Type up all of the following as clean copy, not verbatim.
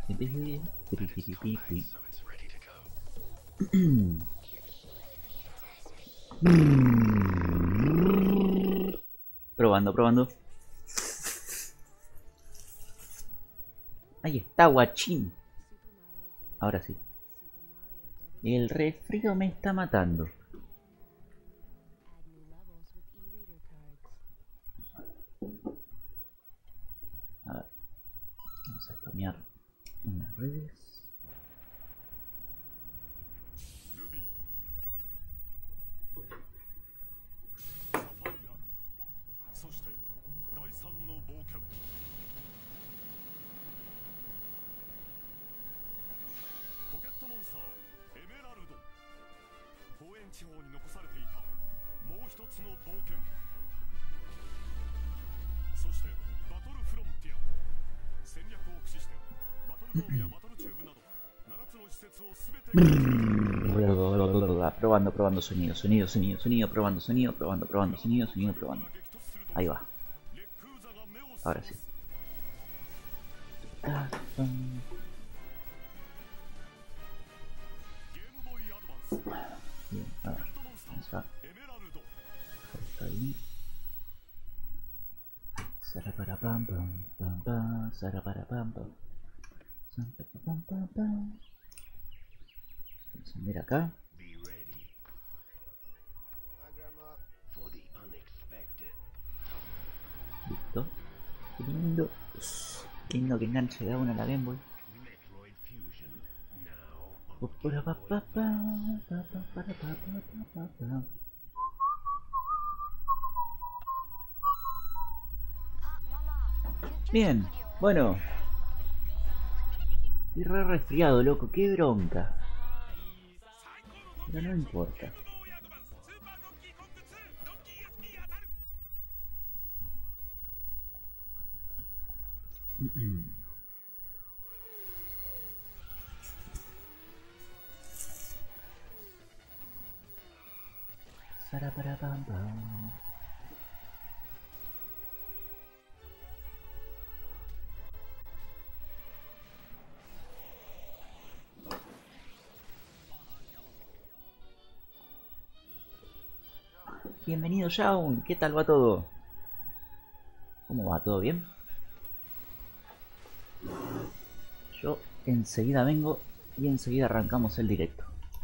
Probando, probando. Ahí está, guachín. Ahora sí. El resfrío me está matando. A ver. Vamos a spamear en las redes. Probando, probando sonido, sonido, sonido, sonido, probando sonido, probando, probando sonido, sonido, probando. Ahí va. Ahora sí. Bien, a ver, vamos a esto ahí. Sarapara pam pam pam pam, sarapara pam pam. Vamos a ver acá. Listo. Qué lindo. Qué lindo que enganche da una a la Game Boy. Bien, bueno. Estoy re resfriado, loco, qué bronca. Pero no importa. Bienvenido, Shaun. ¿Qué tal va todo? ¿Cómo va? ¿Todo bien? Yo enseguida vengo y enseguida arrancamos el directo.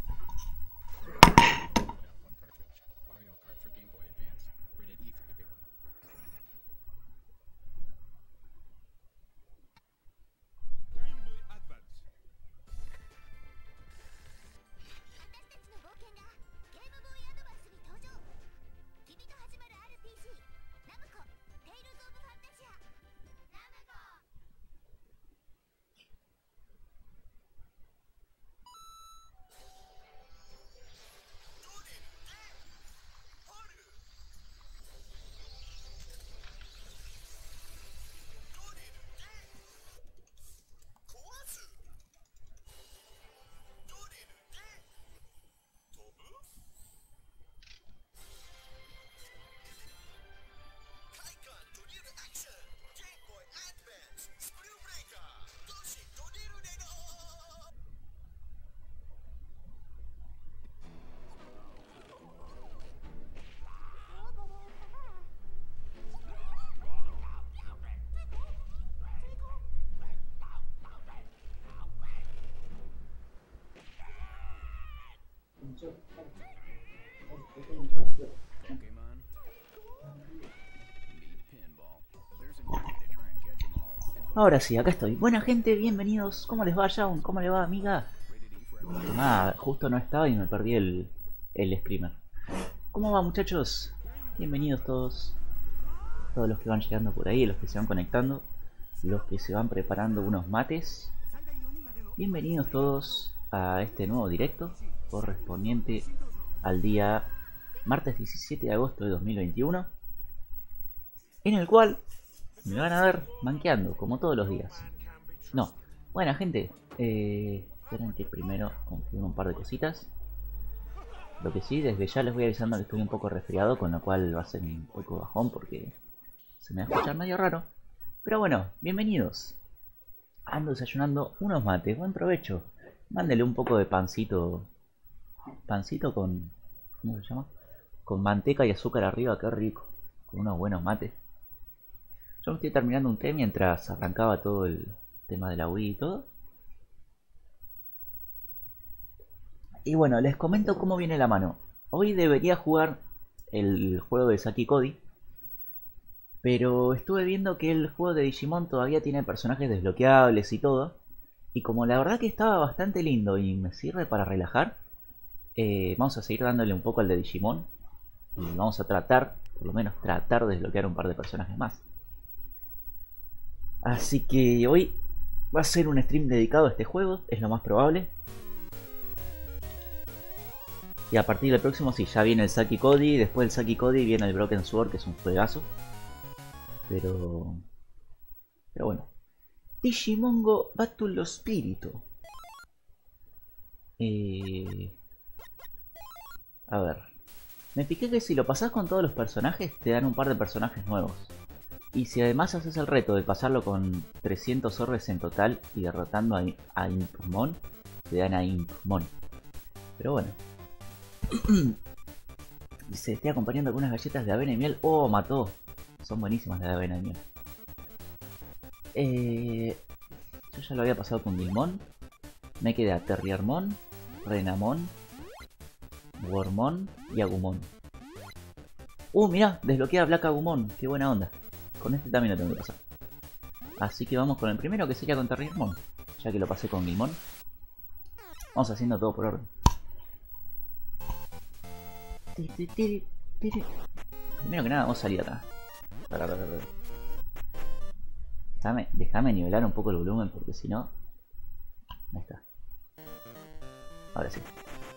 Ahora sí, acá estoy. Buena gente, bienvenidos. ¿Cómo les va, Shaun? ¿Cómo le va, amiga? Ah, justo no estaba y me perdí el screamer. ¿Cómo va, muchachos? Bienvenidos todos. Todos los que van llegando por ahí, los que se van conectando, los que se van preparando unos mates. Bienvenidos todos a este nuevo directo correspondiente al día martes 17 de agosto de 2021, en el cual me van a ver manqueando, como todos los días. No, buena gente, esperen que primero confirmo un par de cositas. Lo que sí, desde ya les voy avisando que estoy un poco resfriado, con lo cual va a ser un poco bajón porque se me va a escuchar medio raro. Pero bueno, bienvenidos. Ando desayunando unos mates. Buen provecho. Mándele un poco de pancito. Pancito con... ¿Cómo se llama? Con manteca y azúcar arriba. Qué rico. Con unos buenos mates. Yo me estoy terminando un té mientras arrancaba todo el tema de la Wii y todo. Y bueno, les comento cómo viene la mano. Hoy debería jugar el juego de Saki Cody. Pero estuve viendo que el juego de Digimon todavía tiene personajes desbloqueables y todo. Y como la verdad que estaba bastante lindo y me sirve para relajar, vamos a seguir dándole un poco al de Digimon. Y vamos a tratar, por lo menos tratar de desbloquear un par de personajes más. Así que hoy va a ser un stream dedicado a este juego, es lo más probable. Y a partir del próximo sí, ya viene el Saki Cody. Después del Saki Cody viene el Broken Sword, que es un juegazo. Pero bueno. Digimongo Battle Spirito. A ver. Me piqué que si lo pasás con todos los personajes, te dan un par de personajes nuevos. Y si además haces el reto de pasarlo con 300 orbes en total y derrotando a Impmon, te dan a Impmon. Pero bueno. Dice, estoy acompañando con unas galletas de avena y miel. Oh, mató. Son buenísimas las de avena y miel. Yo ya lo había pasado con Gilmon. Me queda Terriermon, Renamon, Wormon y Agumon. Mirá, desbloquea Black Agumon. Qué buena onda. Con este también lo tengo que pasar. Así que vamos con el primero, que sería con Terriermon. Ya que lo pasé con Gilmon. Vamos haciendo todo por orden. Primero que nada, vamos a salir acá. Déjame nivelar un poco el volumen porque si no... Ahí está. Ahora sí.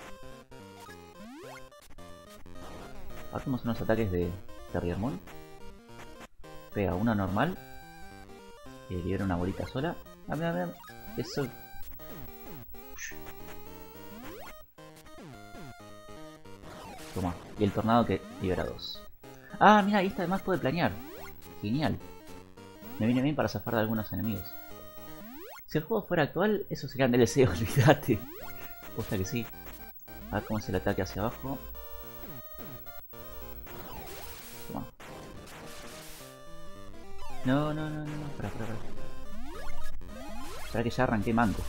Hacemos unos ataques de Terriermon. Pega una normal. Y libera una bolita sola. Mira. Eso. Toma. Y el tornado que libera dos. Ah, mira, y esta además puede planear. Genial. Me viene bien para zafar de algunos enemigos. Si el juego fuera actual, eso sería un DLC, olvídate. Posta que sí. A ver cómo es el ataque hacia abajo. Toma. No. Para. Será que ya arranqué manco.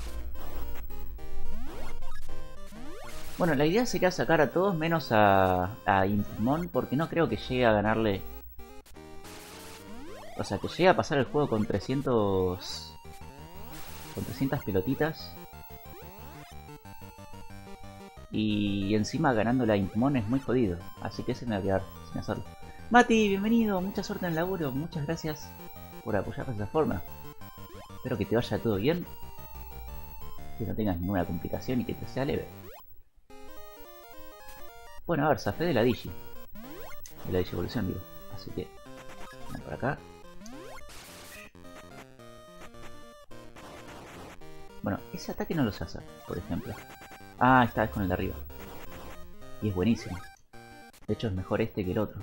Bueno, la idea sería sacar a todos menos a Impmon, porque no creo que llegue a ganarle. O sea, que llegue a pasar el juego con 300... Con 300 pelotitas. Y encima ganándole a Impmon es muy jodido. Así que ese me va a quedar sin hacerlo. Mati, bienvenido. Mucha suerte en el laburo. Muchas gracias por apoyar de esa forma. Espero que te vaya todo bien. Que no tengas ninguna complicación y que te sea leve. Bueno, a ver, zafé de la Digi. De la Digivolución, digo. Así que... Ven por acá. Bueno, ese ataque no lo sé hacer, por ejemplo. Ah, esta vez con el de arriba. Y es buenísimo. De hecho es mejor este que el otro.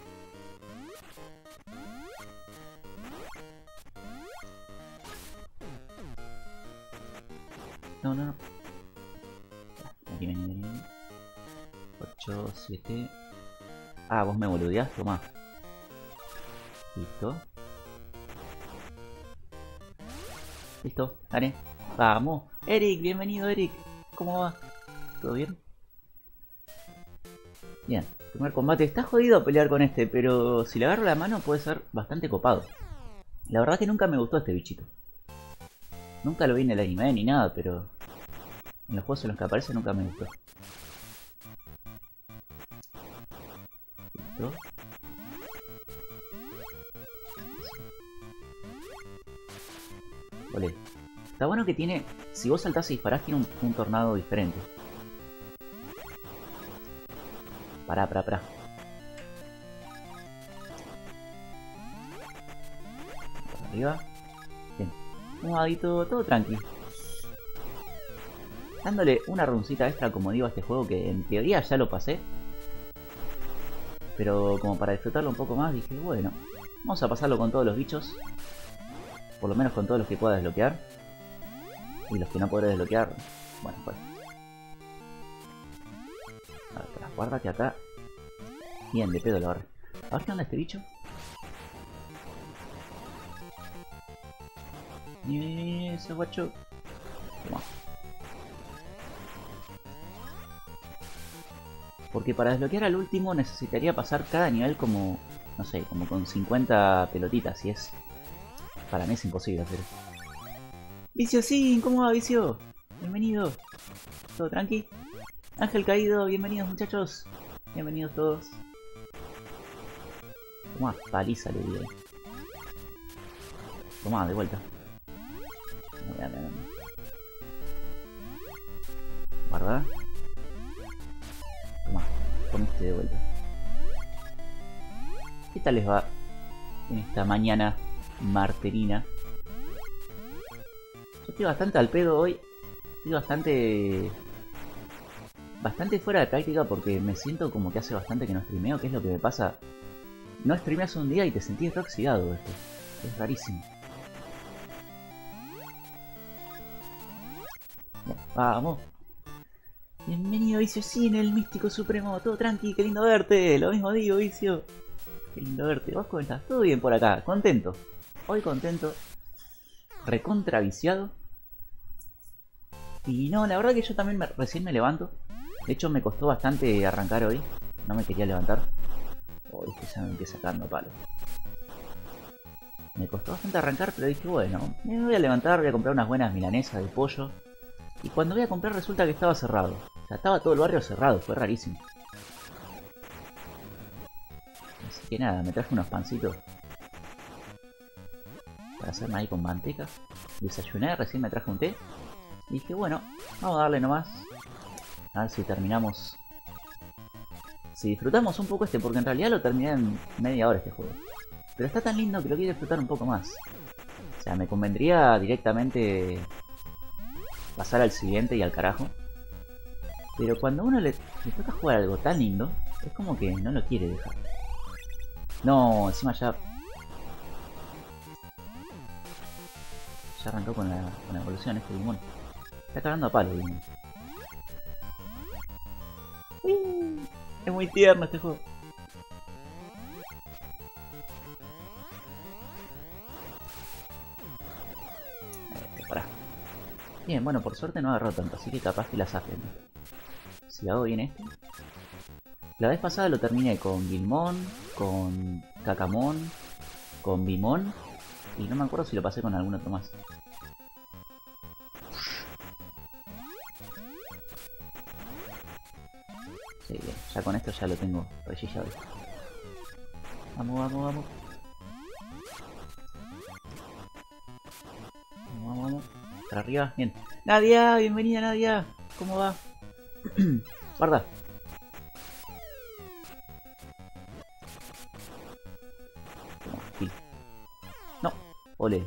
No. Vení. 8, 7... Ah, vos me boludeás, tomá. Listo, gané. Vamos. Eric, bienvenido Eric. ¿Cómo va? ¿Todo bien? Bien, primer combate. Está jodido pelear con este, pero si le agarro la mano puede ser bastante copado. La verdad que nunca me gustó este bichito. Nunca lo vi en el anime ni nada, pero... En los juegos en los que aparece nunca me gustó. Listo. Vale. Está bueno que tiene... Si vos saltás y disparás tiene un tornado diferente. Pará. Arriba. Bien. Un dadito, todo tranqui. Dándole una runcita extra, como digo, a este juego que en teoría ya lo pasé. Pero como para disfrutarlo un poco más dije, bueno, vamos a pasarlo con todos los bichos. Por lo menos con todos los que pueda desbloquear. Y los que no podré desbloquear, bueno, pues. A ver, guárdate acá. Bien, de pedo lo agarré. A ver qué onda este bicho. Ese guacho. Toma. Porque para desbloquear al último necesitaría pasar cada nivel como, no sé, como con 50 pelotitas. Y es... para mí es imposible hacer eso. Vicio Sin, ¿cómo va, Vicio? Bienvenido. ¿Todo tranqui? Ángel Caído, bienvenidos muchachos. Bienvenidos todos. Toma, paliza le di ahí. Toma, de vuelta. Guarda. Toma, con este de vuelta. ¿Qué tal les va en esta mañana marterina? Yo estoy bastante al pedo hoy. Estoy bastante fuera de práctica porque me siento como que hace bastante que no streameo. ¿Qué es lo que me pasa? No streameas un día y te sentís reoxidado esto. Es rarísimo. Vamos. Bienvenido, Vicio Sin, el místico supremo. Todo tranqui, qué lindo verte. Lo mismo digo, Vicio. Qué lindo verte. ¿Vos cómo estás? Todo bien por acá. Contento. Hoy contento. Recontra viciado. Y no, la verdad que yo también recién me levanto. De hecho me costó bastante arrancar hoy. No me quería levantar. Oh, es que ya me empieza sacando palo. Me costó bastante arrancar, pero dije, bueno, me voy a levantar, voy a comprar unas buenas milanesas de pollo. Y cuando voy a comprar resulta que estaba cerrado. O sea, estaba todo el barrio cerrado, fue rarísimo. Así que nada, me traje unos pancitos para hacerme ahí con manteca. Desayuné, recién me traje un té. Y dije, bueno, vamos a darle nomás. A ver si terminamos. Si disfrutamos un poco porque en realidad lo terminé en media hora este juego. Pero está tan lindo que lo quiero disfrutar un poco más. O sea, me convendría directamente pasar al siguiente y al carajo. Pero cuando a uno le toca jugar algo tan lindo, es como que no lo quiere dejar. No, encima ya arrancó con la evolución este limón. Está cagando a palo, limón. Es muy tierno este juego. Pará. Bien, bueno, por suerte no agarró tanto, así que capaz que la saquen. Si hago bien esto. La vez pasada lo terminé con Gilmón, con Cacamón, con Bimón. Y no me acuerdo si lo pasé con algún otro más. Sí, bien. Ya con esto ya lo tengo rechillado. Vamos, vamos, vamos. Vamos, vamos. Para arriba, bien. Nadia, bienvenida Nadia. ¿Cómo va? Guarda. No, ole.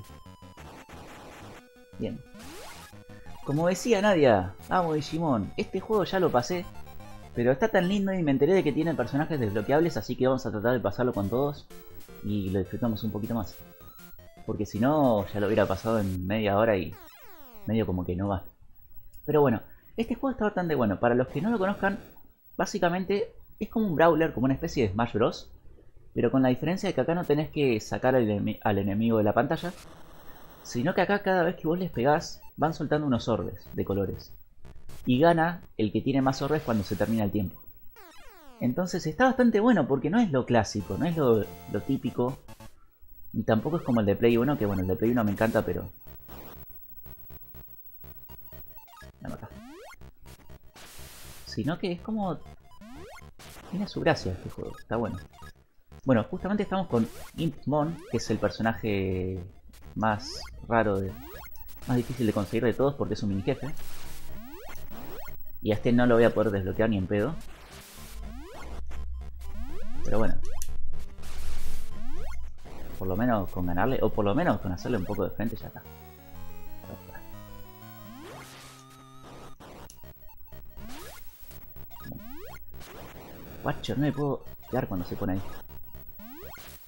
Bien. Como decía Nadia, amo Digimon, este juego ya lo pasé, pero está tan lindo y me enteré de que tiene personajes desbloqueables, así que vamos a tratar de pasarlo con todos y lo disfrutamos un poquito más. Porque si no, ya lo hubiera pasado en media hora y medio como que no va. Pero bueno, este juego está bastante bueno. Para los que no lo conozcan, básicamente es como un brawler, como una especie de Smash Bros. Pero con la diferencia de que acá no tenés que sacar al enemigo de la pantalla, sino que acá cada vez que vos les pegás van soltando unos orbes de colores. Y gana el que tiene más orbes cuando se termina el tiempo. Entonces está bastante bueno porque no es lo clásico, no es lo típico. Ni tampoco es como el de Play 1, que bueno, el de Play 1 me encanta, pero... no, acá. Sino que es como... tiene su gracia este juego, está bueno. Bueno, justamente estamos con Impmon, que es el personaje más raro, más difícil de conseguir de todos porque es un mini jefe. Y a este no lo voy a poder desbloquear ni en pedo. Pero bueno. Por lo menos con ganarle, o por lo menos con hacerle un poco de frente ya está. Guacho, no me puedo quedar cuando se pone ahí.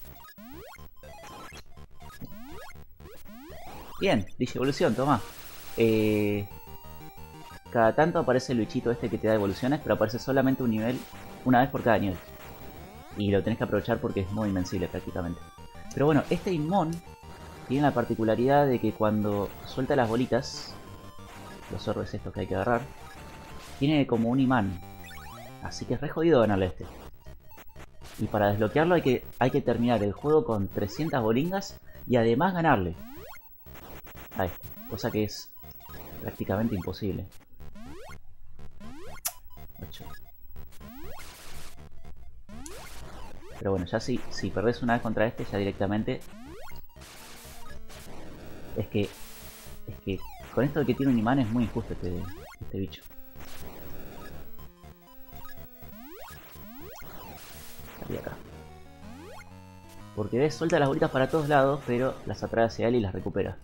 Bien, dice evolución, toma. cada tanto aparece el bichito este que te da evoluciones, pero aparece solamente un nivel, una vez por cada nivel. Y lo tenés que aprovechar porque es muy invencible prácticamente. Pero bueno, este Inmon tiene la particularidad de que cuando suelta las bolitas, los orbes estos que hay que agarrar, tiene como un imán. Así que es re jodido ganarle a este. Y para desbloquearlo hay que terminar el juego con 300 bolingas y además ganarle a este. Cosa que es prácticamente imposible. 8. Pero bueno, ya si perdés una vez contra este, ya directamente... Es que con esto de que tiene un imán es muy injusto este bicho. Salí acá. Porque ves, suelta las bolitas para todos lados, pero las atrae hacia él y las recupera.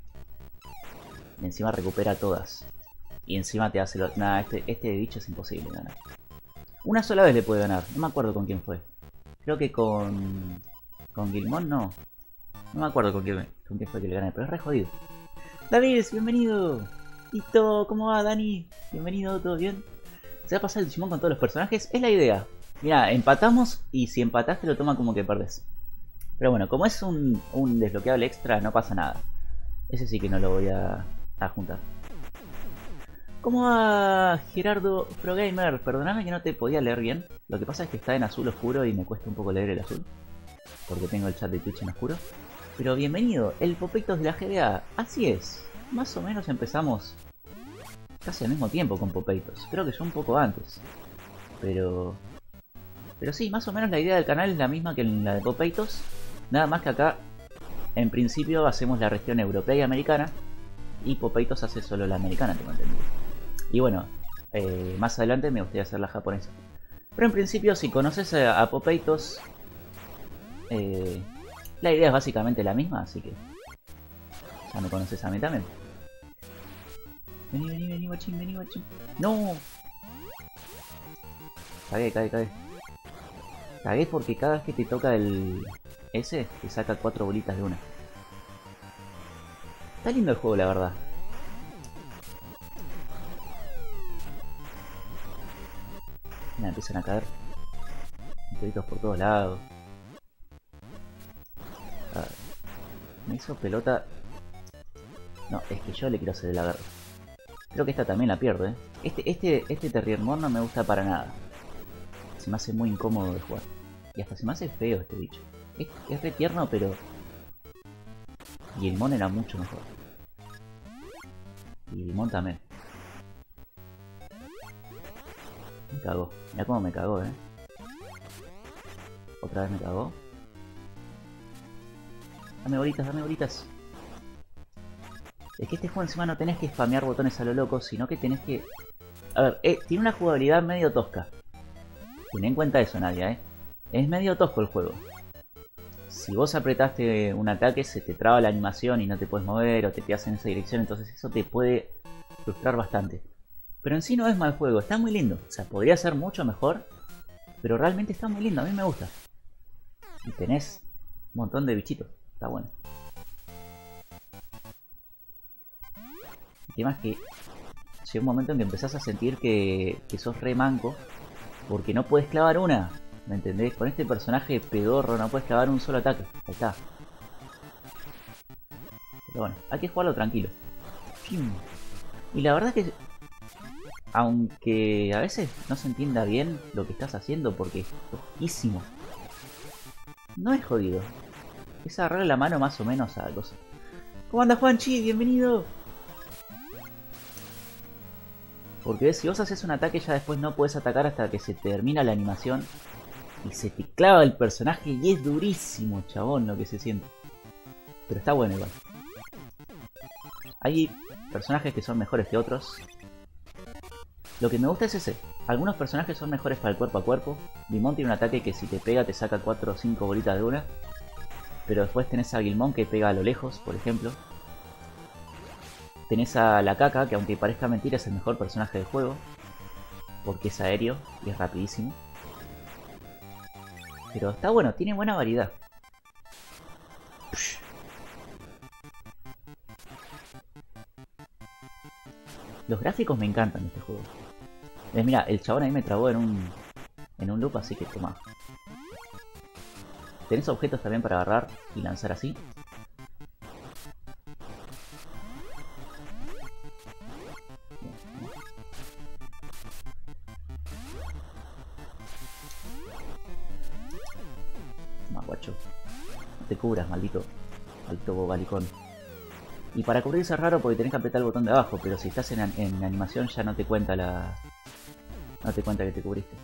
Y encima recupera todas. Y encima te hace lo... Nada, este bicho es imposible ganar. Una sola vez le puede ganar, no me acuerdo con quién fue. Creo que con Guilmon no. No me acuerdo con quién fue que le gané, pero es re jodido. David, bienvenido. Listo, ¿cómo va, Dani? Bienvenido, ¿todo bien? ¿Se va a pasar el Digimon con todos los personajes? Es la idea. Mira, empatamos y si empataste lo toma como que perdés. Pero bueno, como es un desbloqueable extra, no pasa nada. Ese sí que no lo voy a juntar. ¿Cómo va, Gerardo ProGamer? Perdóname que no te podía leer bien. Lo que pasa es que está en azul oscuro y me cuesta un poco leer el azul. Porque tengo el chat de Twitch en oscuro. Pero bienvenido, el Popeitos de la GBA. Así es, más o menos empezamos casi al mismo tiempo con Popeitos. Creo que yo un poco antes. Pero sí, más o menos la idea del canal es la misma que la de Popeitos. Nada más que acá, en principio, hacemos la región europea y americana. Y Popeitos hace solo la americana, tengo entendido. Y bueno, más adelante me gustaría hacer la japonesa. Pero en principio, si conoces a Popeitos... la idea es básicamente la misma, así que ya me conoces a mí también. Vení, guachín. ¡No! Cagué. Cagué porque cada vez que te toca el ese, te saca 4 bolitas de una. Está lindo el juego, la verdad. Me empiezan a caer meteoritos por todos lados. Me hizo pelota. No, es que yo le quiero hacer el agarre. Creo que esta también la pierdo, ¿eh? Este Terriermon no me gusta para nada. Se me hace muy incómodo de jugar. Y hasta se me hace feo este bicho. Es re tierno, pero... Y el Mon era mucho mejor. Y el Mon también. Me cagó. Mira cómo me cagó, Otra vez me cagó. Dame bolitas. Es que este juego encima no tenés que spamear botones a lo loco, sino que tenés que... A ver, tiene una jugabilidad medio tosca. Ten en cuenta eso, Nadia, Es medio tosco el juego. Si vos apretaste un ataque, se te traba la animación y no te puedes mover o te quedas en esa dirección, entonces eso te puede frustrar bastante. Pero en sí no es mal juego, está muy lindo. O sea, podría ser mucho mejor, pero realmente está muy lindo, a mí me gusta. Y tenés un montón de bichitos, está bueno. El tema es que llega un momento en que empezás a sentir que sos re manco, porque no puedes clavar una, ¿me entendés? Con este personaje pedorro no puedes clavar un solo ataque, ahí está. Pero bueno, hay que jugarlo tranquilo. Y la verdad es que, aunque a veces no se entienda bien lo que estás haciendo porque es tosquísimo, no es jodido. Es agarrarle la mano más o menos a la cosa. ¿Cómo anda, Juanchi? Bienvenido. Porque ves, si vos haces un ataque ya después no puedes atacar hasta que se termina la animación. Y se te clava el personaje y es durísimo, chabón, lo que se siente. Pero está bueno igual. Hay personajes que son mejores que otros. Lo que me gusta es ese. Algunos personajes son mejores para el cuerpo a cuerpo. Guilmon tiene un ataque que si te pega te saca 4 o 5 bolitas de una. Pero después tenés a Guilmon que pega a lo lejos, por ejemplo. Tenés a la Caca, que aunque parezca mentira es el mejor personaje del juego. Porque es aéreo y es rapidísimo. Pero está bueno, tiene buena variedad. Los gráficos me encantan de este juego. Mira, el chabón ahí me trabó en un loop, así que toma. Tenés objetos también para agarrar y lanzar así. Toma, guacho. No te cubras, maldito bobalicón. Y para cubrirse es raro porque tenés que apretar el botón de abajo, pero si estás en animación ya no te cuenta no te cuenta que te cubriste.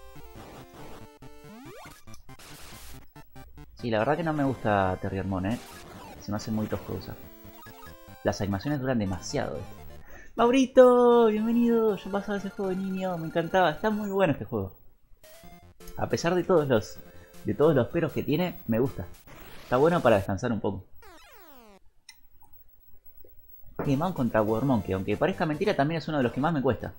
Sí, la verdad que no me gusta Terriermon, se me hace muy tosco de usar. Las animaciones duran demasiado. ¡Maurito! ¡Bienvenido! Yo pasaba ese juego de niño, me encantaba. Está muy bueno este juego. A pesar de todos los peros que tiene, me gusta. Está bueno para descansar un poco. Digimon contra Wormmon, que aunque parezca mentira, también es uno de los que más me cuesta.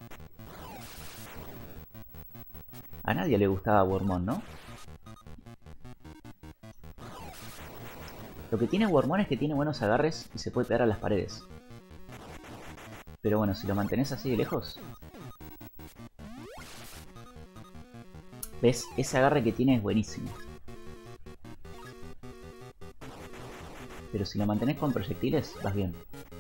A nadie le gustaba Wormmon, ¿no? Lo que tiene Wormmon es que tiene buenos agarres y se puede pegar a las paredes. Pero bueno, si lo mantenés así de lejos... ¿Ves? Ese agarre que tiene es buenísimo. Pero si lo mantenés con proyectiles, vas bien.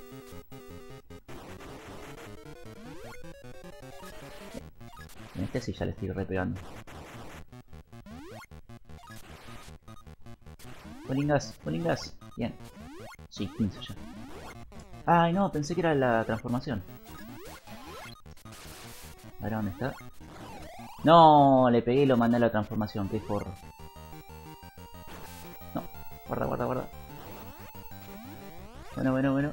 En este sí ya le estoy repegando. Bolingas, bolingas. Bien. Sí, 15 ya. Ay no, pensé que era la transformación. Ahora, ¿dónde está? No, le pegué y lo mandé a la transformación, qué forro. No, guarda, guarda, guarda. Bueno.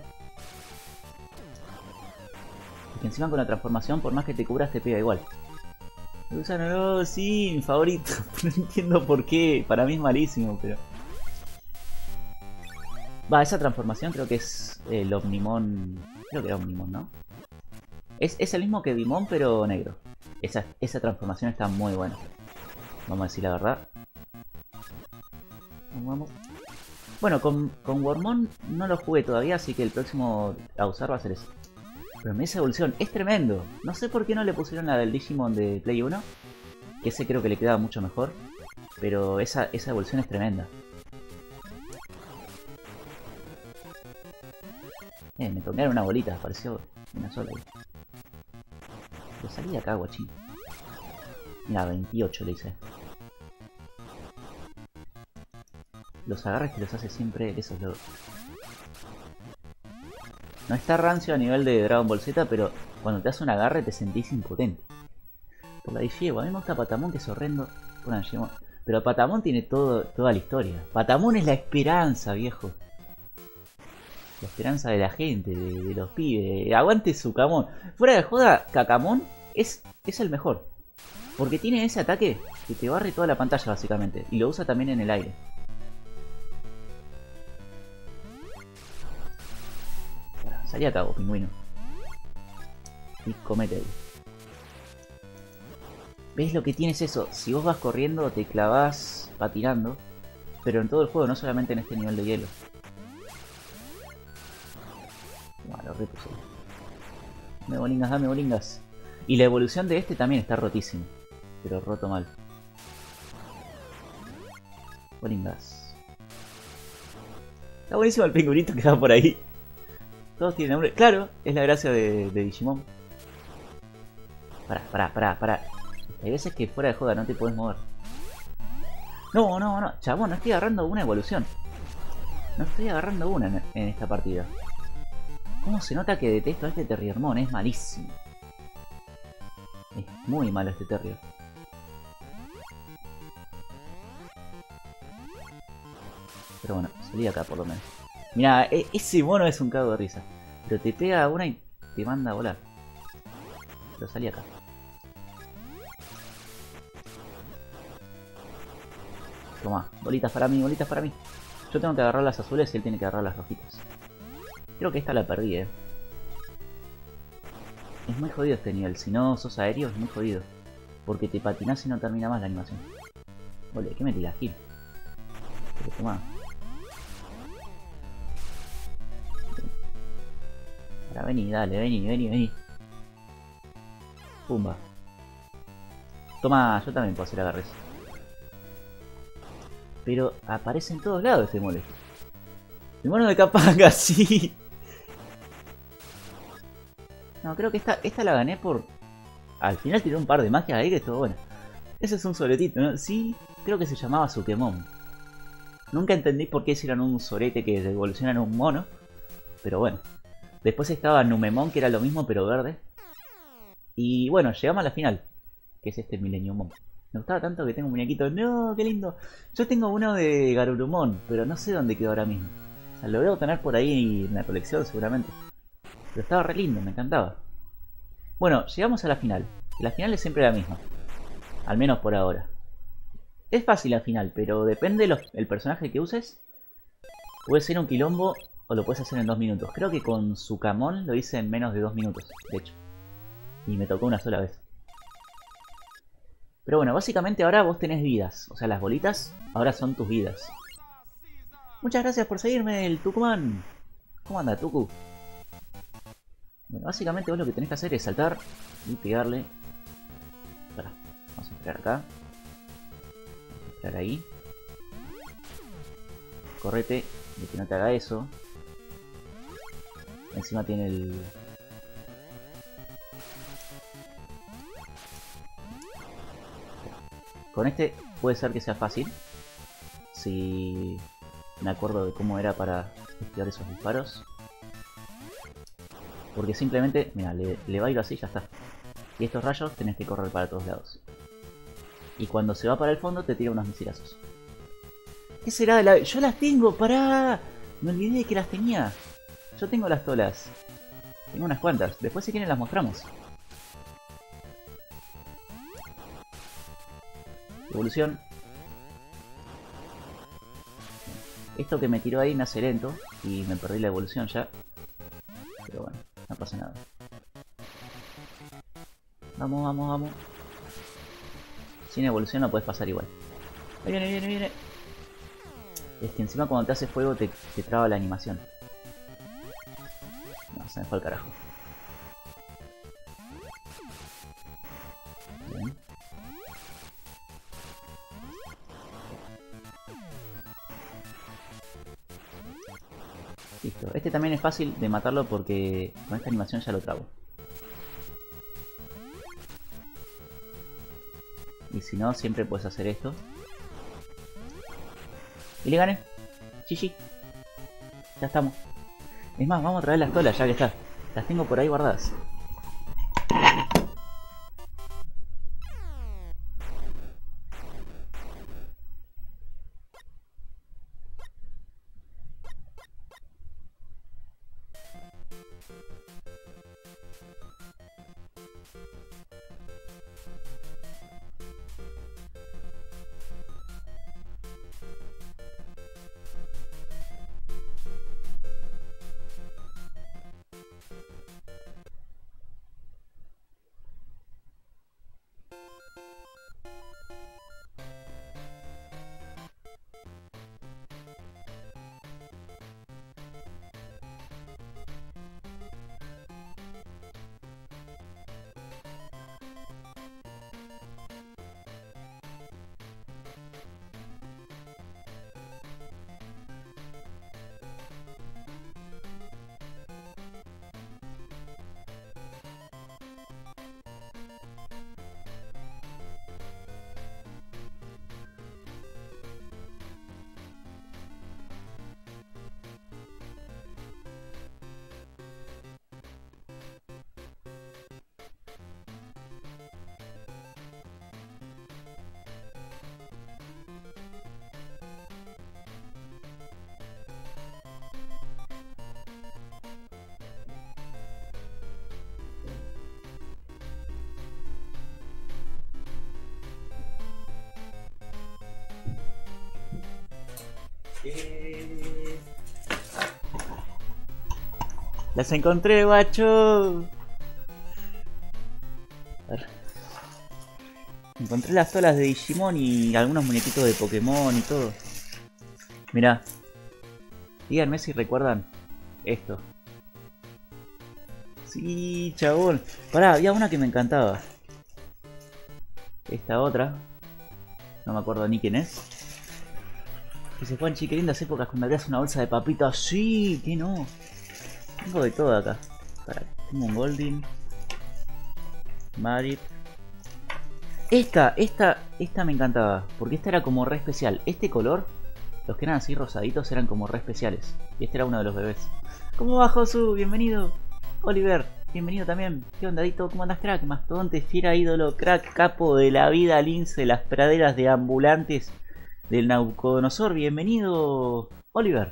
Es que encima con la transformación, por más que te cubras, te pega igual. Gusano, no, sí, mi favorito. No entiendo por qué. Para mí es malísimo, pero... Va, esa transformación creo que es el Omnimon... Creo que era Omnimon, ¿no? Es el mismo que Dimon, pero negro. Esa transformación está muy buena. Vamos a decir la verdad. Vamos. Bueno, con Wormmon no lo jugué todavía, así que el próximo a usar va a ser ese. Pero esa evolución es tremendo. No sé por qué no le pusieron la del Digimon de Play 1. Que ese creo que le quedaba mucho mejor. Pero esa evolución es tremenda. Me tocaron una bolita, pareció una sola. Pero salí de acá, guachín. Mira, 28 le hice. Los agarres que los hace siempre esos logros. No está rancio a nivel de Dragon Ball Z, pero cuando te hace un agarre te sentís impotente. Por la Digimon, a mí me gusta Patamon, que es horrendo. Pero Patamon tiene toda la historia. Patamon es la esperanza, viejo. La esperanza de la gente, de los pibes. Aguante Sukamon. Fuera de joda, Kakamon es el mejor. Porque tiene ese ataque que te barre toda la pantalla básicamente. Y lo usa también en el aire. Salí a cabo, pingüino. Y comete ahí. ¿Ves lo que tienes eso? Si vos vas corriendo, te clavas patinando. Pero en todo el juego, no solamente en este nivel de hielo. Bueno, repuse. Dame bolingas, dame bolingas. Y la evolución de este también está rotísimo. Pero roto mal. Bolingas. Está buenísimo el pingüinito que va por ahí. Todos tienen nombre. Claro, es la gracia de Digimon. Pará. Hay veces que fuera de joda no te puedes mover. No. Chabón, no estoy agarrando una evolución. No estoy agarrando una en esta partida. ¿Cómo se nota que detesto a este Terriermon? Es malísimo. Es muy malo este Terrier. Pero bueno, salí acá por lo menos. Mira, ese mono es un cago de risa. Pero te pega una y te manda a volar. Pero salí acá. Toma, bolitas para mí, bolitas para mí. Yo tengo que agarrar las azules y él tiene que agarrar las rojitas. Creo que esta la perdí, Es muy jodido este nivel. Si no sos aéreo, es muy jodido. Porque te patinás y no termina más la animación. Ole, ¿qué me tiras, Gil? Pero toma. Ahora vení, dale, vení. Pumba. Toma, yo también puedo hacer agarres. Pero aparece en todos lados este mole. El mono de Capanga, sí. No, creo que esta la gané por... Al final tiró un par de magias ahí que estuvo bueno. Ese es un soretito, ¿no? Sí, creo que se llamaba Sukemon. Nunca entendí por qué hicieron un sorete que evoluciona en un mono. Pero bueno. Después estaba Numemon, que era lo mismo pero verde. Y bueno, llegamos a la final. Que es este Millennium Mon. Me gustaba tanto que tengo un muñequito. ¡No! ¡Qué lindo! Yo tengo uno de Garurumon, pero no sé dónde quedó ahora mismo. O sea, lo voy a tener por ahí en la colección seguramente. Pero estaba re lindo, me encantaba. Bueno, llegamos a la final. La final es siempre la misma. Al menos por ahora. Es fácil la final, pero depende del personaje que uses. Puede ser un quilombo o lo puedes hacer en 2 minutos. Creo que con Sukamon lo hice en menos de 2 minutos, de hecho. Y me tocó una sola vez. Pero bueno, básicamente ahora vos tenés vidas. O sea, las bolitas ahora son tus vidas. Muchas gracias por seguirme, el Tucumán. ¿Cómo anda, Tucu? Bueno, básicamente vos lo que tenés que hacer es saltar y pegarle. Pará, vamos a esperar acá. Vamos a esperar ahí. Correte de que no te haga eso. Encima tiene el... Con este puede ser que sea fácil. Si me acuerdo de cómo era para esquivar esos disparos. Porque simplemente, mira, le bailo así y ya está. Y estos rayos tenés que correr para todos lados. Y cuando se va para el fondo te tira unos misilazos. ¿Qué será de la...? ¡Yo las tengo! ¡Pará! Me olvidé de que las tenía. Yo tengo las tolas. Tengo unas cuantas. Después si quieren las mostramos. Evolución. Esto que me tiró ahí me hace lento. Y me perdí la evolución ya. Pero bueno, no pasa nada. Vamos, vamos, vamos. Sin evolución no puedes pasar igual. Ahí viene, viene, viene. Es que encima cuando te hace fuego te traba la animación. No, se me fue al carajo. Bien. Listo. Este también es fácil de matarlo porque con esta animación ya lo trabo. Y si no, siempre puedes hacer esto. Y le gané. GG. Ya estamos. Es más, vamos a traer las tolas ya que está. Las tengo por ahí guardadas. ¡Las encontré, guacho! A ver. Encontré las tolas de Digimon y algunos muñequitos de Pokémon y todo. Mirá. Díganme si recuerdan esto. Sí, chabón. Pará, había una que me encantaba. Esta otra, no me acuerdo ni quién es. Que se juegan chique lindas épocas cuando abrías una bolsa de papitas. Sí, que no. Tengo de todo acá. Tengo un Goldin. Marip. Esta me encantaba. Porque esta era como re especial. Este color, los que eran así rosaditos eran como re especiales. Y este era uno de los bebés. ¿Cómo va, Josu? Bienvenido. Oliver, bienvenido también. ¿Qué onda, Dito? ¿Cómo andas, crack? Mastodonte, fiera, ídolo, crack, capo de la vida, lince, las praderas de ambulantes del Naucodonosor. Bienvenido, Oliver.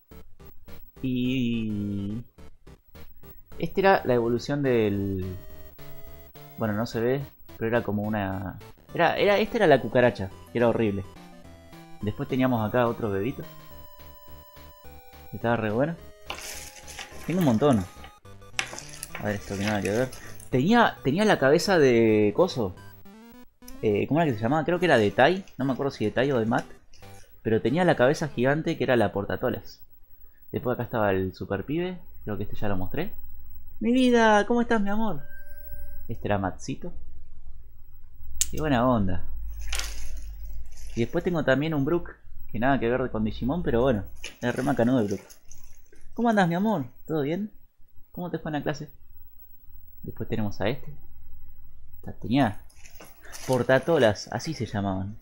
Y esta era la evolución del... Bueno, no se ve, pero era como una... Esta era la cucaracha, que era horrible. Después teníamos acá otro bebito. Estaba re bueno. Tengo un montón. A ver, esto que nada que ver. Tenía la cabeza de coso. ¿Cómo era que se llamaba? Creo que era de Tai. No me acuerdo si de Tai o de Matt. Pero tenía la cabeza gigante que era la portatolas. Después acá estaba el super pibe. Creo que este ya lo mostré. Mi vida, ¿cómo estás, mi amor? Este era Mattcito. Qué buena onda. Y después tengo también un Brook. Que nada que ver con Digimon, pero bueno. Es re macanudo de Brook. ¿Cómo andas, mi amor? ¿Todo bien? ¿Cómo te fue en la clase? Después tenemos a este. Tenía portatolas, así se llamaban.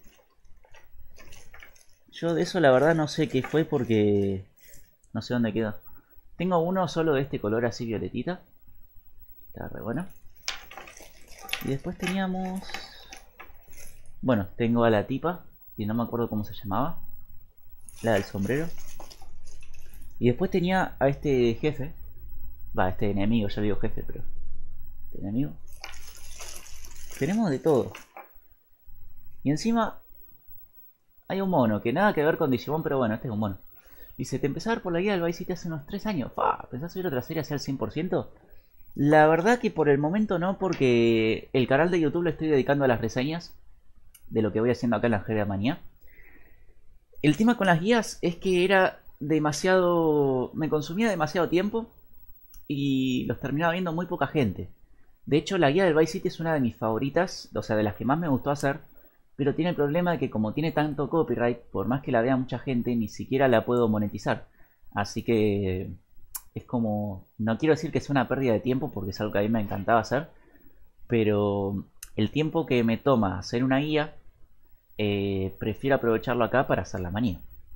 Yo de eso la verdad no sé qué fue porque no sé dónde quedó. Tengo uno solo de este color así violetita. Está re bueno. Y después teníamos... Bueno, tengo a la tipa, y no me acuerdo cómo se llamaba. La del sombrero. Y después tenía a este jefe. Va, este enemigo, ya digo jefe, pero... Este enemigo. Tenemos de todo. Y encima... Hay un mono, que nada que ver con Digimon, pero bueno, este es un mono. Dice, te empecé a ver por la guía del Vice City hace unos 3 años. ¿Pensás subir otra serie hacia el 100%? La verdad que por el momento no, porque el canal de YouTube lo estoy dedicando a las reseñas de lo que voy haciendo acá en la GBA Manía. El tema con las guías es que era demasiado... me consumía demasiado tiempo y los terminaba viendo muy poca gente. De hecho, la guía del Vice City es una de mis favoritas, o sea, de las que más me gustó hacer, pero tiene el problema de que como tiene tanto copyright, por más que la vea mucha gente, ni siquiera la puedo monetizar. Así que es como... no quiero decir que sea una pérdida de tiempo, porque es algo que a mí me encantaba hacer, pero el tiempo que me toma hacer una guía, prefiero aprovecharlo acá para hacer la manía.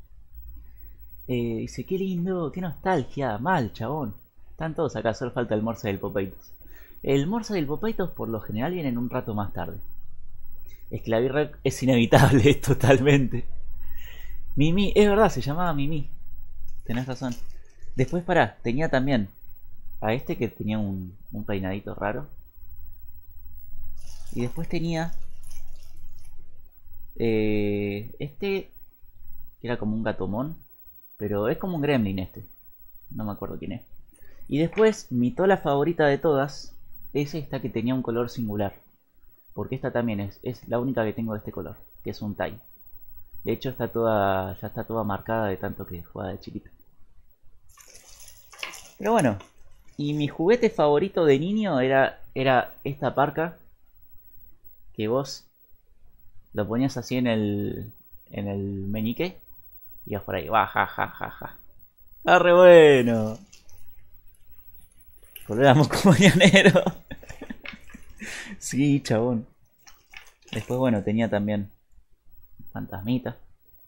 Dice, qué lindo, qué nostalgia, mal, chabón. Están todos acá, solo falta el Morse del Popaitos. El Morse del Popaitos por lo general viene en un rato más tarde. Esclavirrec es inevitable, totalmente. Mimi, es verdad, se llamaba Mimi. Tenés razón. Después, pará, tenía también a este que tenía un peinadito raro. Y después tenía este que era como un gatomón, pero es como un gremlin este. No me acuerdo quién es. Y después, mi tola favorita de todas es esta que tenía un color singular. Porque esta también es la única que tengo de este color, que es un Tai. De hecho ya está toda marcada de tanto que jugaba de chiquito. Pero bueno, y mi juguete favorito de niño era esta parca. Que vos lo ponías así en el meñique. Y ibas por ahí, ja, ja, ja, ja. Está re bueno. Volvamos como mañanero. Sí, chabón. Después, bueno, tenía también fantasmita.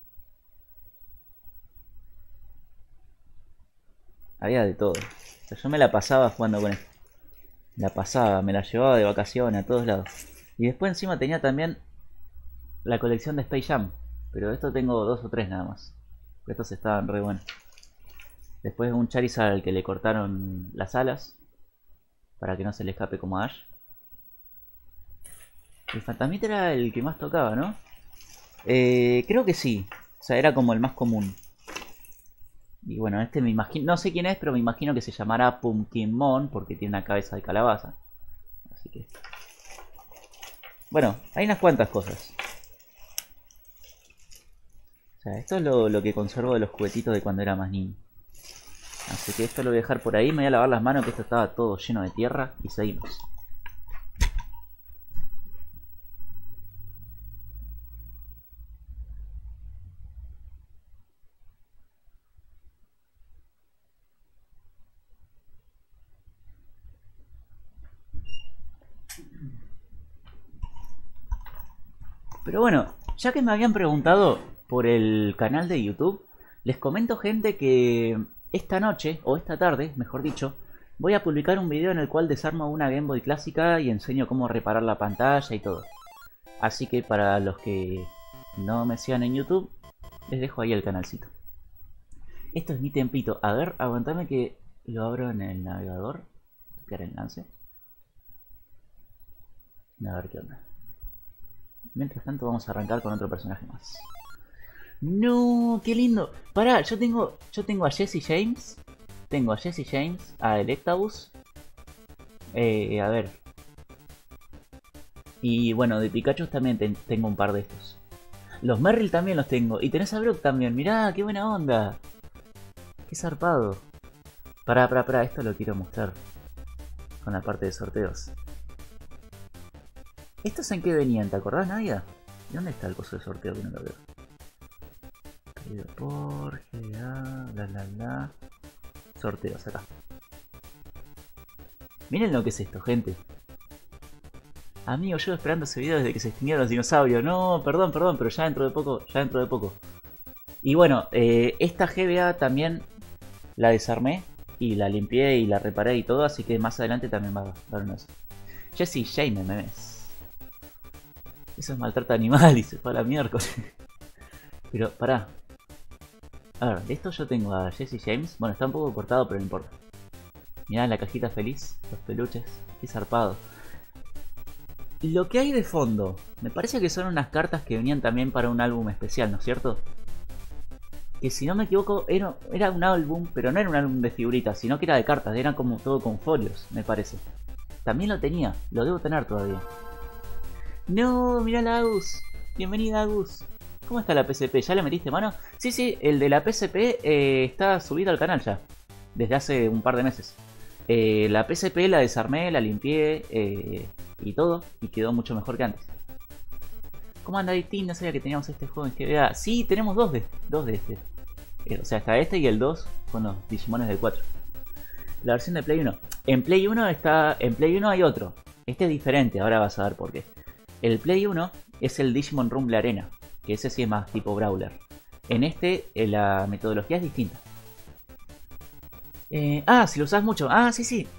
Había de todo. O sea, yo me la pasaba jugando con esto. La pasaba, me la llevaba de vacaciones a todos lados. Y después encima tenía también la colección de Space Jam. Pero de esto tengo 2 o 3 nada más. Estos estaban re buenos. Después un Charizard al que le cortaron las alas. Para que no se le escape como a Ash. El fantasmita era el que más tocaba, ¿no? Creo que sí. O sea, era como el más común. Y bueno, este me imagino... no sé quién es, pero me imagino que se llamará Pumpkinmon porque tiene una cabeza de calabaza. Así que... bueno, hay unas cuantas cosas. O sea, esto es lo que conservo de los juguetitos de cuando era más niño. Así que esto lo voy a dejar por ahí. Me voy a lavar las manos que esto estaba todo lleno de tierra. Y seguimos. Pero bueno, ya que me habían preguntado por el canal de YouTube, les comento, gente, que esta noche, o esta tarde, mejor dicho, voy a publicar un video en el cual desarmo una Game Boy clásica y enseño cómo reparar la pantalla y todo. Así que para los que no me sigan en YouTube, les dejo ahí el canalcito. Esto es mi tempito. A ver, aguantame que lo abro en el navegador. Copiar el lance. A ver qué onda. Mientras tanto vamos a arrancar con otro personaje más. ¡No! ¡Qué lindo! Pará, yo tengo a Jesse James. Tengo a Jesse James, a Electabuzz. A ver. Y bueno, de Pikachu también tengo un par de estos. Los Merrill también los tengo. Y tenés a Brock también. Mirá, qué buena onda. Qué zarpado. Pará, esto lo quiero mostrar. Con la parte de sorteos. ¿Estos en qué venían? ¿Te acordás, Nadia? ¿Y dónde está el coso de sorteo que no lo veo? Pedido por GA, sorteos acá. Miren lo que es esto, gente. Amigo, llevo esperando ese video desde que se extinguieron los dinosaurios. No, perdón, pero ya dentro de poco, Y bueno, esta GBA también la desarmé y la limpié y la reparé y todo, así que más adelante también va a dar unos. Jesse James, memes. Eso es maltrato animal y se fue a la miércoles. Pero, pará. A ver, de esto yo tengo a Jesse James. Bueno, está un poco cortado, pero no importa. Mirá la cajita feliz, los peluches. Qué zarpado. Lo que hay de fondo, me parece que son unas cartas que venían también para un álbum especial, ¿no es cierto? Que si no me equivoco, era un álbum, pero no era un álbum de figuritas, sino que era de cartas, eran como todo con folios, me parece. También lo tenía, lo debo tener todavía. No, mirá la Agus. Bienvenida, Agus. ¿Cómo está la PSP? ¿Ya le metiste mano? Sí, el de la PSP está subido al canal ya. Desde hace un par de meses. La PSP la desarmé, la limpié y todo. Y quedó mucho mejor que antes. ¿Cómo anda Team? No sabía que teníamos este juego en GBA. Sí, tenemos dos de este. O sea, está este y el 2 con los Digimones del 4. La versión de Play 1. En Play 1 hay otro. Este es diferente, ahora vas a ver por qué. El Play 1 es el Digimon Rumble Arena, que ese sí es más tipo Brawler. En este la metodología es distinta. Si lo usas mucho. Sí.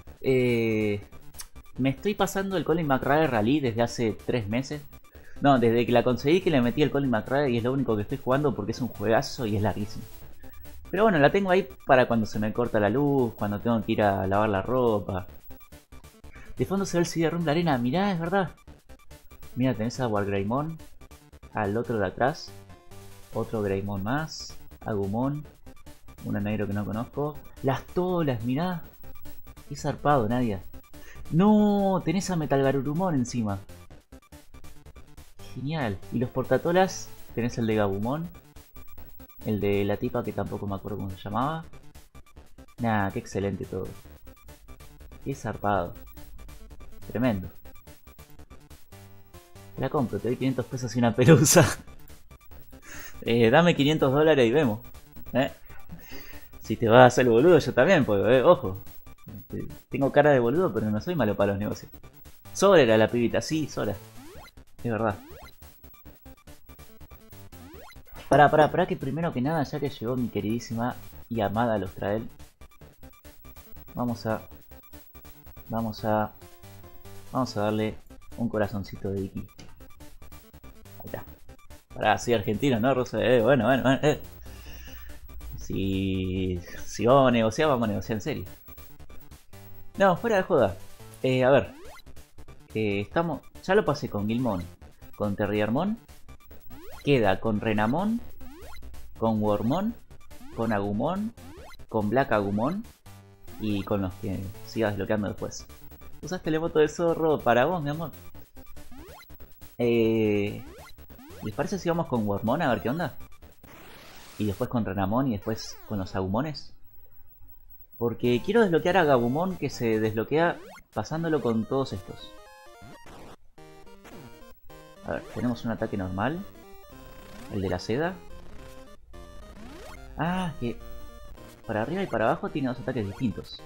Me estoy pasando el Colin McRae Rally desde hace 3 meses. No, desde que la conseguí que le metí el Colin McRae y es lo único que estoy jugando porque es un juegazo y es larguísimo. Pero bueno, la tengo ahí para cuando se me corta la luz, cuando tengo que ir a lavar la ropa. De fondo se ve el CD Rumble Arena, mirá, es verdad. Mira, tenés a Wargreymon, al otro de atrás, otro Greymon más, Agumon, una negro que no conozco, las tolas, mirá, qué zarpado, Nadia. No, tenés a Metalgarurumon encima. Genial. Y los portatolas, tenés el de Gabumon, el de la tipa que tampoco me acuerdo cómo se llamaba. Nah, qué excelente todo. Qué zarpado. Tremendo. Te la compro, te doy 500 pesos y una pelusa. Dame 500 dólares y vemos. Si te vas a hacer el boludo, yo también, pues, ojo. Tengo cara de boludo, pero no soy malo para los negocios. Sora era la pibita, sí, Sora. Es verdad. Pará, que primero que nada, ya que llegó mi queridísima y amada Lostrael, vamos a darle un corazoncito de Iki. Ahí está. Pará, soy argentino, ¿no, Rosa? Bueno. Si vamos a negociar en serio. No, fuera de joda. A ver. Ya lo pasé con Gilmon, con Terriermon. Queda con Renamon, con Wormon, con Agumon, con Black Agumon y con los que sigas desbloqueando después. Usaste el emoto de zorro para vos, mi amor. ¿Les parece si vamos con Wormon a ver qué onda? Y después con Renamon y después con los Agumones. Porque quiero desbloquear a Gabumon, que se desbloquea pasándolo con todos estos. A ver, tenemos un ataque normal. El de la seda. Que para arriba y para abajo tiene dos ataques distintos.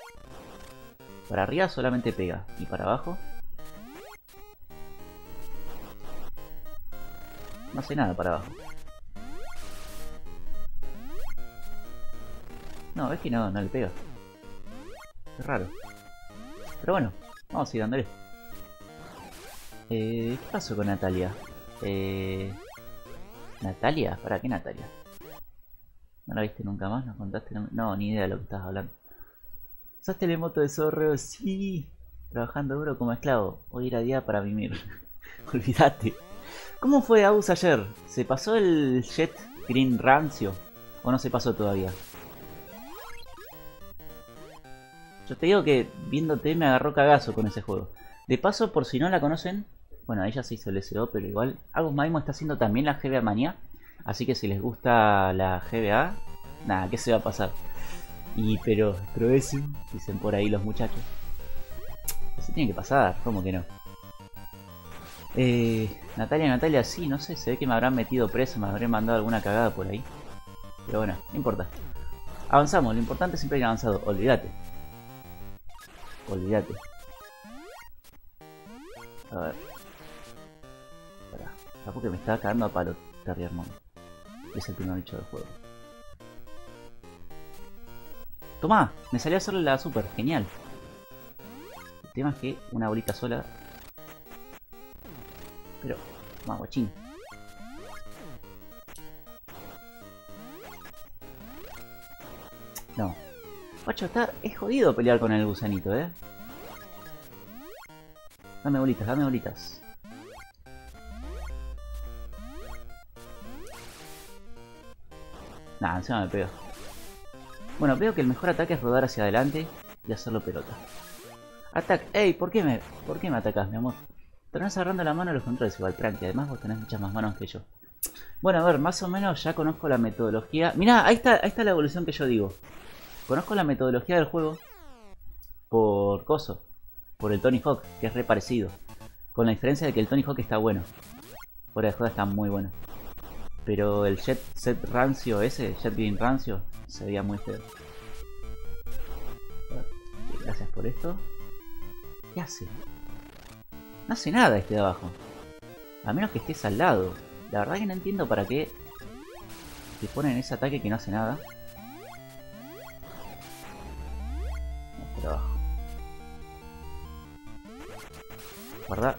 Para arriba solamente pega. Y para abajo No hace nada para abajo. No, ves que no le pega. Es raro. Pero bueno, vamos a ir dándole. ¿Qué pasó con Natalia? ¿Natalia? ¿Para qué Natalia? ¿No la viste nunca más? ¿No contaste? No, ni idea de lo que estabas hablando. ¿Usaste el emoto de zorro? Sí. Trabajando duro como esclavo. Hoy era día para mimir. Olvídate. ¿Cómo fue Aus ayer? ¿Se pasó el Jet Green rancio? ¿O no se pasó todavía? Yo te digo que viéndote me agarró cagazo con ese juego. De paso, por si no la conocen, bueno, ella se hizo el SEO, pero igual Agus Maimo está haciendo también la GBA Manía. Así que si les gusta la GBA, nada, ¿qué se va a pasar? Pero eso, dicen por ahí los muchachos. Se tiene que pasar, ¿cómo que no? Natalia, sí, no sé, se ve que me habrán metido preso, me habrán mandado alguna cagada por ahí. Pero bueno, no importa. Avanzamos, lo importante es siempre ir avanzado, olvídate. Olvídate. A ver. Pará, porque me estaba cagando a palo Terriermon. Es el primer bicho del juego. Tomá, me salió a hacerle la super, genial. El tema es que una bolita sola. Pero, más guachín. No. Guacho, es jodido pelear con el gusanito, Dame bolitas, dame bolitas. Nah, encima me pega. Bueno, veo que el mejor ataque es rodar hacia adelante y hacerlo pelota. Ataque. Ey, ¿por qué me atacas, mi amor? Tenés agarrando la mano a los controles igual, tranqui. Además vos tenés muchas más manos que yo. Bueno, a ver, más o menos ya conozco la metodología. Mirá, ahí está la evolución que yo digo. Conozco la metodología del juego por coso. Por el Tony Hawk, que es re parecido. Con la diferencia de que el Tony Hawk está bueno. Fuera de joda está muy bueno. Pero el Jet rancio ese, Jet Green rancio, se veía muy feo. Gracias por esto. ¿Qué hace? No hace nada este de abajo. A menos que estés al lado. La verdad que no entiendo para qué te ponen ese ataque que no hace nada. Vamos por abajo. Guarda.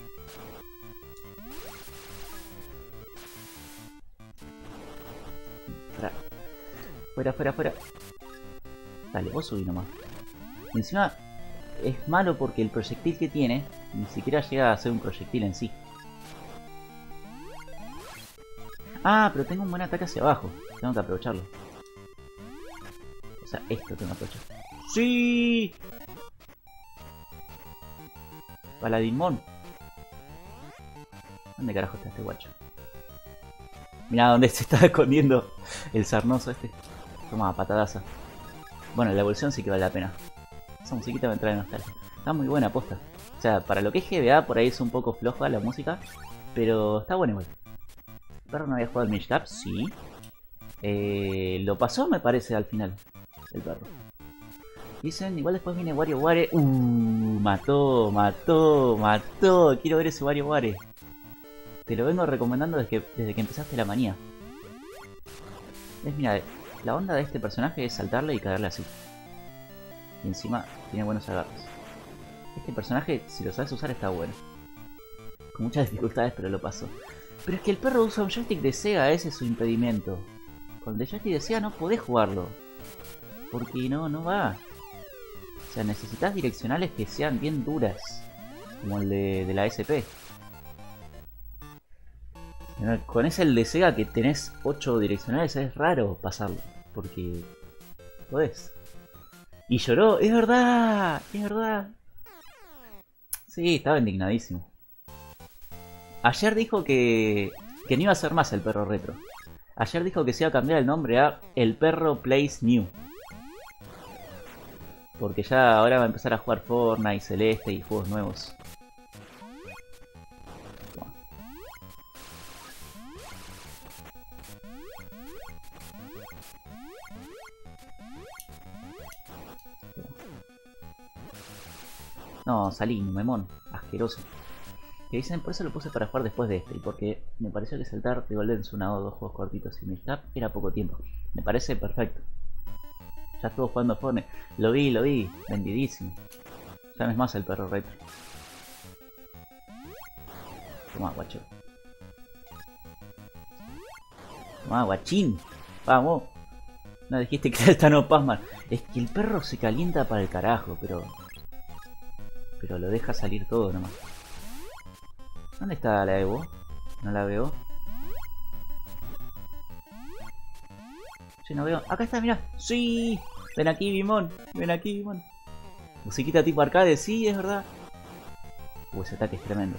Fuera. Dale, vos subí nomás. Y encima es malo porque el proyectil que tiene ni siquiera llega a ser un proyectil en sí. Ah, pero tengo un buen ataque hacia abajo. Tengo que aprovecharlo. O sea, esto tengo que aprovechar. ¡Sí! Paladinmon. ¿Dónde carajo está este guacho? Mirá dónde se está escondiendo el sarnoso este. Toma, patadaza. Bueno, la evolución sí que vale la pena. Esa musiquita me trae nostalgia. Está muy buena posta. O sea, para lo que es GBA por ahí es un poco floja la música. Pero está bueno igual. ¿El perro no había jugado al Mage Gap? Sí. Lo pasó me parece al final. El perro. Dicen, igual después viene WarioWare. Mató. Quiero ver ese WarioWare. Te lo vengo recomendando desde que empezaste la manía. Mira, la onda de este personaje es saltarle y caerle así. Y encima tiene buenos agarres. Este personaje, si lo sabes usar, está bueno. Con muchas dificultades, pero lo paso. Pero es que el perro usa un joystick de Sega, ese es su impedimento. Con el de joystick de Sega no podés jugarlo. Porque no va. O sea, necesitas direccionales que sean bien duras. Como el de la SP. Con ese el de Sega que tenés 8 direccionales es raro pasarlo. Porque podés. Y lloró, es verdad. Sí, estaba indignadísimo. Ayer dijo que no iba a ser más el perro retro. Ayer dijo que se iba a cambiar el nombre a El Perro Plays New. Porque ya ahora va a empezar a jugar Fortnite, Celeste y juegos nuevos. No, salí, memón, asqueroso. Que dicen, por eso lo puse para jugar después de este. Y porque me pareció que saltar de Golden Sun a 2 juegos cortitos y Mishap era poco tiempo. Me parece perfecto. Ya estuvo jugando Fortnite. Lo vi. Vendidísimo. Ya no es más el perro retro. Toma, guacho. Toma, guachín. Vamos. No dijiste que esta no pasma. Es que el perro se calienta para el carajo, pero lo deja salir todo nomás. ¿Dónde está la Evo? No la veo. Che, no veo. Acá está, mira. ¡Sí! Ven aquí, Bimón. Ven aquí, Bimón. Musiquita tipo arcade, sí, es verdad. Ese ataque es tremendo.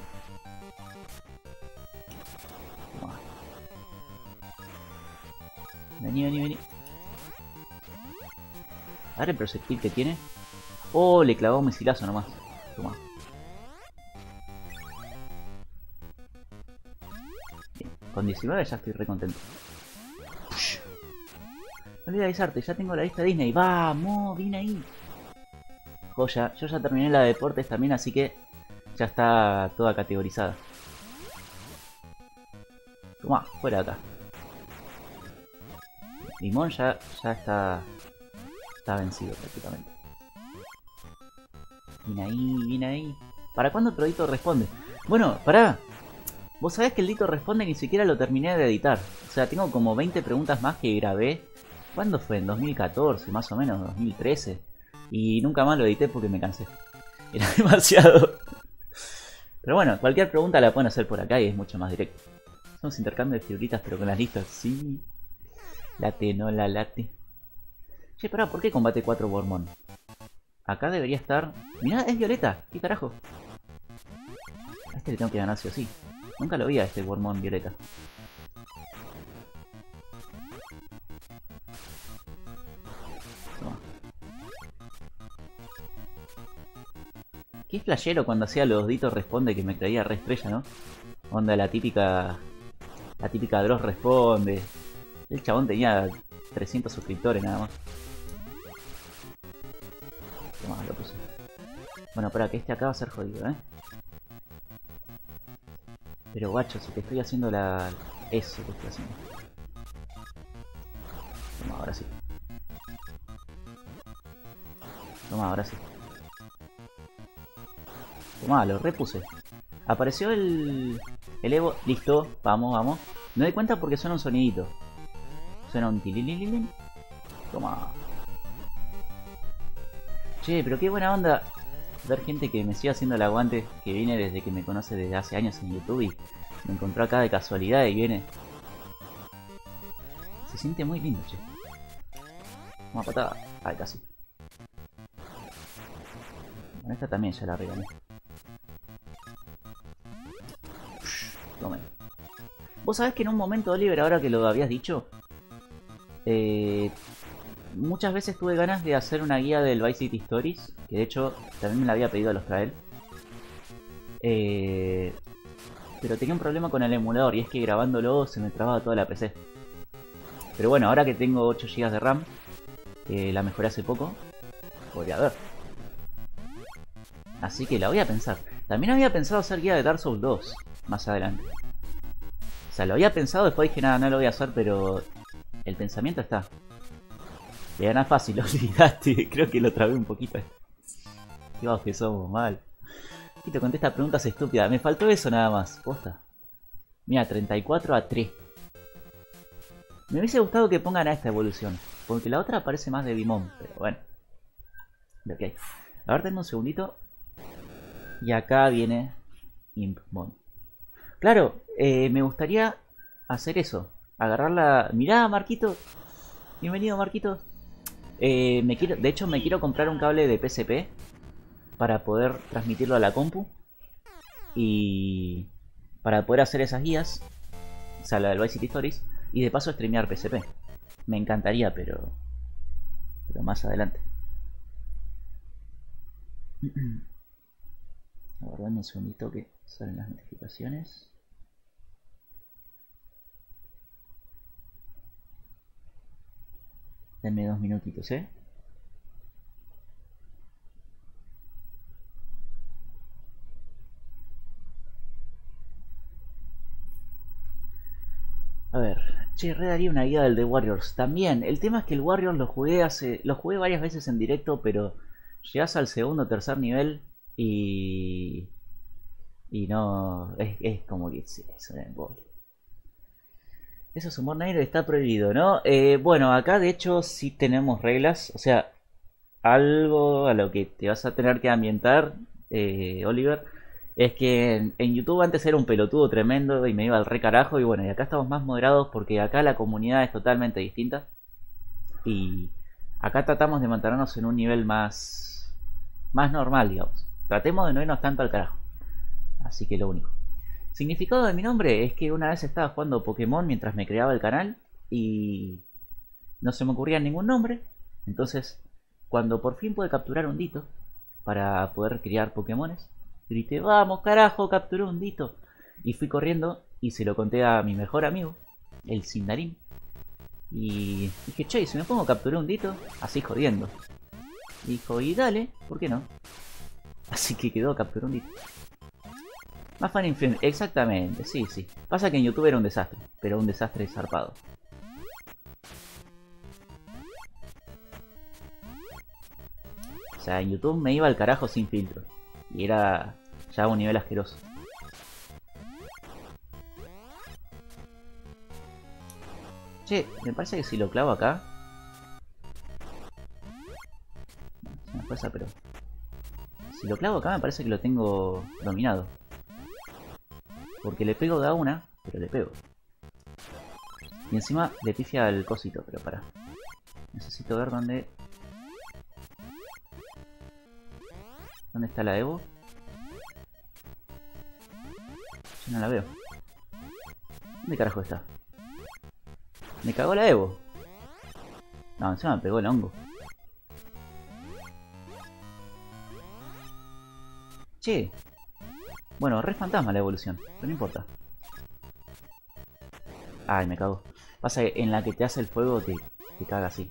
Toma. Vení. A ver el proyectil que tiene. Oh, le clavó un misilazo nomás. Toma. Bien. Con 19 ya estoy re contento. No olvides avisarte, ya tengo la lista de Disney. ¡Vamos! ¡Vine ahí! Joya, yo ya terminé la de deportes también, así que ya está toda categorizada. Toma, fuera de acá. Limón ya está vencido prácticamente. Vine ahí. ¿Para cuándo otro Dito responde? Bueno, pará. Vos sabés que el Dito responde ni siquiera lo terminé de editar. O sea, tengo como 20 preguntas más que grabé. ¿Cuándo fue? En 2014, más o menos, 2013. Y nunca más lo edité porque me cansé. Era demasiado. Pero bueno, cualquier pregunta la pueden hacer por acá y es mucho más directo. Somos intercambio de figuritas pero con las listas. Sí. Late, no la late. Che, pará, ¿por qué combate 4 Wormón? Acá debería estar... Mirá, es Violeta. ¿Qué carajo? A este le tengo que ganar sí o sí. Nunca lo vi a este Wormón Violeta. Toma. Qué flashero cuando hacía los Ditos responde que me creía re estrella, ¿no? Onda la típica... La típica Dross responde. El chabón tenía 300 suscriptores nada más. Toma, lo puse. Bueno, para que este acá va a ser jodido, ¿eh? Pero guacho, si te estoy haciendo la... Eso que estoy haciendo. Toma, ahora sí. Toma, ahora sí. Toma, lo repuse. Apareció el Evo. Listo, vamos. Me doy cuenta porque suena un sonidito. Suena un tililililin. Toma. Che, pero qué buena onda ver gente que me sigue haciendo el aguante, que viene desde que me conoce desde hace años en YouTube y me encontró acá de casualidad y viene. Se siente muy lindo, che. Una patada. Ay, casi. Bueno, esta también ya la regalé. Tome. Vos sabés que en un momento, Oliver, ahora que lo habías dicho, muchas veces tuve ganas de hacer una guía del Vice City Stories, que de hecho también me la había pedido a los Trael. Pero tenía un problema con el emulador y es que grabándolo se me trababa toda la PC. Pero bueno, ahora que tengo 8 GB de RAM, la mejoré hace poco, podría ver. Así que la voy a pensar. También había pensado hacer guía de Dark Souls 2 más adelante. O sea, lo había pensado, después dije nada, no lo voy a hacer, pero el pensamiento está. Le gana fácil, lo olvidaste. Creo que lo trabé un poquito. Qué vamos que somos mal. Y te contesta preguntas estúpidas. Me faltó eso nada más. Posta. Mira, 34-3. Me hubiese gustado que pongan a esta evolución. Porque la otra parece más de Bimón. Pero bueno. Ok. A ver, denme un segundito. Y acá viene Impmon. Claro, me gustaría hacer eso. Agarrar la... Mirá, Marquito. Bienvenido, Marquito. De hecho, me quiero comprar un cable de PSP para poder transmitirlo a la compu y para poder hacer esas guías, o sea, la del Vice City Stories, y de paso streamear PSP. Me encantaría, pero más adelante. Aguardame un segundito que salen las notificaciones. Denme 2 minutitos, ¿eh? A ver, che, daría una guía del The Warriors. También, el tema es que el Warriors lo jugué varias veces en directo, pero llegas al segundo o tercer nivel y... Y no, es como que es un embole. Eso es humor negro y está prohibido, ¿no? Bueno, acá de hecho sí tenemos reglas, o sea, algo a lo que te vas a tener que ambientar, Oliver, es que en YouTube antes era un pelotudo tremendo y me iba al re carajo y bueno, y acá estamos más moderados porque acá la comunidad es totalmente distinta y acá tratamos de mantenernos en un nivel más normal, digamos. Tratemos de no irnos tanto al carajo. Así que lo único. Significado de mi nombre es que una vez estaba jugando Pokémon mientras me creaba el canal y no se me ocurría ningún nombre. Entonces, cuando por fin pude capturar un Dito para poder criar Pokémones, grité, vamos carajo, capturé un Dito. Y fui corriendo y se lo conté a mi mejor amigo, el Sindarin. Y dije, che, si me pongo a capturar un Dito, así jodiendo. Y dijo, y dale, ¿por qué no? Así que quedó capturar un Dito. Más fan influencer, exactamente, sí, sí. Pasa que en YouTube era un desastre, pero un desastre zarpado. O sea, en YouTube me iba al carajo sin filtro. Y era ya un nivel asqueroso. Che, me parece que si lo clavo acá... Bueno, se me fue esa, pero... Si lo clavo acá me parece que lo tengo dominado. Porque le pego de a una, pero le pego. Y encima le pifia al cosito, pero para. Necesito ver dónde... ¿Dónde está la Evo? Yo no la veo. ¿Dónde carajo está? Me cagó la Evo. No, encima me pegó el hongo. Che. Bueno, re fantasma la evolución, pero no importa. Ay, me cago. Pasa que en la que te hace el fuego te caga así.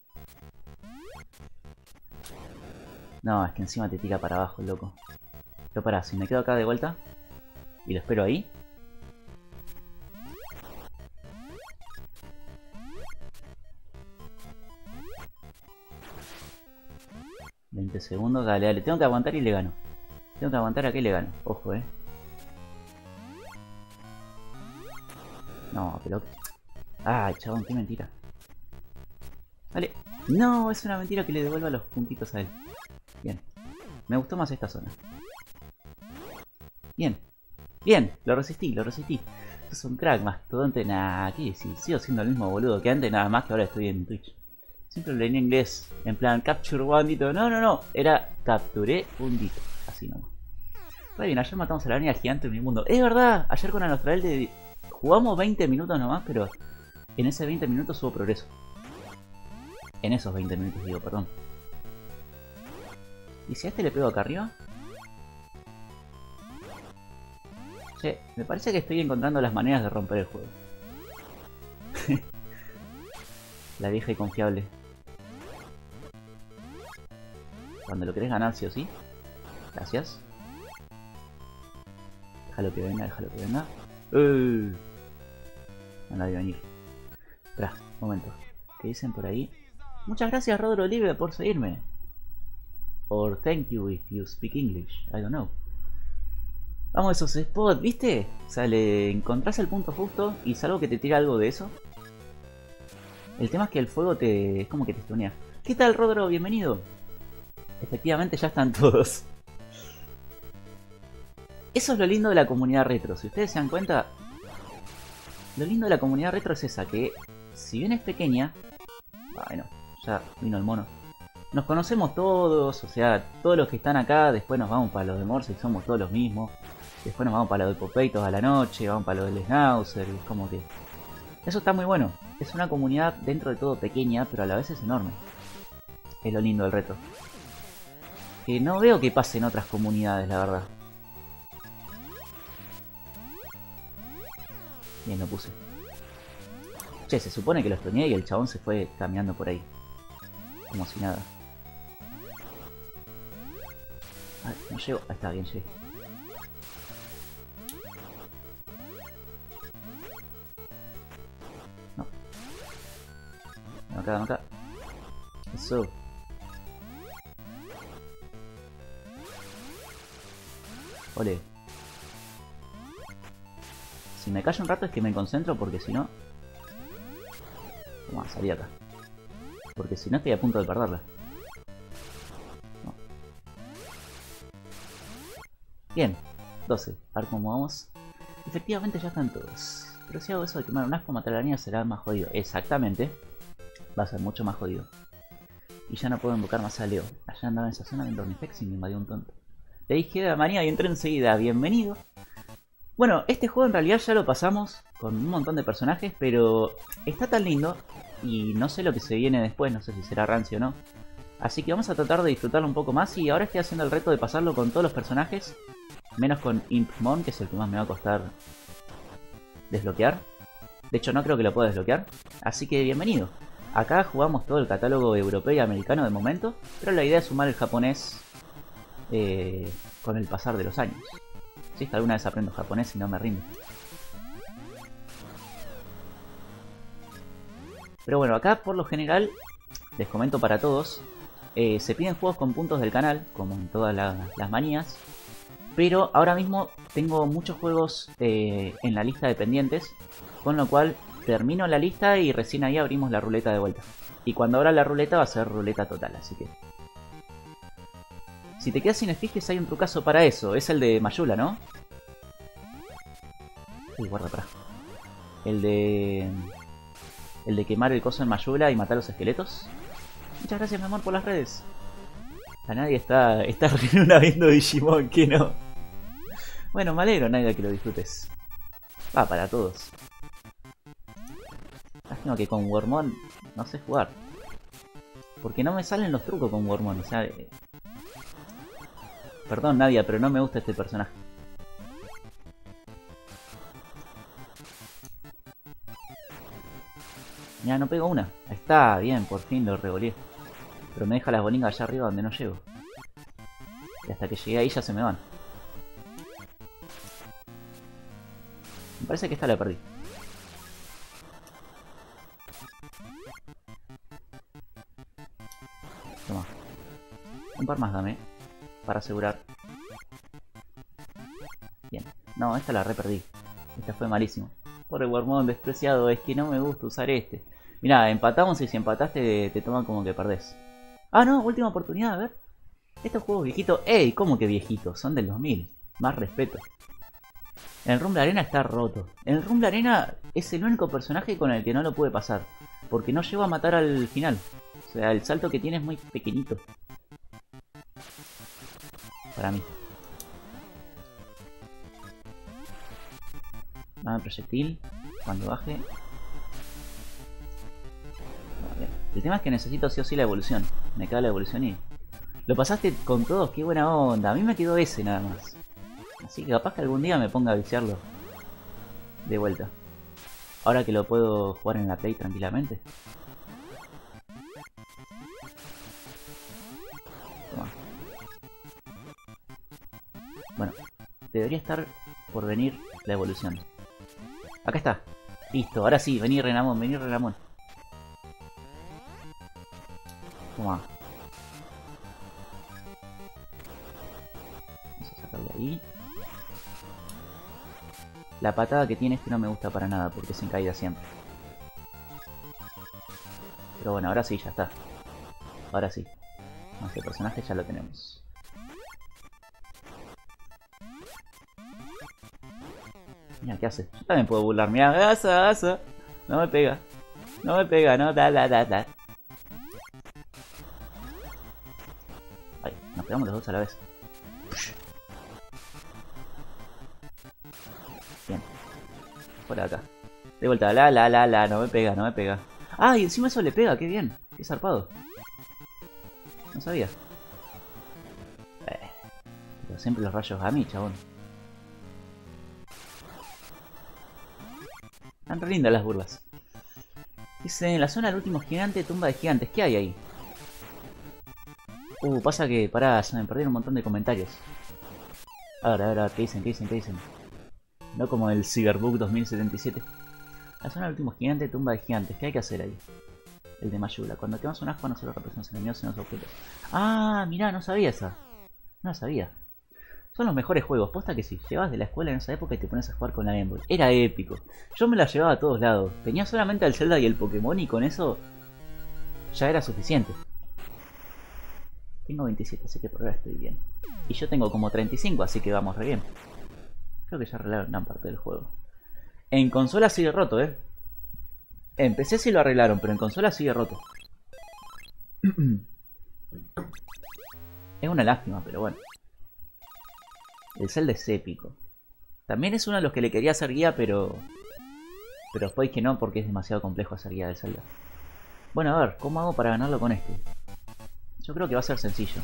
No, es que encima te tira para abajo, loco. Pero pará, si me quedo acá de vuelta y lo espero ahí. ...20 segundos, dale, dale. Tengo que aguantar y le gano. Tengo que aguantar a que le gano. Ojo, No, pero... Ay, chabón, qué mentira. Vale. No, es una mentira que le devuelva los puntitos a él. Bien. Me gustó más esta zona. Bien. Bien, lo resistí, lo resistí. Esto es un crack, mastodonte. Nah, ¿qué decir? Sigo siendo el mismo boludo que antes, nada más que ahora estoy en Twitch. Siempre lo leí en inglés. En plan, capture one dito. No, no, no. Era capturé un dito. Así nomás. Muy bien, ayer matamos a la araña gigante en mi mundo. Es verdad, ayer con Anostralde jugamos 20 minutos nomás, pero en ese 20 minutos hubo progreso. En esos 20 minutos digo, perdón. ¿Y si a este le pego acá arriba? Che, me parece que estoy encontrando las maneras de romper el juego. La vieja y confiable. Cuando lo querés ganar sí o sí. Gracias. Déjalo que venga, déjalo que venga. No la voy a venir. Espera, un momento. ¿Qué dicen por ahí? Muchas gracias, Rodro Olive, por seguirme. Or thank you if you speak English. I don't know. Vamos, esos spots, ¿viste? O sea, le encontrás el punto justo y salvo que te tira algo de eso. El tema es que el fuego es como que te estunea. ¿Qué tal, Rodro? Bienvenido. Efectivamente ya están todos. Eso es lo lindo de la comunidad retro. Si ustedes se dan cuenta, lo lindo de la comunidad retro es esa, que si bien es pequeña... Bueno, ya vino el mono. Nos conocemos todos, o sea, todos los que están acá, después nos vamos para los de Morse y somos todos los mismos. Después nos vamos para los de Popeitos a la noche, vamos para los del Schnauzer, es como que... Eso está muy bueno. Es una comunidad dentro de todo pequeña, pero a la vez es enorme. Es lo lindo del retro. Que no veo que pase en otras comunidades, la verdad. Bien, lo puse. Che, se supone que lo estoneé y el chabón se fue caminando por ahí. Como si nada. Ay, no llego. Ahí está, bien, llegué. dame acá. Eso. Ole. Si me callo un rato es que me concentro porque si no... Vamos a salir acá. Porque si no estoy a punto de perderla. No. Bien. 12. A ver cómo vamos. Efectivamente ya están todos. Pero si hago eso de quemar un asco, matar a la niña será más jodido. Exactamente. Va a ser mucho más jodido. Y ya no puedo invocar más a Leo. Allá andaba en esa zona viendo Ornifex y me invadió un tonto. Le dije de la manía y entré enseguida. Bienvenido. Bueno, este juego en realidad ya lo pasamos con un montón de personajes, pero está tan lindo y no sé lo que se viene después, no sé si será rancio o no. Así que vamos a tratar de disfrutarlo un poco más y ahora estoy haciendo el reto de pasarlo con todos los personajes, menos con Impmon, que es el que más me va a costar desbloquear. De hecho no creo que lo pueda desbloquear, así que bienvenido. Acá jugamos todo el catálogo europeo y americano de momento, pero la idea es sumar el japonés con el pasar de los años. Si es que alguna vez aprendo japonés y no me rindo. Pero bueno, acá por lo general, les comento para todos, se piden juegos con puntos del canal, como en todas las manías. Pero ahora mismo tengo muchos juegos en la lista de pendientes, con lo cual termino la lista y recién ahí abrimos la ruleta de vuelta. Y cuando abra la ruleta va a ser ruleta total, así que... Si te quedas sin esfiges hay un trucazo para eso, es el de Mayula, ¿no? Uy, guarda, pará. El de quemar el coso en Mayula y matar a los esqueletos. Muchas gracias, mi amor, por las redes. A nadie está Renuna viendo Digimon, que no. Bueno, me alegro, Naida, que lo disfrutes. Va, para todos. Lástima que con Wormon no sé jugar. Porque no me salen los trucos con Wormon, o sea... Perdón, Nadia, pero no me gusta este personaje. Ya no pego una. Ahí está, bien, por fin lo revoleé. Pero me deja las bolingas allá arriba donde no llego. Y hasta que llegué ahí ya se me van. Me parece que esta la perdí. Toma. Un par más dame. Para asegurar. Bien. No, esta la re perdí. Esta fue malísimo. Pobre Wormón despreciado, es que no me gusta usar este. Mirá, empatamos y si empataste te toman como que perdés. Ah, no, última oportunidad, a ver. Estos juegos viejitos... ¡Ey! ¿Cómo que viejitos? Son del 2000. Más respeto. El Rumble Arena está roto. El Rumble Arena es el único personaje con el que no lo pude pasar. Porque no llego a matar al final. O sea, el salto que tiene es muy pequeñito. Para mí. Dame proyectil. Cuando baje. Vale. El tema es que necesito sí o sí la evolución. Me queda la evolución y... Lo pasaste con todos, qué buena onda. A mí me quedó ese nada más. Así que capaz que algún día me ponga a viciarlo. De vuelta. Ahora que lo puedo jugar en la Play tranquilamente. Toma. Bueno, debería estar por venir la evolución. Acá está. Listo, ahora sí, vení Renamón, vení Renamón. Toma. Vamos a sacarle ahí. La patada que tiene este no me gusta para nada porque es en caída siempre. Pero bueno, ahora sí, ya está. Ahora sí. Este personaje ya lo tenemos. Mira, ¿qué hace? Yo también puedo burlar. Mira, asa. No me pega. No me pega, no. Da. Ay, nos pegamos los dos a la vez. Bien. Fuera de acá. De vuelta. La. No me pega. Ah, y encima eso le pega. Qué bien. Qué zarpado. No sabía. Pero siempre los rayos a mí, chabón. Están re lindas las burlas. Dice, en la zona del último gigante, tumba de gigantes. ¿Qué hay ahí? Pasa que, pará, se me perdieron un montón de comentarios. A ver, ¿qué dicen? No como el Cyberbook 2077. La zona del último gigante, tumba de gigantes. ¿Qué hay que hacer ahí? El de Mayula. Cuando quemas un asco no solo representan los enemigos sino los objetos. Ah, mirá, no sabía esa. No la sabía. Son los mejores juegos. Posta que si llegabas de la escuela en esa época y te pones a jugar con la Game Boy. Era épico. Yo me la llevaba a todos lados. Tenía solamente el Zelda y el Pokémon y con eso ya era suficiente. Tengo 27, así que por ahora estoy bien. Y yo tengo como 35, así que vamos re bien. Creo que ya arreglaron gran parte del juego. En consola sigue roto, En PC sí lo arreglaron, pero en consola sigue roto. Es una lástima, pero bueno. El Zelda es épico. También es uno de los que le quería hacer guía, pero después que no, porque es demasiado complejo hacer guía del Zelda. Bueno, a ver, ¿cómo hago para ganarlo con este? Yo creo que va a ser sencillo.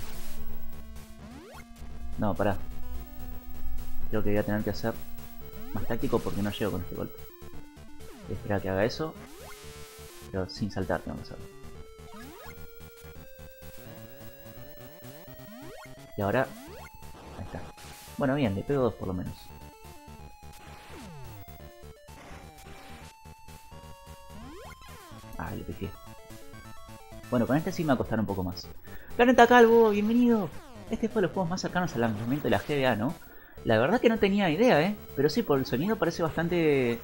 No, pará. Creo que voy a tener que hacer más táctico porque no llego con este golpe. Voy a esperar a que haga eso. Pero sin saltar tengo que hacerlo. Y ahora... Ahí está. Bueno, bien, le pego 2 por lo menos. Ah, le pegué. Bueno, con este sí me va a costar un poco más. Planeta Calvo, bienvenido. Este fue de los juegos más cercanos al lanzamiento de la GBA, ¿no? La verdad que no tenía idea, pero sí, por el sonido parece bastante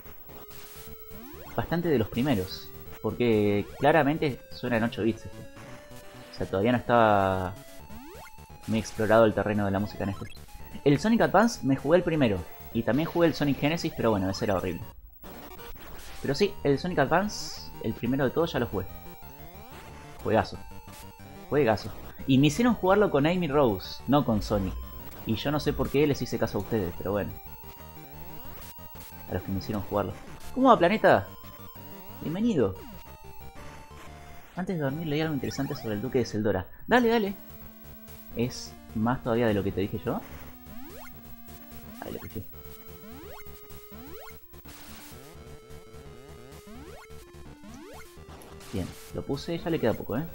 de los primeros. Porque claramente suena en 8 bits este. O sea, todavía no estaba muy explorado el terreno de la música en este. El Sonic Advance me jugué el primero. Y también jugué el Sonic Genesis, pero bueno, ese era horrible. Pero sí, el Sonic Advance, el primero de todos, ya lo jugué. Juegazo. Juegazo. Y me hicieron jugarlo con Amy Rose, no con Sonic. Y yo no sé por qué les hice caso a ustedes, pero bueno. A los que me hicieron jugarlo. ¿Cómo va, planeta? Bienvenido. Antes de dormir leí algo interesante sobre el Duque de Zeldora. Dale, dale. ¿Es más todavía de lo que te dije yo? Ahí lo dije. Bien, lo puse, ya le queda poco, Bueno,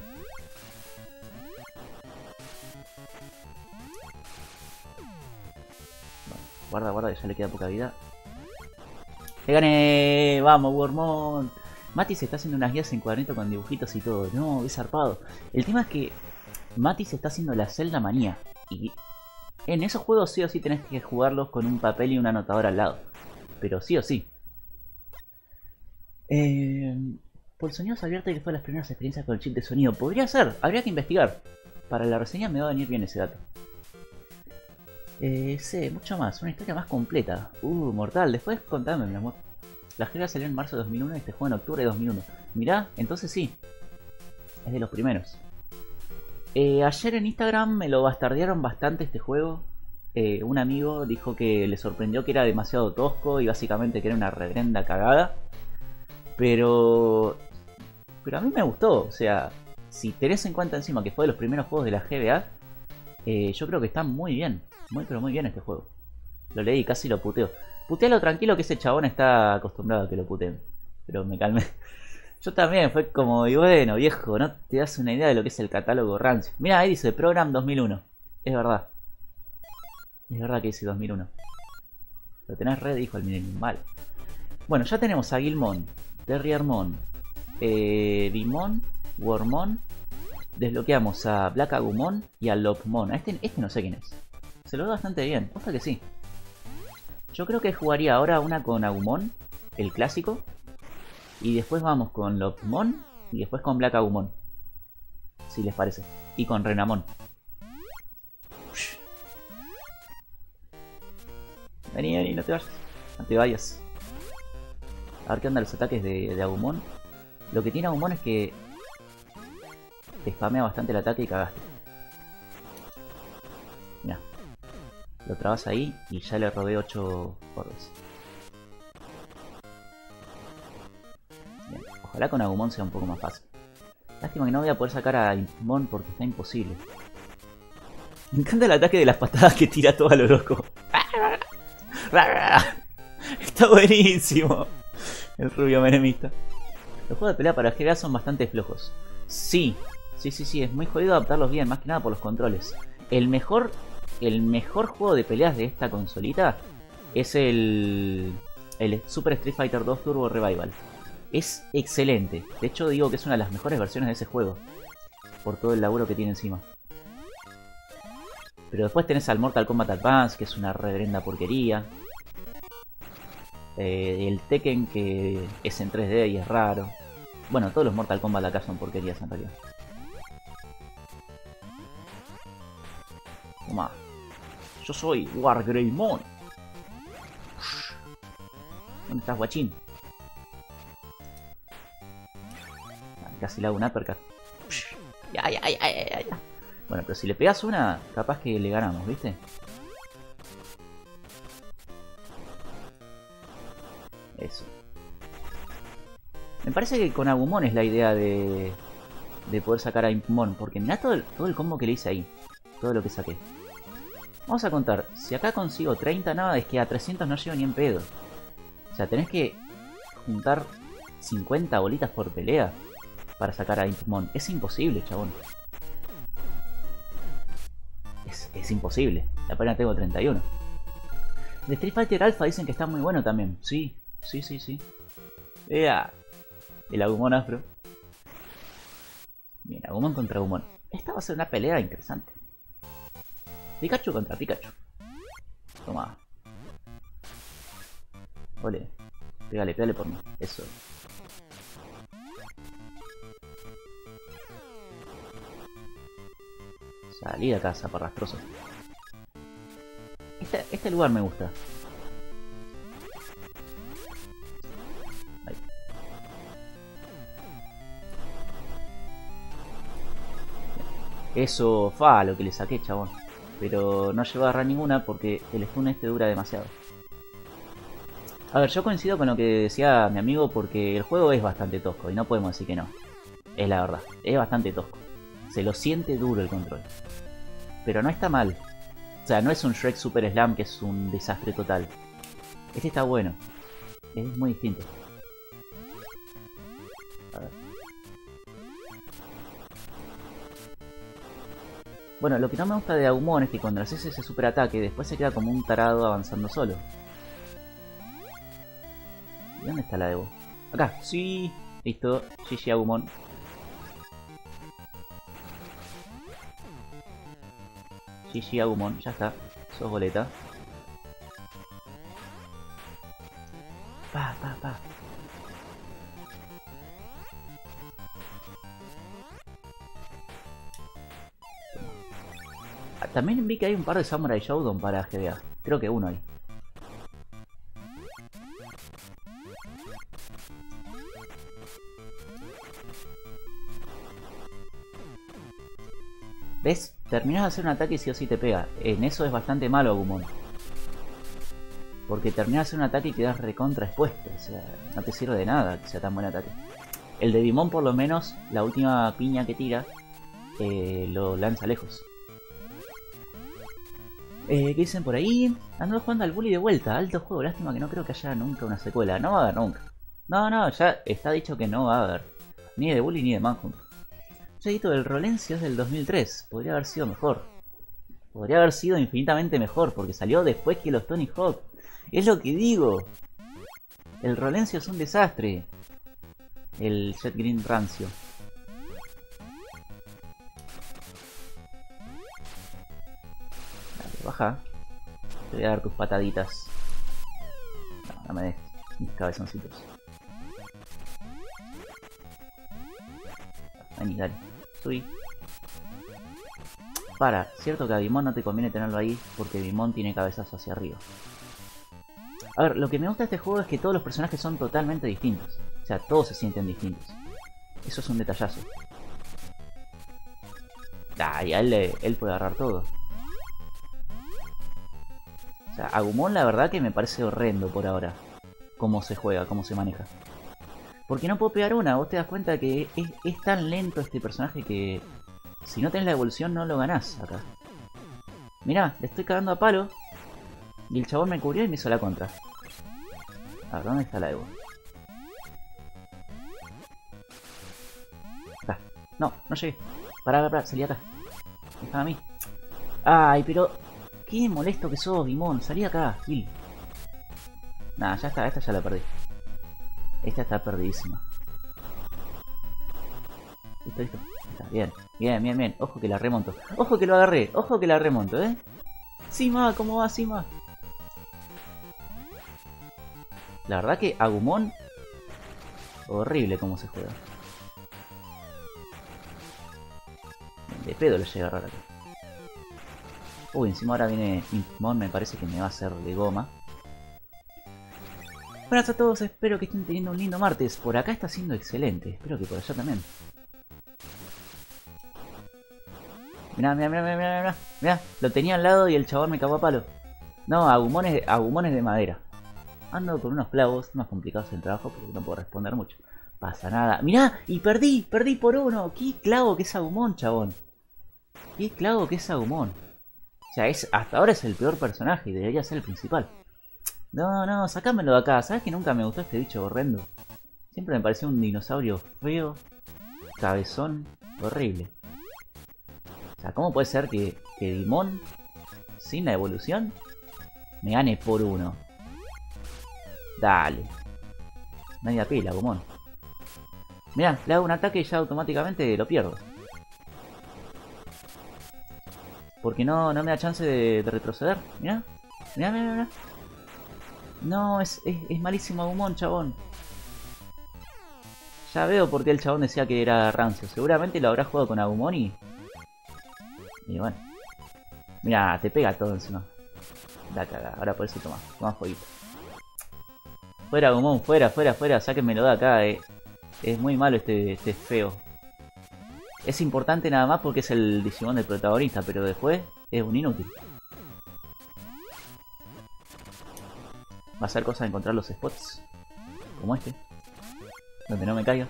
guarda, guarda, que ya le queda poca vida. ¡Le gané! ¡Vamos, Wormón! Mati se está haciendo unas guías en cuadernito con dibujitos y todo. No, es zarpado. El tema es que Mati se está haciendo la Zelda manía. Y en esos juegos sí o sí tenés que jugarlos con un papel y un anotador al lado. Pero sí o sí. Por sonidos abiertos que fue las primeras experiencias con el chip de sonido. Podría ser, habría que investigar. Para la reseña me va a venir bien ese dato. Sí, mucho más, una historia más completa. Mortal, después contame, mi amor. La GBA salió en marzo de 2001 y este juego en octubre de 2001. Mirá, entonces sí. Es de los primeros. Ayer en Instagram me lo bastardearon bastante este juego. Un amigo dijo que le sorprendió que era demasiado tosco y básicamente que era una reverenda cagada. Pero a mí me gustó. O sea, si tenés en cuenta encima que fue de los primeros juegos de la GBA, yo creo que está muy bien. Muy pero muy bien este juego. Lo leí y casi lo puteo. Putealo tranquilo que ese chabón está acostumbrado a que lo puteen. Pero me calmé. Yo también, fue como, y bueno, viejo, no te das una idea de lo que es el catálogo rancio. Mira, ahí dice Program 2001. Es verdad. Es verdad que dice 2001. Lo tenés red, dijo el Millennium. Vale. Bueno, ya tenemos a Gilmon, Terriermon, Bimon, Wormon. Desbloqueamos a Black Agumon y a Lopmon. Este no sé quién es. Se lo ve bastante bien, ojalá que sí. Yo creo que jugaría ahora una con Agumon, el clásico. Y después vamos con Lopmon y después con Black Agumon. Si les parece. Y con Renamon. Vení, vení, no te vayas. No te vayas. A ver qué onda los ataques de Agumon. Lo que tiene Agumon es que te spamea bastante el ataque y cagaste. Mirá. Lo trabas ahí y ya le robé 8 orbes. Bien. Ojalá con Agumon sea un poco más fácil. Lástima que no voy a poder sacar a Agumon porque está imposible. Me encanta el ataque de las patadas que tira todo a lo loco. Está buenísimo. El rubio menemista. Los juegos de pelea para GBA son bastante flojos. Sí, es muy jodido adaptarlos bien, más que nada por los controles. El mejor juego de peleas de esta consolita es el Super Street Fighter 2 Turbo Revival. Es excelente. De hecho digo que es una de las mejores versiones de ese juego. Por todo el laburo que tiene encima. Pero después tenés al Mortal Kombat Advance, que es una reverenda porquería. El Tekken, que es en 3D y es raro. Bueno, todos los Mortal Kombat acá son porquerías en realidad. Toma. Yo soy Wargreymon. ¿Dónde estás, guachín? Casi le hago un uppercut. Ya. Bueno, pero si le pegas una, capaz que le ganamos, ¿viste? Eso. Me parece que con Agumon es la idea de poder sacar a Impmon. Porque mirá todo el combo que le hice ahí. Todo lo que saqué. Vamos a contar. Si acá consigo 30 nada, es que a 300 no llego ni en pedo. O sea, tenés que juntar 50 bolitas por pelea para sacar a Impmon. Es imposible, chabón. Es imposible. Apenas tengo 31. De Street Fighter Alpha dicen que está muy bueno también. Sí. Vea. El Agumon afro. Bien, Agumon contra Agumon. Esta va a ser una pelea interesante. Pikachu contra Pikachu. Toma. Ole. Pégale por mí. Eso. Salí de acá, zaparrastroso. Este lugar me gusta. Ahí. Eso, lo que le saqué, chabón. Pero no llevo a agarrar ninguna porque el stun este dura demasiado. A ver, yo coincido con lo que decía mi amigo porque el juego es bastante tosco y no podemos decir que no. Es la verdad, es bastante tosco. Se lo siente duro el control. Pero no está mal. O sea, no es un Shrek Super Slam que es un desastre total. Este está bueno. Es muy distinto. A ver. Bueno, lo que no me gusta de Agumon es que cuando haces ese super ataque, después se queda como un tarado avanzando solo. ¿Y dónde está la Evo? Acá, sí. Listo, GG Agumon. GG Agumon, ya está. Sos boleta. Pa. También vi que hay un par de Samurai Shodown para GBA. Creo que uno hay. ¿Ves? Terminás de hacer un ataque y sí o sí te pega. En eso es bastante malo Agumon. Porque terminás de hacer un ataque y quedas recontra expuesto. O sea, no te sirve de nada que sea tan buen ataque. El de Digimon por lo menos, la última piña que tira, lo lanza lejos. ¿Qué dicen por ahí? Ando jugando al Bully de vuelta. Alto juego, lástima que no creo que haya nunca una secuela. No va a haber nunca. No, ya está dicho que no va a haber. Ni de Bully ni de Manhunt. Cheguito, el Rolencio es del 2003. Podría haber sido mejor. Podría haber sido infinitamente mejor, porque salió después que los Tony Hawk. Es lo que digo. El Rolencio es un desastre. El Jet Green rancio. Dale, baja. Te voy a dar tus pataditas. No me des mis cabezoncitos. Vení, dale. Subí. Cierto que a Bimon no te conviene tenerlo ahí porque Bimon tiene cabezas hacia arriba. A ver, lo que me gusta de este juego es que todos los personajes son totalmente distintos. O sea, todos se sienten distintos. Eso es un detallazo. Y a él puede agarrar todo. O sea, Agumon la verdad que me parece horrendo por ahora. Cómo se juega, cómo se maneja. Porque no puedo pegar una, vos te das cuenta que es tan lento este personaje que si no tenés la evolución no lo ganás acá. Mirá, le estoy cagando a palo y el chabón me cubrió y me hizo la contra. A ver, ¿dónde está la Evo? Acá. No llegué. Pará, salí acá. Déjame a mí. Ay, pero qué molesto que sos, Bimon. Salí acá, Gil. Nah, ya está, esta ya la perdí. Esta está perdidísima. Listo, listo. Está bien. Bien, bien, bien. Ojo que la remonto. Ojo que lo agarré. Ojo que la remonto, Sima, ¿cómo va Sima? La verdad que Agumon... horrible cómo se juega. De pedo le llega a agarrar acá. Uy, encima ahora viene Impmon, me parece que me va a hacer de goma. Buenas a todos, espero que estén teniendo un lindo martes. Por acá está siendo excelente, espero que por allá también. Mirá, mirá, mirá, mirá, mirá, mirá, lo tenía al lado y el chabón me cagó a palo. No, Agumon es de madera. Ando con unos clavos más complicados en trabajo porque no puedo responder mucho. Pasa nada. Mirá, y perdí por uno. Qué clavo que es Agumon, chabón. Qué clavo que es Agumon. O sea, hasta ahora es el peor personaje y debería ser el principal. No, no, sacámelo de acá. ¿Sabes que nunca me gustó este bicho horrendo? Siempre me pareció un dinosaurio feo, cabezón, horrible. O sea, ¿cómo puede ser que Dimon, sin la evolución, me gane por uno? Dale. Nadie apela, Agumon. Mirá, le hago un ataque y ya automáticamente lo pierdo. Porque no me da chance de retroceder. Mirá, mirá, mirá, mirá. No, es malísimo Agumon, chabón. Ya veo por qué el chabón decía que era rancio. Seguramente lo habrá jugado con Agumon y bueno. Mira, te pega todo encima. Da cagada. Ahora por eso toma fueguito. Fuera Agumon, fuera, fuera, fuera. Sáquenmelo de acá, Es muy malo este feo. Es importante nada más porque es el Digimon del protagonista, pero después es un inútil. Va a ser cosa de encontrar los spots. Como este. Donde no me caiga.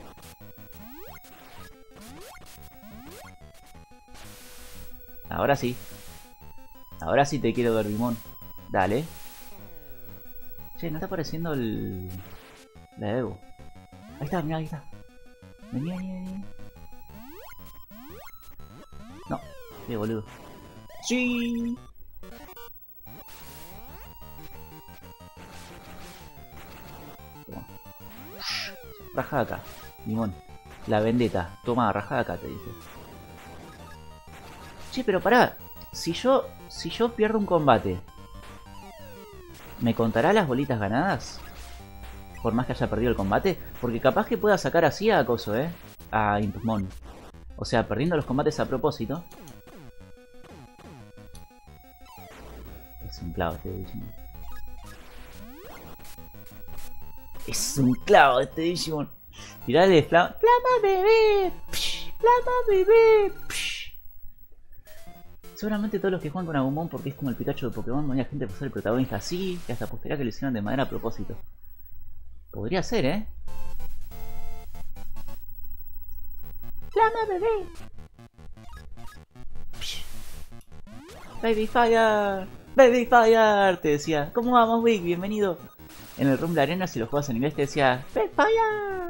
Ahora sí. Ahora sí te quiero ver, Dimon. Dale. Che, no está apareciendo la Evo. Ahí está, mira, ahí está. Vení, vení, vení. No, qué boludo. ¡Sí! Toma. Rajada acá, Dimon. La vendetta. Toma, rajada acá, te dije. Che, pero pará. Si yo pierdo un combate, ¿me contará las bolitas ganadas? Por más que haya perdido el combate. Porque capaz que pueda sacar así a Coso, a Impmon. O sea, perdiendo los combates a propósito. Es un clavo este Digimon. Es un clavo este Digimon. Tirale flama. ¡Flama bebé! ¡Psh! ¡Flama bebé! ¡Psh! Seguramente todos los que juegan con Agumon porque es como el Pikachu de Pokémon, no hay gente por ser el protagonista así, que hasta apostaría que lo hicieron de manera a propósito. Podría ser, ¡Flama bebé! Psh. ¡Baby Fire! ¡Baby Fire! Te decía, ¿cómo vamos, Vic? Bienvenido. En el Rumble Arena, si lo juegas en inglés, te decía, ¡Baby Fire!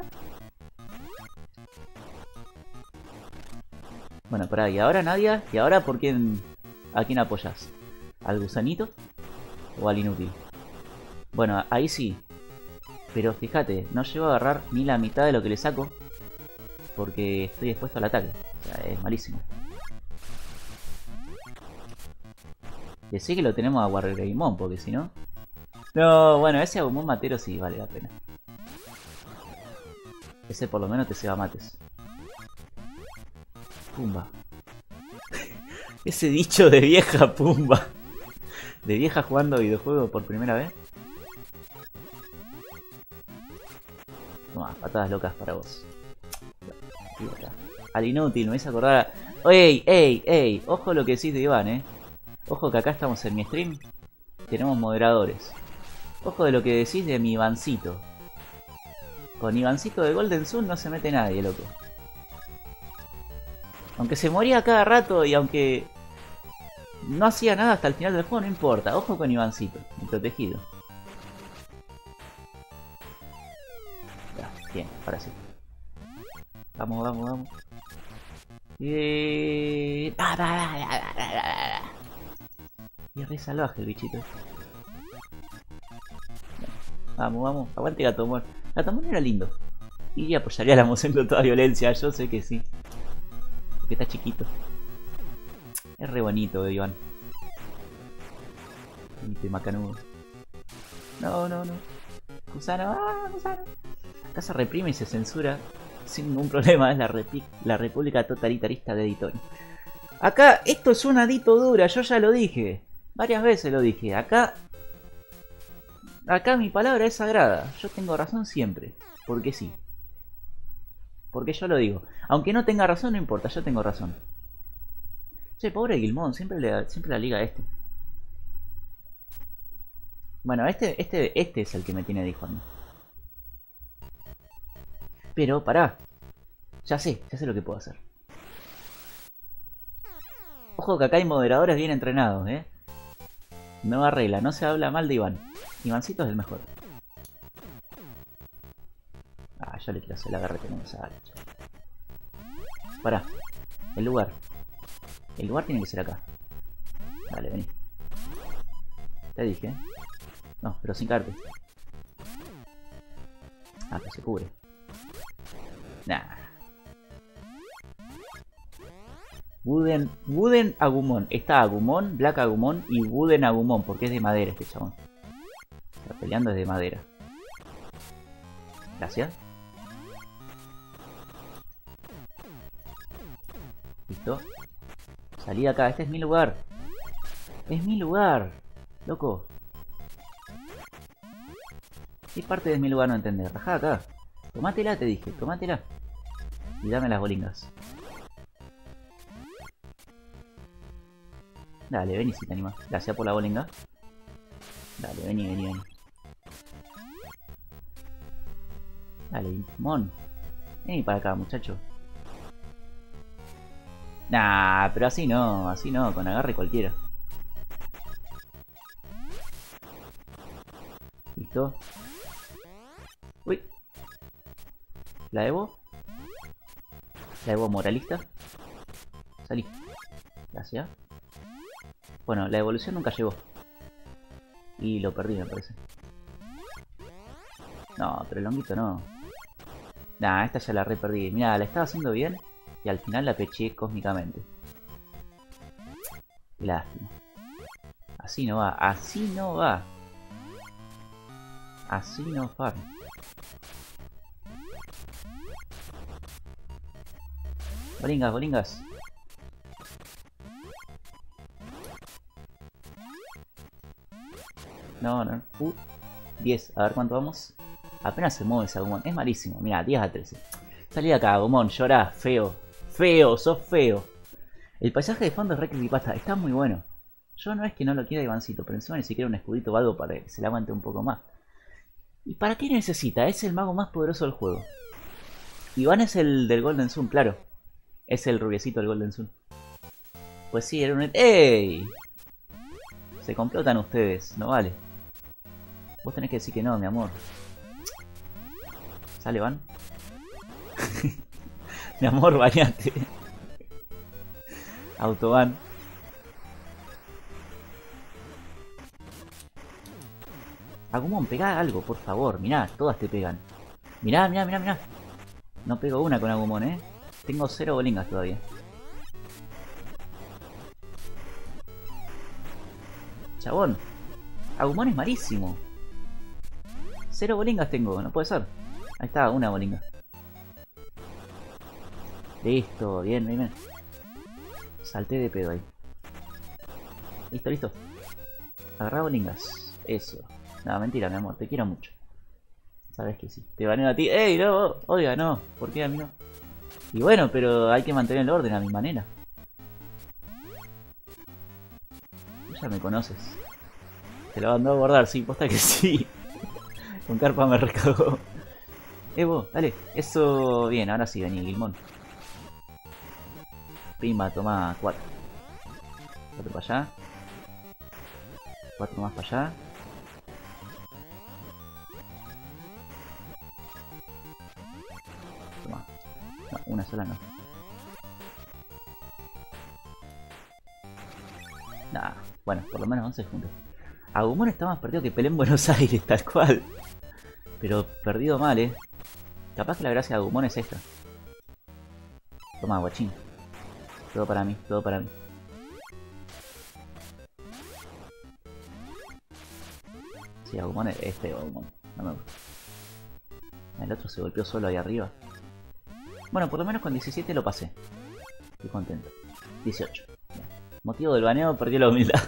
Bueno, pará, y ahora Nadia, ¿y ahora por quién? ¿A quién apoyas? ¿Al gusanito? ¿O al inútil? Bueno, ahí sí. Pero fíjate, no llego a agarrar ni la mitad de lo que le saco. Porque estoy expuesto al ataque. O sea, es malísimo. Decí que lo tenemos a Wargreymon, porque si no... No, bueno, ese Agumon matero sí vale la pena. Ese por lo menos te ceba mates. Pumba. Ese dicho de vieja Pumba. De vieja jugando videojuegos por primera vez. Toma, patadas locas para vos. Al inútil, me hice acordar. ¡Ey, ey, ey! Ojo lo que decís de Iván, Ojo que acá estamos en mi stream. Tenemos moderadores. Ojo de lo que decís de mi Ivancito. Con Ivancito de Golden Sun no se mete nadie, loco. Aunque se moría cada rato y aunque no hacía nada hasta el final del juego, no importa. Ojo con Ivancito, mi protegido. Ya, bien, ahora sí. Vamos, vamos, vamos. Y re salvaje el bichito. Vamos, vamos. Aguante Gatomon. Gatomon era lindo. Y apoyaría la moción con toda violencia, yo sé que sí. Porque está chiquito. Es re bonito, Iván. Bonito macanudo. No, no, no. Gusano, gusano. Acá se reprime y se censura sin ningún problema. Es la República Totalitarista de Editoni. Acá esto es una dictadura, yo ya lo dije. Varias veces lo dije. Acá mi palabra es sagrada. Yo tengo razón siempre. Porque sí. Porque yo lo digo. Aunque no tenga razón, no importa, yo tengo razón. Che, pobre Guilmón, siempre la liga a este. Bueno, este es el que me tiene dejando. Pero, pará. Ya sé lo que puedo hacer. Ojo que acá hay moderadores bien entrenados, Nueva regla, no se habla mal de Iván. Ivancito es el mejor. Ah, yo le quiero hacer la agarre con esa hacha. Pará. El lugar. El lugar tiene que ser acá. Dale, vení. Te dije, No, pero sin caerte. Ah, pero se cubre. Nah. Wooden Agumon. Está Agumon, Black Agumon y Wooden Agumon. Porque es de madera este chabón. Está peleando es de madera. Gracias. Listo. Salí de acá. Este es mi lugar. Es mi lugar. Loco. ¿Qué parte de mi lugar no entendés? Rajá acá. Tomátela, te dije. Tomátela. Y dame las bolingas. Dale, vení si te animas. Gracias por la bolinga. Dale, vení. Dale, Mon. Vení para acá, muchacho. Nah, pero así no, con agarre cualquiera. Listo. Uy. La Evo. La Evo moralista. Salí. Gracias. Bueno, la evolución nunca llegó. Y lo perdí, me parece. No, pero el honguito no. Nah, esta ya la re perdí. Mirá, la estaba haciendo bien. Y al final la peché cósmicamente. Lástima. Así no va, así no va. Así no va. Bolingas, bolingas. No. 10, a ver cuánto vamos. Apenas se mueve ese Agumon, es malísimo. Mira, 10 a 13. Salí de acá, Agumon, llorá, feo. Feo, sos feo. El paisaje de fondo es re creepypasta, está muy bueno. Yo no es que no lo quiera Ivancito, pero encima ni siquiera un escudito o algo para que se le aguante un poco más. ¿Y para qué necesita? Es el mago más poderoso del juego. Iván es el del Golden Sun, claro. Es el rubiecito del Golden Sun. Pues sí, era un... ¡Ey! Se complotan ustedes, no vale. Vos tenés que decir que no, mi amor. Sale, Van. Mi amor, bañate. Autoban. Agumon, pegá algo, por favor. Mirá, todas te pegan. Mirá. No pego una con Agumon, Tengo 0 bolingas todavía. Chabón. Agumon es malísimo. 0 bolingas tengo, no puede ser. Ahí está, una bolinga. Listo, bien. Salté de pedo ahí. Listo. Agarrá bolingas. Eso. No, mentira, mi amor, te quiero mucho. Sabes que sí. Te baneo a ti. ¡Ey, no! Oiga, no. ¿Por qué a mí no? Y bueno, pero hay que mantener el orden a mi manera. Tú ya me conoces. Te lo mandó a guardar, sí, posta que sí. Con carpa me recagó. Vos, dale. Eso, bien, ahora sí, vení, Guilmón. Prima, toma 4. 4 para allá. 4 más para allá. Toma. No, una sola no. Nah, bueno, por lo menos 11 juntos. Agumon está más perdido que Pelé en Buenos Aires, tal cual. Pero perdido mal, Capaz que la gracia de Agumon es esta. Toma, guachín. Todo para mí, todo para mí. Sí, Agumon es feo, Agumon. No me gusta. El otro se golpeó solo ahí arriba. Bueno, por lo menos con 17 lo pasé. Estoy contento. 18. Bien. Motivo del baneo, perdió la humildad.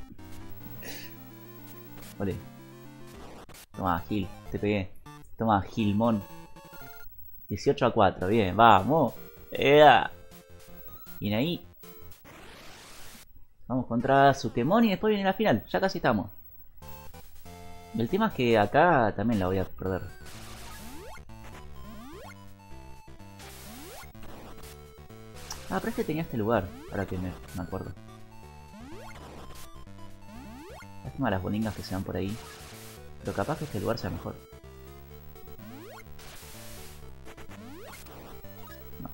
Ole. Toma, Gil, te pegué. Toma, Gilmon. 18-4, bien, vamos. ¡Ea! Bien ahí. Vamos contra Sukemon y después viene la final. Ya casi estamos. El tema es que acá también la voy a perder. Ah, pero este tenía este lugar. Ahora que me acuerdo. Lástima las boningas que se van por ahí. Pero capaz que este lugar sea mejor. No.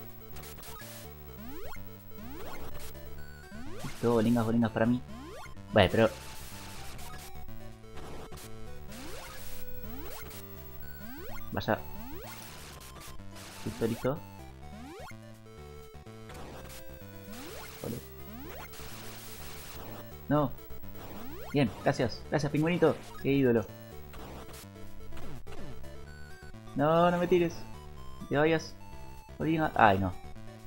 Listo, bolingas, bolingas para mí. Vale, pero... Vaya. Listo, listo. Vale. No. Bien, gracias. Gracias, pingüinito. Qué ídolo. No, no me tires. Te vayas. Ay, no.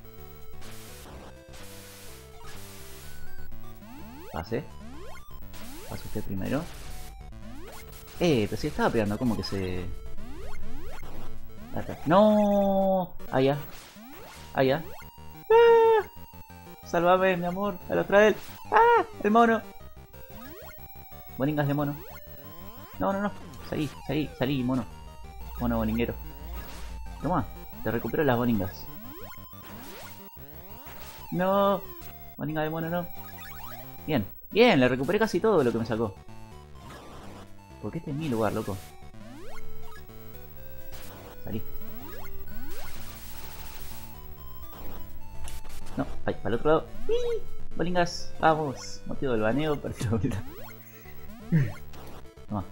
Pase. Pase usted primero. Pero si estaba pegando, como que se... ¡No! Allá. Allá. ¡Ah! Sálvame, mi amor. A lo trae él. ¡Ah! El mono. Bolingas de mono. No, no, no. Salí, salí, salí, mono. Mono bolinguero. Toma, te recupero las bolingas. No. Bolinga de mono, no. Bien, bien, le recuperé casi todo lo que me sacó. Porque este es mi lugar, loco. Salí. No, ahí, para el otro lado. ¡Uy! Bolingas, vamos. Motivo del baneo, perdí la vuelta. Toma.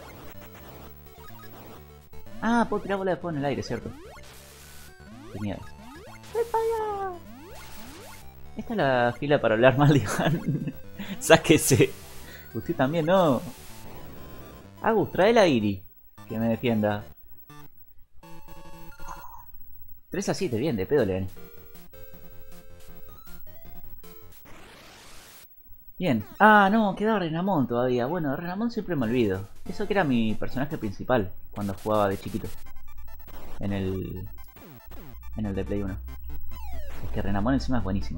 Ah, puedo tirar bola de fuego en el aire, cierto. Qué miedo. ¡Voy para allá! Esta es la fila para hablar mal de Iván. Sáquese. Usted también, no. Agus, trae la Iri. Que me defienda. 3-7, bien, de pedo le gané. Bien. Ah, no, queda Renamon todavía. Bueno, de Renamon siempre me olvido. Eso que era mi personaje principal cuando jugaba de chiquito. En el de Play 1. Es que Renamon encima es buenísimo.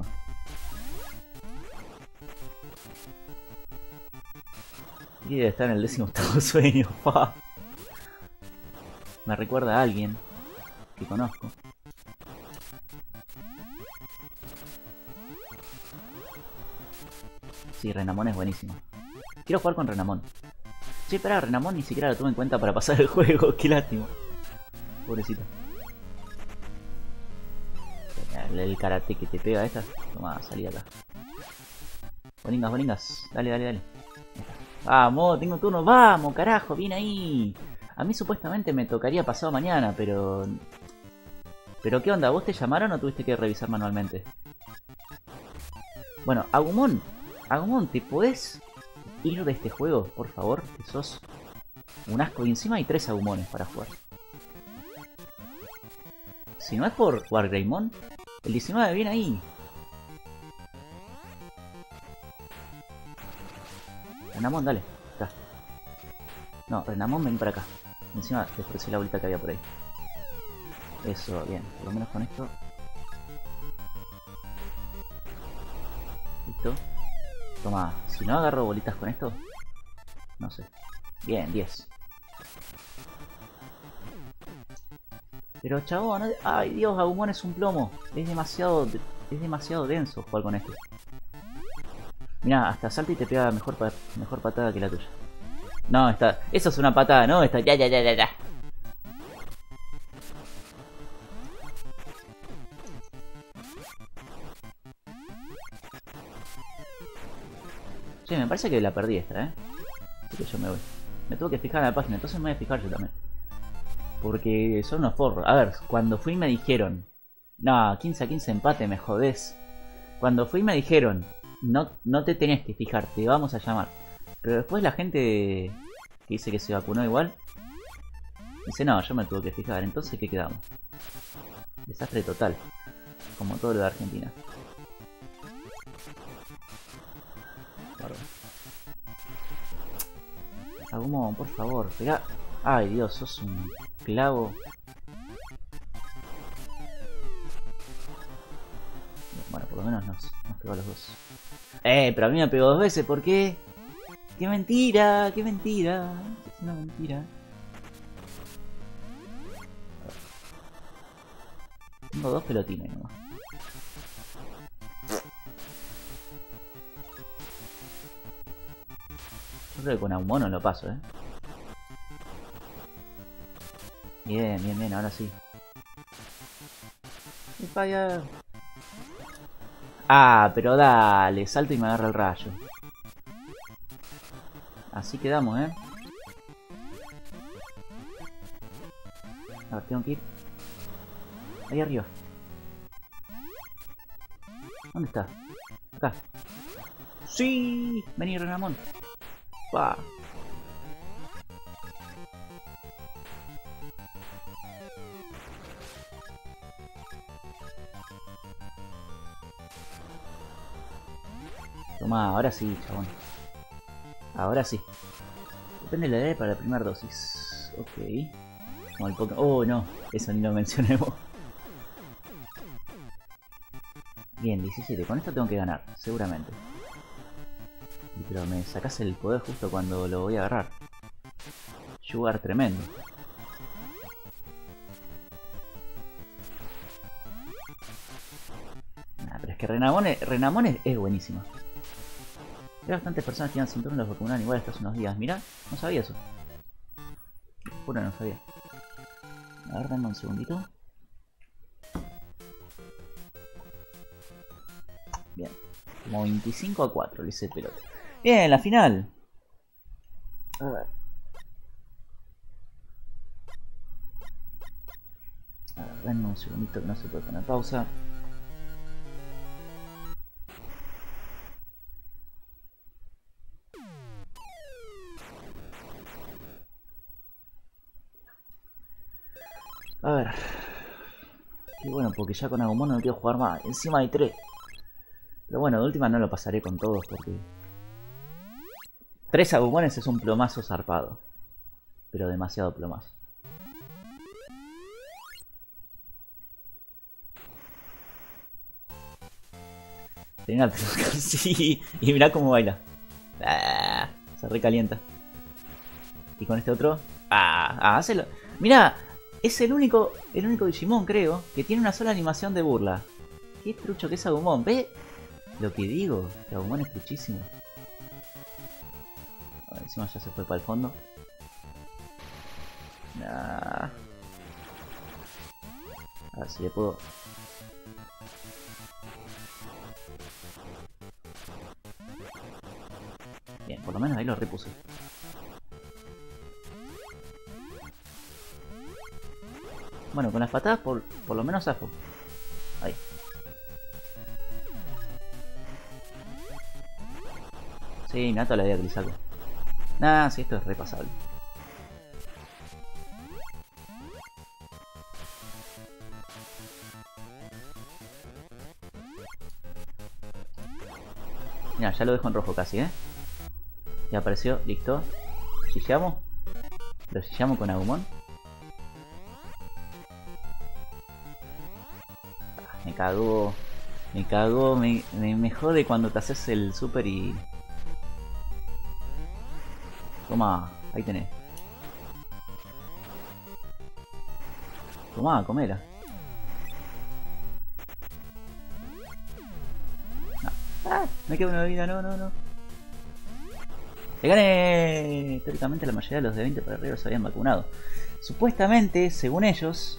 Y debe estar en el 18º sueño. ¡Fa! Me recuerda a alguien que conozco. Sí, Renamon es buenísimo. Quiero jugar con Renamon. Sí, espera, Renamon ni siquiera lo tuve en cuenta para pasar el juego. Qué lástima. Pobrecita. El karate que te pega esta. Toma, salí acá. Bolingas, bolingas. Dale, dale, dale. Vamos, tengo turno. Vamos, carajo, bien ahí. A mí supuestamente me tocaría pasado mañana, pero... ¿Pero qué onda? ¿Vos te llamaron o tuviste que revisar manualmente? Bueno, Agumon. Agumon, ¿te podés ir de este juego, por favor? Que sos un asco. Y encima hay 3 Agumones para jugar. Si no es por Wargreymon, el 19 viene ahí. Renamon, dale. Acá. No, Renamon, ven para acá. Encima desprecié la bolita que había por ahí. Eso, bien. Por lo menos con esto. Listo. Toma, si no agarro bolitas con esto. No sé. Bien, 10. Pero chabón, no... ay Dios, Agumon es un plomo. Es demasiado denso jugar con esto. Mirá, hasta salta y te pega mejor patada que la tuya. No, esta... Eso es una patada, ¿no? Esta... Ya. Che, me parece que la perdí esta, Así que yo me voy. Me tuve que fijar en la página, entonces me voy a fijar yo también. Porque son unos forros. A ver, cuando fui me dijeron... No, 15-15 empate, me jodés. Cuando fui me dijeron... No te tenés que fijar, te vamos a llamar. Pero después la gente que dice que se vacunó igual... Dice, no, yo me tuve que fijar. Entonces, ¿qué quedamos? Desastre total. Como todo lo de Argentina. Agumon, por favor, pega. Ay, Dios, sos un clavo. Bueno, por lo menos nos pegó a los dos. Pero a mí me pegó dos veces, ¿por qué? ¡Qué mentira! ¡Qué mentira! Es una mentira. Tengo dos pelotines nomás. Yo creo que con Agumon no lo paso, Bien, bien, bien, ahora sí. Falla. Ah, pero dale, salto y me agarra el rayo. Así quedamos, A ver, tengo que ir ahí arriba. ¿Dónde está? Acá. ¡Sí! Vení, Renamón. ¡Pah! Toma, ahora sí, chabón. Ahora sí. Depende de la edad para la primera dosis. Ok. Como el Pokémon. Oh, no. Eso ni lo mencionemos. Bien, 17. Con esto tengo que ganar, seguramente. Pero me sacás el poder justo cuando lo voy a agarrar. Sugar tremendo. Nah, pero es que Renamón es buenísimo. Hay bastantes personas que iban sin turno los vacunaron igual estos unos días. Mirá, no sabía eso. Puro no sabía. A ver, dame un segundito. Bien. Como 25-4 le hice pelota. Bien, la final. A ver. A ver, dame un segundito que no se puede poner pausa. A ver. Qué bueno, porque ya con Agumon no quiero jugar más. Encima hay 3. Pero bueno, de última no lo pasaré con todos porque... 3 Agumones es un plomazo zarpado. Pero demasiado plomazo. Tenía sí, y mirá cómo baila. Se recalienta. Y con este otro... hacelo. Mirá, es el único Digimon, creo, que tiene una sola animación de burla. Qué trucho que es Agumon. ¿Ve lo que digo? Que Agumon es truchísimo. A ver, encima ya se fue para el fondo. A ver si le puedo... Bien, por lo menos ahí lo repuse. Bueno, con las patadas por lo menos zafo. Ahí. Sí, Nato la idea que le saco. Nah, sí, esto es repasable. Mira, ya lo dejo en rojo casi, Ya apareció, listo. ¿Chillamos? ¿Lo chillamos con Agumon? Me cagó. Me cagó. Me jode cuando te haces el super y... Toma, ahí tenés. Toma, comela. Me queda una vida, no. ¡Le gané! Teóricamente la mayoría de los de 20 para arriba se habían vacunado. Supuestamente, según ellos...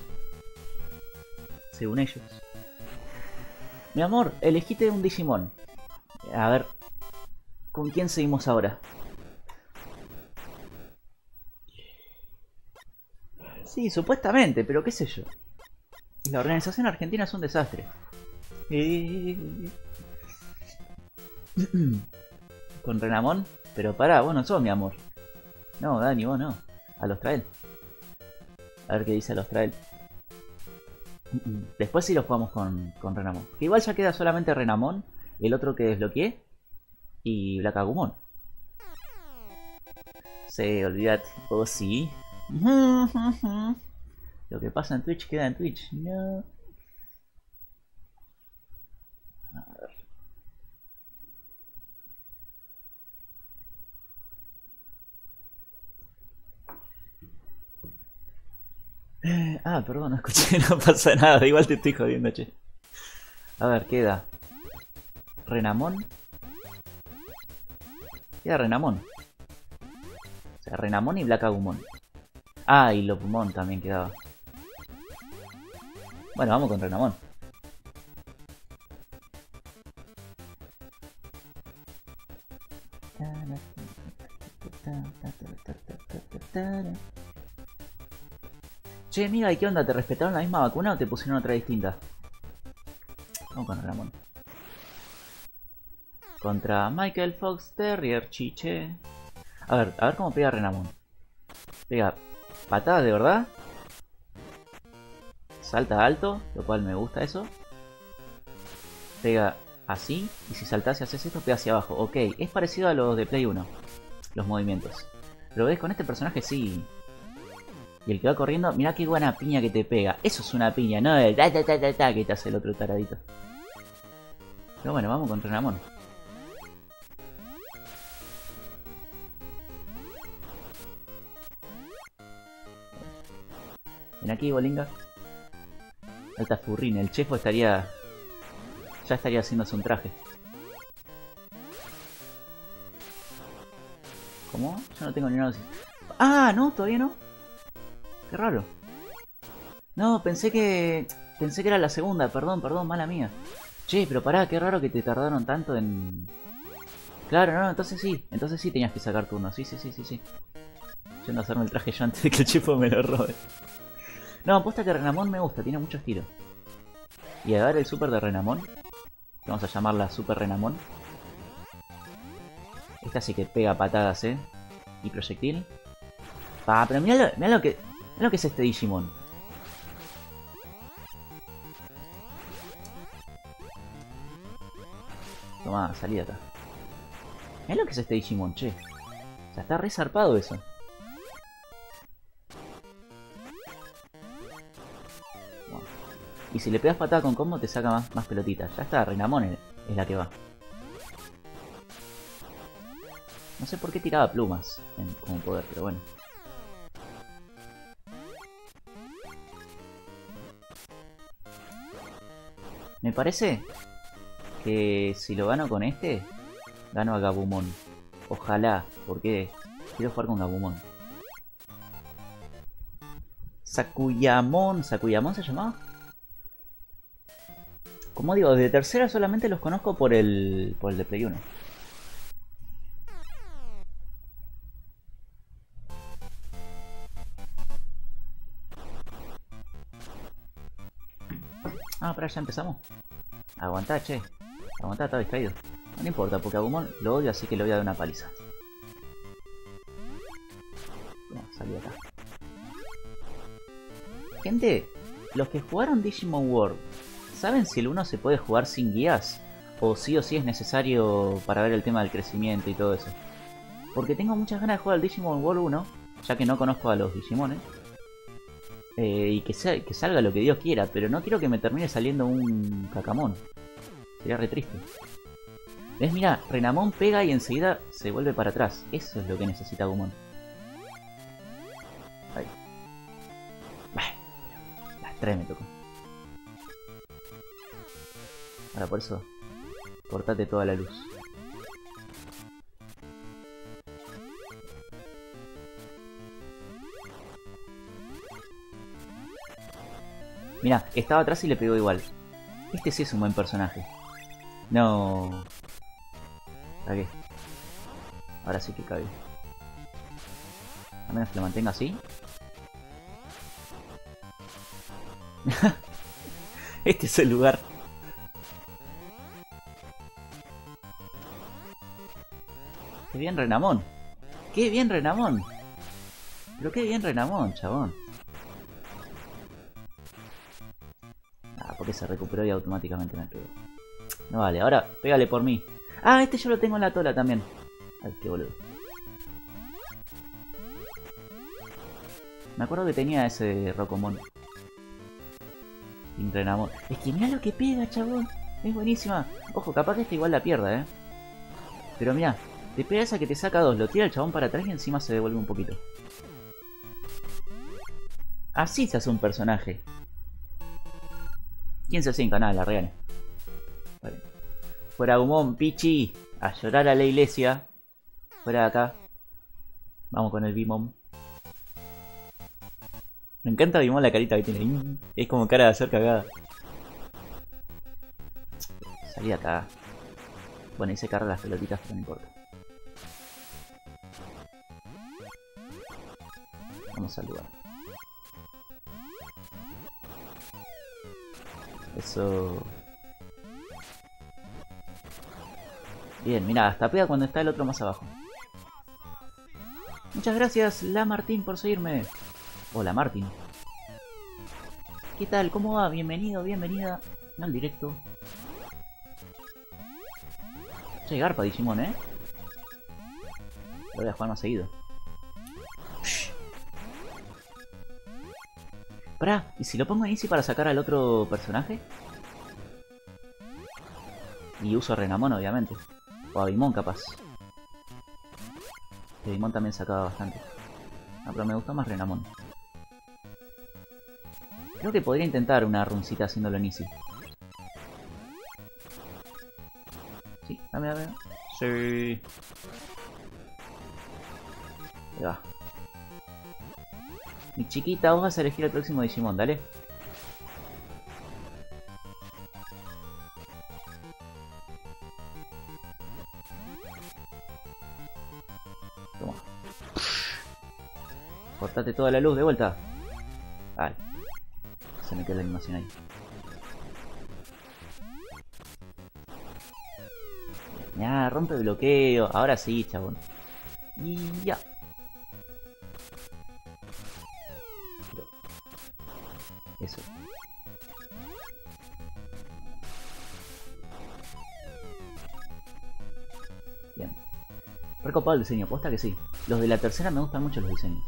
Mi amor, elegiste un Digimon. A ver, ¿con quién seguimos ahora? Sí, supuestamente, pero qué sé yo. La organización argentina es un desastre. Con Renamón. Pero pará, vos no sos mi amor. No, Dani, vos no. A los trael. A ver qué dice a los trael. Después sí lo jugamos con Renamón. Que igual ya queda solamente Renamón. El otro que desbloqueé. Y Black Agumon. Sí, olvídate. Oh, sí. Lo que pasa en Twitch queda en Twitch. No. A ver. Perdón, no escuché, no pasa nada. Igual te estoy jodiendo, che. A ver, queda Renamón. Queda Renamón. O sea, Renamón y Black Agumon. Ah, y Lopumon también quedaba. Bueno, vamos con Renamón. Che, mira, ¿y qué onda? ¿Te respetaron la misma vacuna o te pusieron otra distinta? Vamos con Renamón. Contra Michael Fox Terrier Chiche. A ver cómo pega Renamón. Pega patadas de verdad. Salta alto, lo cual me gusta eso. Pega así, y si saltas y haces esto, pega hacia abajo. Ok, es parecido a los de Play 1, los movimientos. Pero ves, con este personaje sí. Y el que va corriendo, mirá qué buena piña que te pega. Eso es una piña, no el ta que te hace el otro taradito. Pero bueno, vamos con Renamón. Ven aquí, bolinga. Alta furrina, el chefo estaría... Ya estaría haciéndose un traje. ¿Cómo? Yo no tengo ni nada. Ah, no, todavía no. Qué raro. No, pensé que era la segunda, perdón, mala mía. Che, pero pará, qué raro que te tardaron tanto en... Claro, no, entonces sí tenías que sacar turno, sí. Yendo a hacerme el traje yo antes de que el chefo me lo robe. No, apuesta que Renamón me gusta, tiene mucho estilo. Y a ver el super de Renamón. Vamos a llamarla Super Renamón. Esta sí que pega patadas, y proyectil. Pero mirá lo que es este Digimon. Toma, salí de acá. Mirá lo que es este Digimon, che. O sea, está re zarpado eso. Bueno. Y si le pegas patada con combo te saca más pelotitas. Ya está, Renamón es la que va. No sé por qué tiraba plumas como poder, pero bueno. Me parece que si lo gano con este, gano a Gabumon. Ojalá, porque quiero jugar con Gabumon. ¿Sakuyamon se llamaba? Como digo, de tercera solamente los conozco por el de Play 1. Pará, ya empezamos. Aguantá, che. Aguantá, estaba distraído. No importa, porque a Gumon lo odio, así que le voy a dar una paliza. No, salí acá. Gente, los que jugaron Digimon World, ¿saben si el 1 se puede jugar sin guías? ¿O sí es necesario para ver el tema del crecimiento y todo eso? Porque tengo muchas ganas de jugar al Digimon World 1, ya que no conozco a los Digimones. Y que salga lo que Dios quiera, pero no quiero que me termine saliendo un Cacamón. Sería re triste. ¿Ves? Mira, Renamón pega y enseguida se vuelve para atrás. Eso es lo que necesita Gumon. Ahí. Las 3 me tocó. Ahora por eso, cortate toda la luz. Mira, estaba atrás y le pegó igual. Este sí es un buen personaje. No. Cagué. Ahora sí que cagué. A menos que lo mantenga así. Este es el lugar. Qué bien Renamón. Qué bien Renamón. Pero qué bien Renamón, chabón. Ah, porque se recuperó y automáticamente me pegó. No vale, ahora pégale por mí. Ah, este yo lo tengo en la tola también. Ay, qué boludo. Me acuerdo que tenía ese Rocomon. Renamón. Es que mira lo que pega, chabón. Es buenísima. Ojo, capaz que esta igual la pierda, Pero mira, te pega esa que te saca 2, lo tira el chabón para atrás y encima se devuelve un poquito. Así se hace un personaje. 15-5, nada, la regané. Vale. Fuera Gumón, Pichi. A llorar a la iglesia. Fuera de acá. Vamos con el Bimon. Me encanta Bimon la carita que tiene. Es como cara de hacer cagada. Salí de acá. Bueno, ahí se carga las pelotitas, pero no importa. Vamos al lugar. Eso. Bien, mira, hasta pega cuando está el otro más abajo. Muchas gracias, La Martín, por seguirme. Hola, Martín. ¿Qué tal? ¿Cómo va? Bienvenido, bienvenida al directo. Che, garpa Digimon, Lo voy a jugar más seguido. Pará, ¿y si lo pongo en Easy para sacar al otro personaje? Y uso a Renamon, obviamente. O a Bimon, capaz. Que Bimon también sacaba bastante. No, pero me gustó más Renamon. Creo que podría intentar una runcita haciéndolo en Easy. Sí, dame. Sí. Ahí va. Mi chiquita, vos vas a elegir el próximo Digimon, dale. Toma. Cortate toda la luz de vuelta. Vale. Se me queda la animación ahí. Ya, rompe bloqueo. Ahora sí, chabón. Y ya. Eso. Bien. Recopado el diseño, posta que sí. Los de la tercera me gustan mucho los diseños.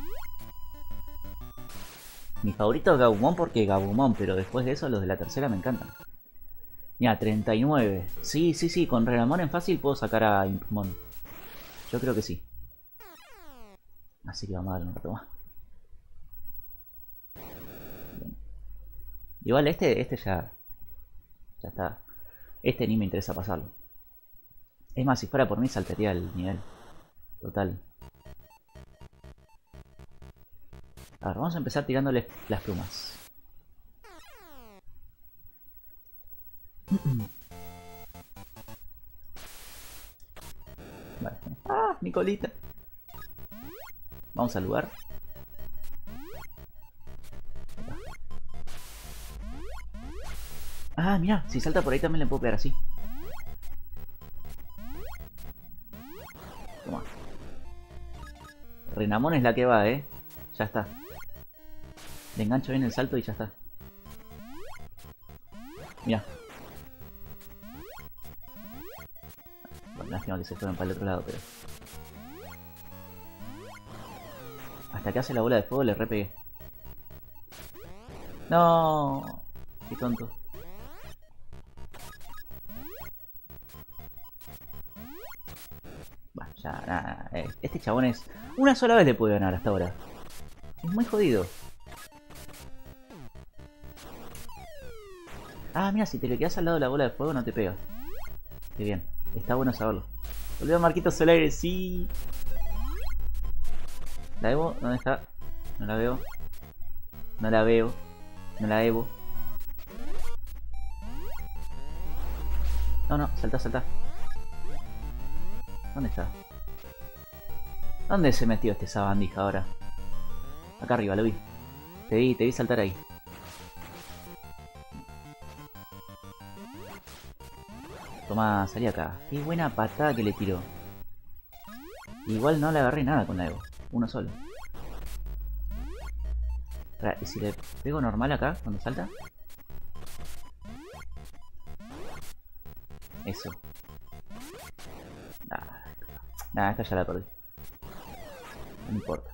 Mi favorito es Gabumon porque Gabumon, pero después de eso los de la tercera me encantan. Mira, 39. Sí, con Renamon en fácil puedo sacar a Impmon. Yo creo que sí. Así que vamos a darle un rato más. Bien. Igual este ya está. Este ni me interesa pasarlo. Es más, si fuera por mí saltaría el nivel. Total. A ver, vamos a empezar tirándole las plumas. Vale. ¡Ah! Mi colita. Vamos al lugar. Ah, mira, si salta por ahí también le puedo pegar así. Toma. Renamon es la que va, Ya está. Le engancho bien el salto y ya está. Mira. Bueno, lástima que se fueron para el otro lado, pero... Hasta que hace la bola de fuego le repegué. No, qué tonto. Bueno, ya, nada. Este chabón es... Una sola vez le puede ganar hasta ahora. Es muy jodido. Ah, mira, si te le quedas al lado de la bola de fuego no te pega. Qué bien, está bueno saberlo. Volvió Marquitos Solares, sí. ¿La Evo? ¿Dónde está? No la veo. No la veo. No la Evo. No, salta. ¿Dónde está? ¿Dónde se metió este sabandija ahora? Acá arriba, lo vi. Te vi saltar ahí. Tomá, salí acá. Qué buena patada que le tiró. Igual no le agarré nada con la Evo. Uno solo. Espera, ¿y si le pego normal acá cuando salta? Eso. Nah, esta ya la perdí. No importa.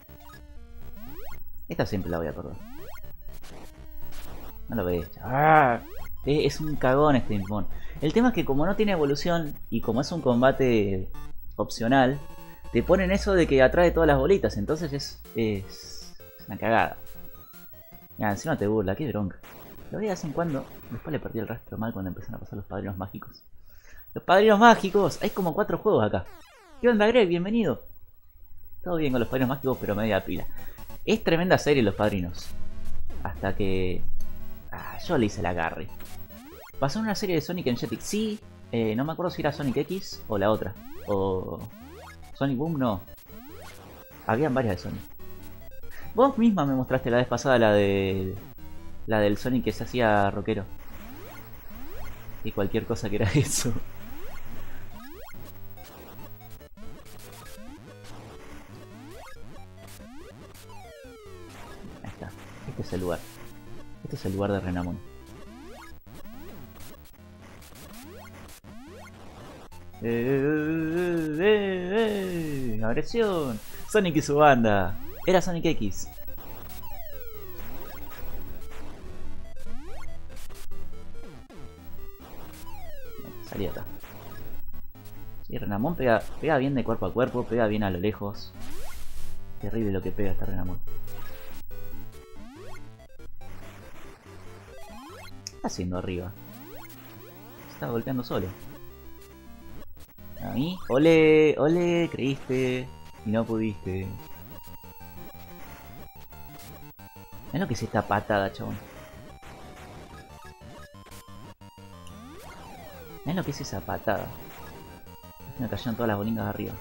Esta siempre la voy a perder. No lo ves. ¡Ah! Es un cagón este Infmon. El tema es que como no tiene evolución y como es un combate opcional, te ponen eso de que atrae todas las bolitas. Entonces es una cagada. Ya, encima te burla, qué bronca. Lo veía de vez en cuando. Después le perdí el rastro mal cuando empezaron a pasar los padrinos mágicos. ¡Los padrinos mágicos! Hay como 4 juegos acá. ¿Qué onda, Greg? Bienvenido. Todo bien con los padrinos mágicos, pero media pila. Es tremenda serie los padrinos. Hasta que... yo le hice el agarre. Pasó en una serie de Sonic en Jetix. Sí, no me acuerdo si era Sonic X o la otra. O... Sonic Boom, no. Habían varias de Sonic. Vos misma me mostraste la vez pasada la de... La del Sonic que se hacía rockero. Y cualquier cosa que era eso. Ahí está. Este es el lugar. Este es el lugar de Renamon. ¡Agresión! Sonic y su banda. Era Sonic X. Salí acá. Sí, Renamon pega bien de cuerpo a cuerpo, pega bien a lo lejos. Terrible lo que pega este Renamon. ¿Qué está haciendo arriba? Se está golpeando solo. A mí, ole, ole, creíste y no pudiste. Es lo que es esta patada, chabón. Es lo que es esa patada. Me cayeron todas las bolingas de arriba.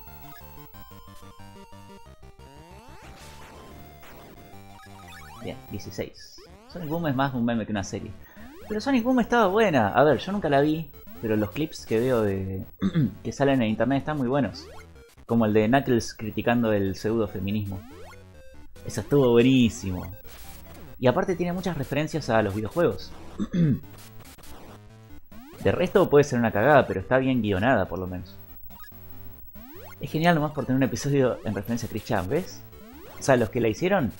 Bien, 16. Sonic Boom es más un meme que una serie. Pero Sonic Boom estaba buena. A ver, yo nunca la vi, pero los clips que veo de que salen en internet están muy buenos. Como el de Knuckles criticando el pseudo feminismo. Eso estuvo buenísimo. Y aparte tiene muchas referencias a los videojuegos. De resto puede ser una cagada, pero está bien guionada por lo menos. Es genial nomás por tener un episodio en referencia a Chris Chan, ¿ves? O sea, los que la hicieron...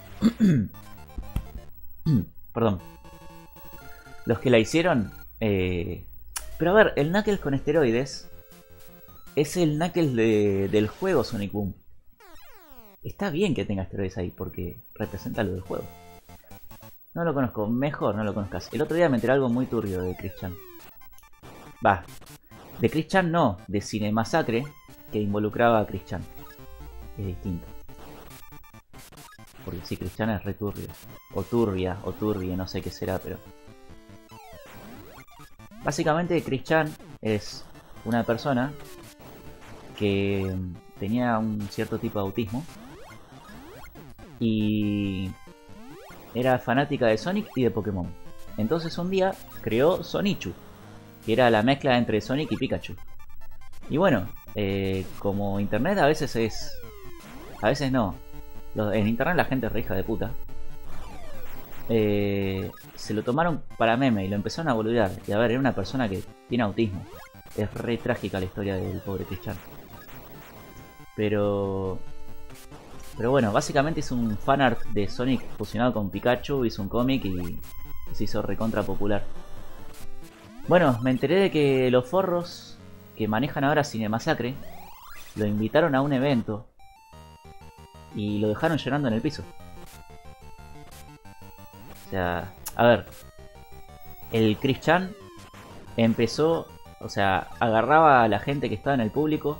Perdón. Los que la hicieron... Pero a ver, el Knuckles con esteroides es el Knuckles del juego Sonic Boom. Está bien que tenga esteroides ahí porque representa lo del juego. No lo conozco, mejor no lo conozcas. El otro día me enteré algo muy turbio de Chris Chan. Va, de Chris Chan no, de Cinemasacre que involucraba a Chris Chan. Es distinto. Porque sí, Chris Chan es re turbio. O turbia, o turbie, no sé qué será, pero... Básicamente Chris Chan es una persona que tenía un cierto tipo de autismo. Y... era fanática de Sonic y de Pokémon. Entonces un día creó Sonichu, que era la mezcla entre Sonic y Pikachu. Y bueno, como internet a veces es... A veces no. En internet la gente es re hija de puta. Se lo tomaron para meme y lo empezaron a boludear. Y a ver, era una persona que tiene autismo. Es re trágica la historia del pobre Christian. Pero bueno, básicamente es un fanart de Sonic fusionado con Pikachu. Hizo un cómic y se hizo recontra popular. Bueno, me enteré de que los forros que manejan ahora Cinemasacre lo invitaron a un evento y lo dejaron llorando en el piso. O sea, a ver, el Chris Chan empezó, o sea, agarraba a la gente que estaba en el público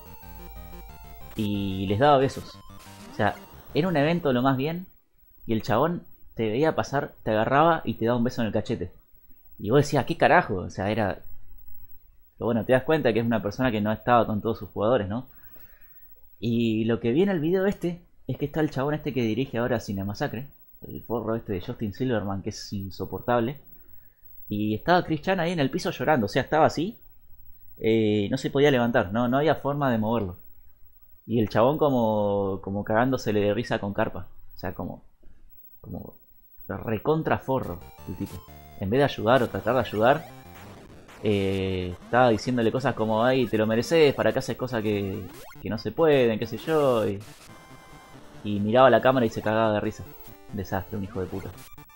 y les daba besos. O sea, era un evento lo más bien y el chabón te veía pasar, te agarraba y te daba un beso en el cachete. Y vos decías, ¿qué carajo? O sea, era... Pero bueno, te das cuenta que es una persona que no estaba con todos sus jugadores, ¿no? Y lo que vi en el video este es que está el chabón este que dirige ahora Cinemasacre, el forro este de Justin Silverman, que es insoportable. Y estaba Chris Chan ahí en el piso llorando, o sea, estaba así, no se podía levantar, no había forma de moverlo. Y el chabón como cagándosele de risa con carpa. O sea, como recontra forro el tipo. En vez de ayudar o tratar de ayudar, estaba diciéndole cosas como, ay, te lo mereces, para que haces cosas que no se pueden, qué sé yo. Y miraba la cámara y se cagaba de risa. Desastre, un hijo de puta.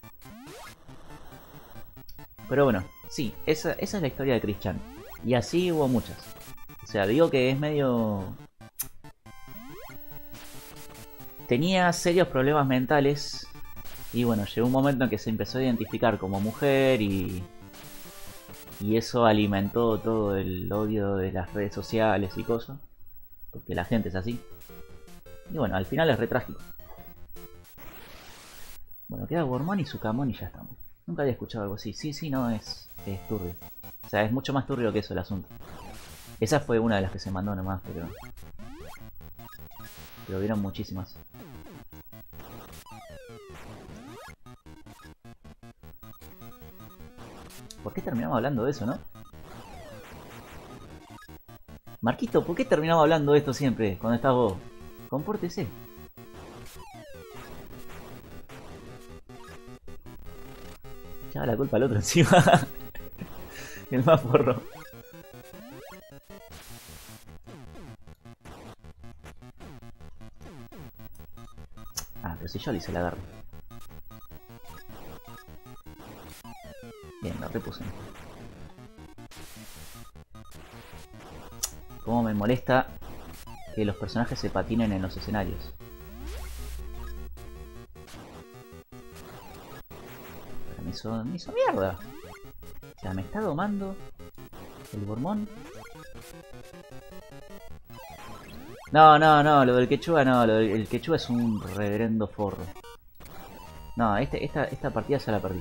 Pero bueno, sí, esa es la historia de Chris Chan. Y así hubo muchas. O sea, digo que es medio... Tenía serios problemas mentales. Y bueno, llegó un momento en que se empezó a identificar como mujer y eso alimentó todo el odio de las redes sociales y cosas. Porque la gente es así. Y bueno, al final es re trágico. Bueno, queda Wormmon y Sukamon y ya estamos. Nunca había escuchado algo así. Sí, no, es turbio. O sea, es mucho más turbio que eso el asunto. Esa fue una de las que se mandó nomás, pero vieron muchísimas. ¿Por qué terminamos hablando de eso, no? Marquito, ¿por qué terminamos hablando de esto siempre cuando estás vos? Compórtese. Echaba la culpa al otro encima. El más porro. Ah, pero si yo le hice la agarre. Bien, lo repuse. Cómo me molesta que los personajes se patinen en los escenarios. Pero me hizo mierda. O sea, me está domando el Wormmon. No, lo del quechua no, el quechua es un reverendo forro. No, esta partida ya la perdí.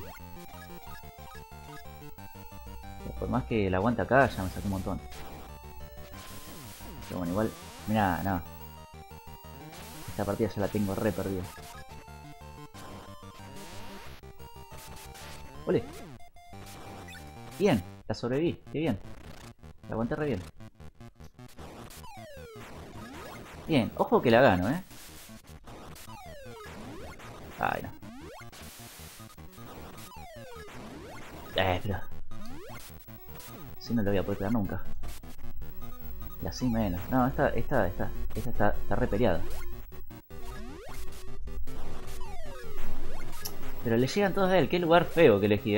Por más que la aguante acá, ya me sacó un montón. Pero bueno, igual, mirá, no. Esta partida ya la tengo re perdida. ¡Ole! Bien, la sobreviví, qué bien. La aguanté re bien. Bien, ojo que la gano, Ay, no. Pero... Si no lo voy a poder pegar nunca. Y así menos. No, esta está re peleada. Pero le llegan todos a él. Qué lugar feo que elegí,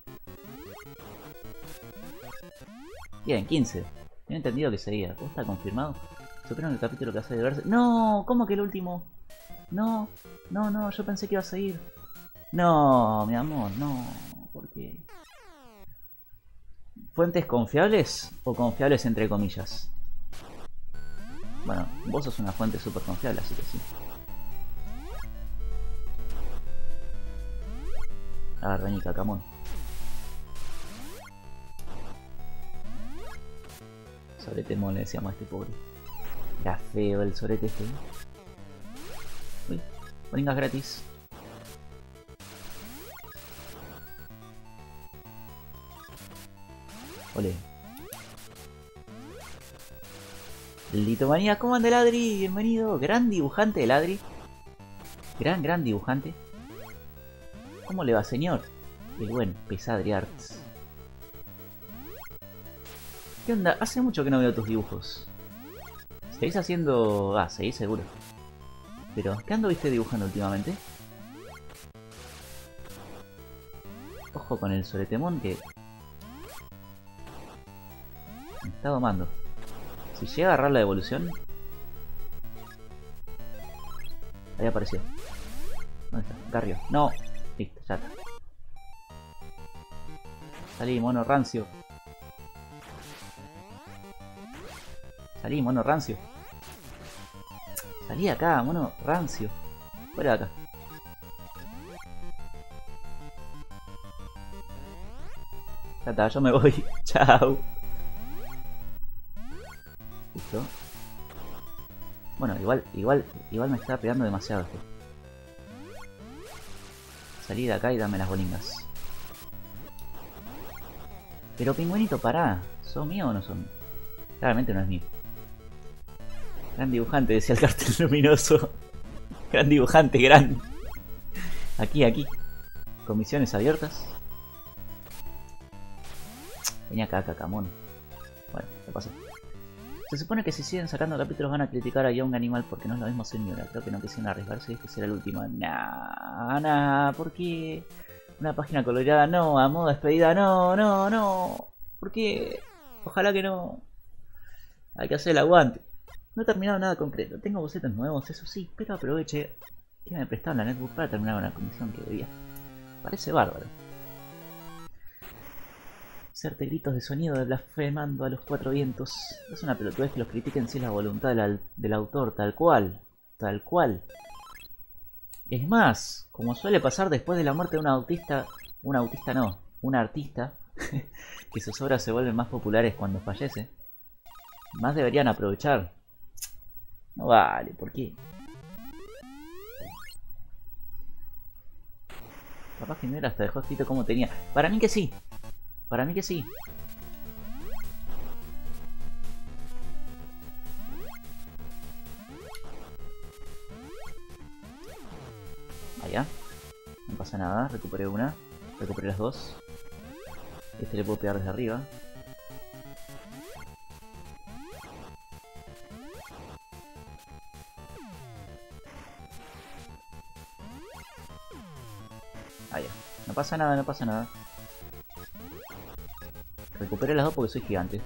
Bien, 15. Tenía entendido que seguía. ¿Cómo está confirmado? Supieron el capítulo que hace de verse. ¡No! ¿Cómo que el último? No, yo pensé que iba a seguir. No, mi amor, no. ¿Por qué? ¿Fuentes confiables o confiables entre comillas? Bueno, vos sos una fuente súper confiable, así que sí. Ah, vení, Cacamón. Soretemón le decíamos a este pobre. Era feo el sorete este. Uy, moringas gratis. Ole. Litomanía, ¿cómo anda el Adri? Bienvenido. Gran dibujante el Adri. Gran dibujante. ¿Cómo le va, señor? El buen Pesadri Arts. ¿Qué onda? Hace mucho que no veo tus dibujos. ¿Seguís haciendo...? Ah, seguís seguro. Pero, ¿qué ando viste dibujando últimamente? Ojo con el Soretemón que... me está domando. Si llega a agarrar la devolución... Ahí apareció. ¿Dónde está? Garrio. ¡No! Listo, ya está. Salí, mono rancio. Salí, mono rancio. Salí acá, mono rancio. Fuera de acá. Ya está, yo me voy. Chao. Listo. Bueno, igual me está pegando demasiado esto. Salí de acá y dame las bolingas. Pero pingüinito, pará. ¿Son mío o no son? Claramente no es mío. Gran dibujante, decía el cartel luminoso. Gran dibujante, gran. Aquí, aquí. Comisiones abiertas. Venía acá, cacamón. Bueno, ¿qué pasó? Se supone que si siguen sacando capítulos van a criticar a Young Animal porque no es lo mismo señora. Creo que no quisieron arriesgarse y este será el último. Nah, ¿por qué? Una página colorada, no. A modo despedida, no. ¿Por qué? Ojalá que no. Hay que hacer el aguante. No he terminado nada concreto. Tengo bocetos nuevos, eso sí, pero aproveche que me prestaron la netbook para terminar una comisión que debía. Parece bárbaro. Hacerte gritos de sonido de blasfemando a los cuatro vientos. Es una pelotudez que los critiquen si es la voluntad del autor, tal cual. Tal cual. Es más, como suele pasar después de la muerte de un artista, que sus obras se vuelven más populares cuando fallece, más deberían aprovechar. No vale, ¿por qué? Capaz que no era hasta dejó escrito como tenía. Para mí que sí. Para mí que sí. Allá. No pasa nada. Recuperé una. Recuperé las dos. Este le puedo pegar desde arriba. Allá. No pasa nada, no pasa nada. Recuperé las dos porque soy gigante.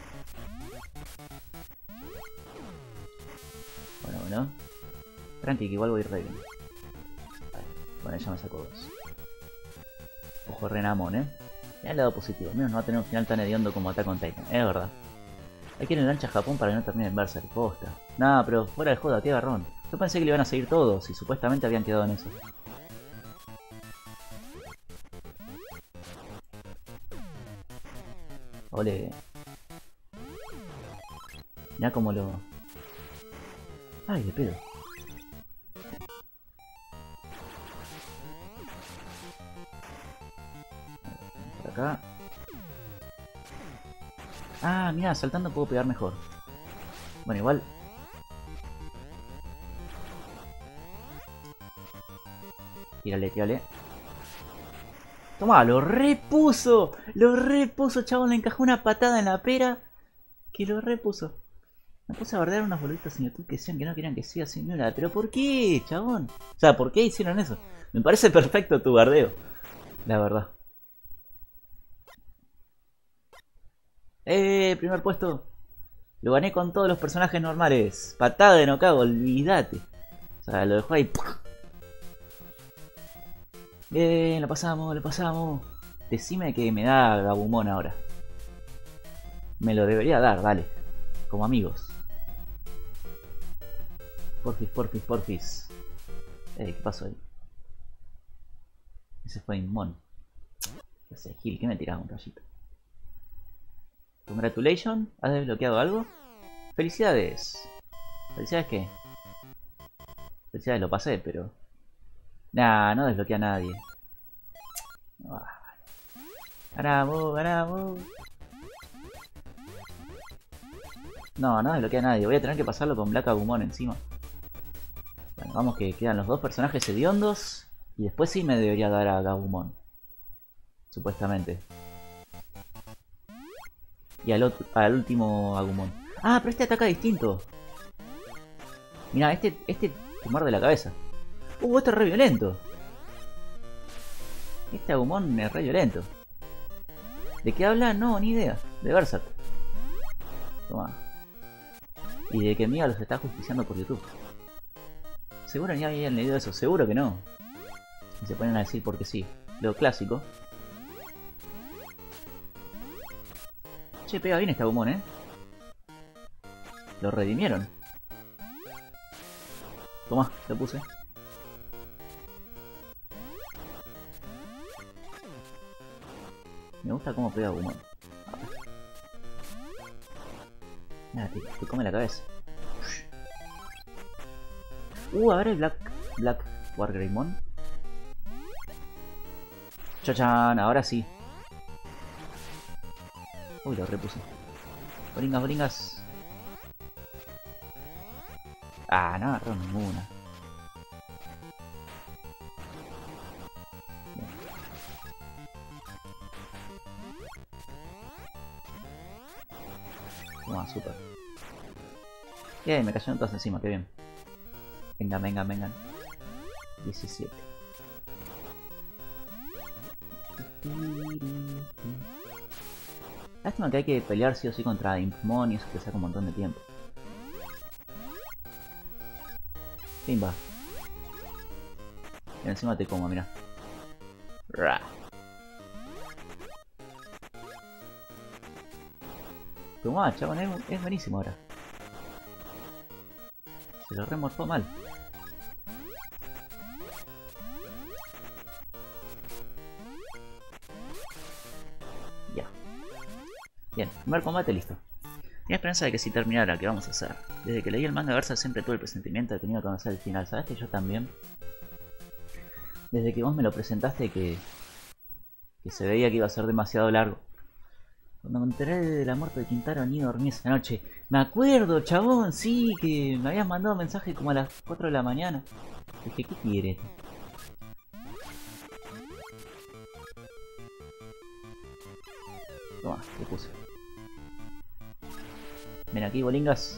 Bueno. Tranqui, que igual voy a ir re bien. Bueno, ya me sacó dos. Ojo Renamon, Mira el lado positivo. Al menos no va a tener un final tan hediondo como Attack on Titan. Es verdad. Hay que ir en lancha a Japón para que no termine en Berserk. Posta. Nah, pero fuera de joda, qué garrón. Yo pensé que le iban a seguir todos y supuestamente habían quedado en eso. Ole. Mirá cómo lo... Ay, de pedo. Por acá. Ah, mira, saltando puedo pegar mejor. Bueno, igual. Tírale. Toma, lo repuso. Lo repuso, chabón. Le encajó una patada en la pera. Que lo repuso. Me puse a bardear unos boluditos en YouTube que decían que no querían que siga sin nada. Pero ¿por qué, chabón? O sea, ¿por qué hicieron eso? Me parece perfecto tu bardeo. La verdad. Primer puesto. Lo gané con todos los personajes normales. Patada de no cago, olvídate. O sea, lo dejó ahí. Bien, lo pasamos. Decime que me da Gabumon ahora. Me lo debería dar, dale. Como amigos. Porfis. ¿Qué pasó ahí? Ese fue Inmon. ¿Qué haces, Gil? ¿Qué me tirás un rayito? Congratulations, ¿has desbloqueado algo? ¡Felicidades! ¿Felicidades qué? Felicidades, lo pasé, pero... Nah, no desbloquea a nadie. Ganamos. No desbloquea a nadie. Voy a tener que pasarlo con Black Agumon encima. Bueno, vamos que quedan los dos personajes hediondos. Y después sí me debería dar a Gabumon. Supuestamente. Y al último Agumon. Ah, pero este ataca distinto. Mira, este te muerde la cabeza. Este es re violento. Este Agumon es re violento. ¿De qué habla? No, ni idea. De Berserk. Toma. Y de que Mia los está justiciando por YouTube. Seguro ni habían leído eso. Seguro que no. Y se ponen a decir porque sí. Lo clásico. Che, pega bien este Agumon, Lo redimieron. Tomá, lo puse. Me gusta cómo pega Agumon. Nada, te come la cabeza. A ver el Black Wargreymon. Chachan, ahora sí. Uy, lo repuse. Bolingas, bolingas. Ah, no agarró ninguna. Bien. Toma, super. Bien, me cayeron todas encima, qué bien. Venga, venga, vengan. 17. Lástima que hay que pelear sí o sí contra Impmon y eso te saca un montón de tiempo. Pimba. Y encima te como, mira. Ra. Tomá, chabón, es buenísimo ahora. Se lo remorfó mal. Ya. Bien, primer combate listo. Tenía esperanza de que si terminara, ¿qué vamos a hacer? Desde que leí el manga Versa siempre tuve el presentimiento de que tenía que conocer el final. ¿Sabes que yo también? Desde que vos me lo presentaste que se veía que iba a ser demasiado largo. Cuando me enteré de la muerte de Quintaro ni dormí esa noche. Me acuerdo, chabón, sí, que me habías mandado un mensaje como a las 4 de la mañana. Dije, ¿qué quieres? Toma, te puse. Ven aquí, bolingas.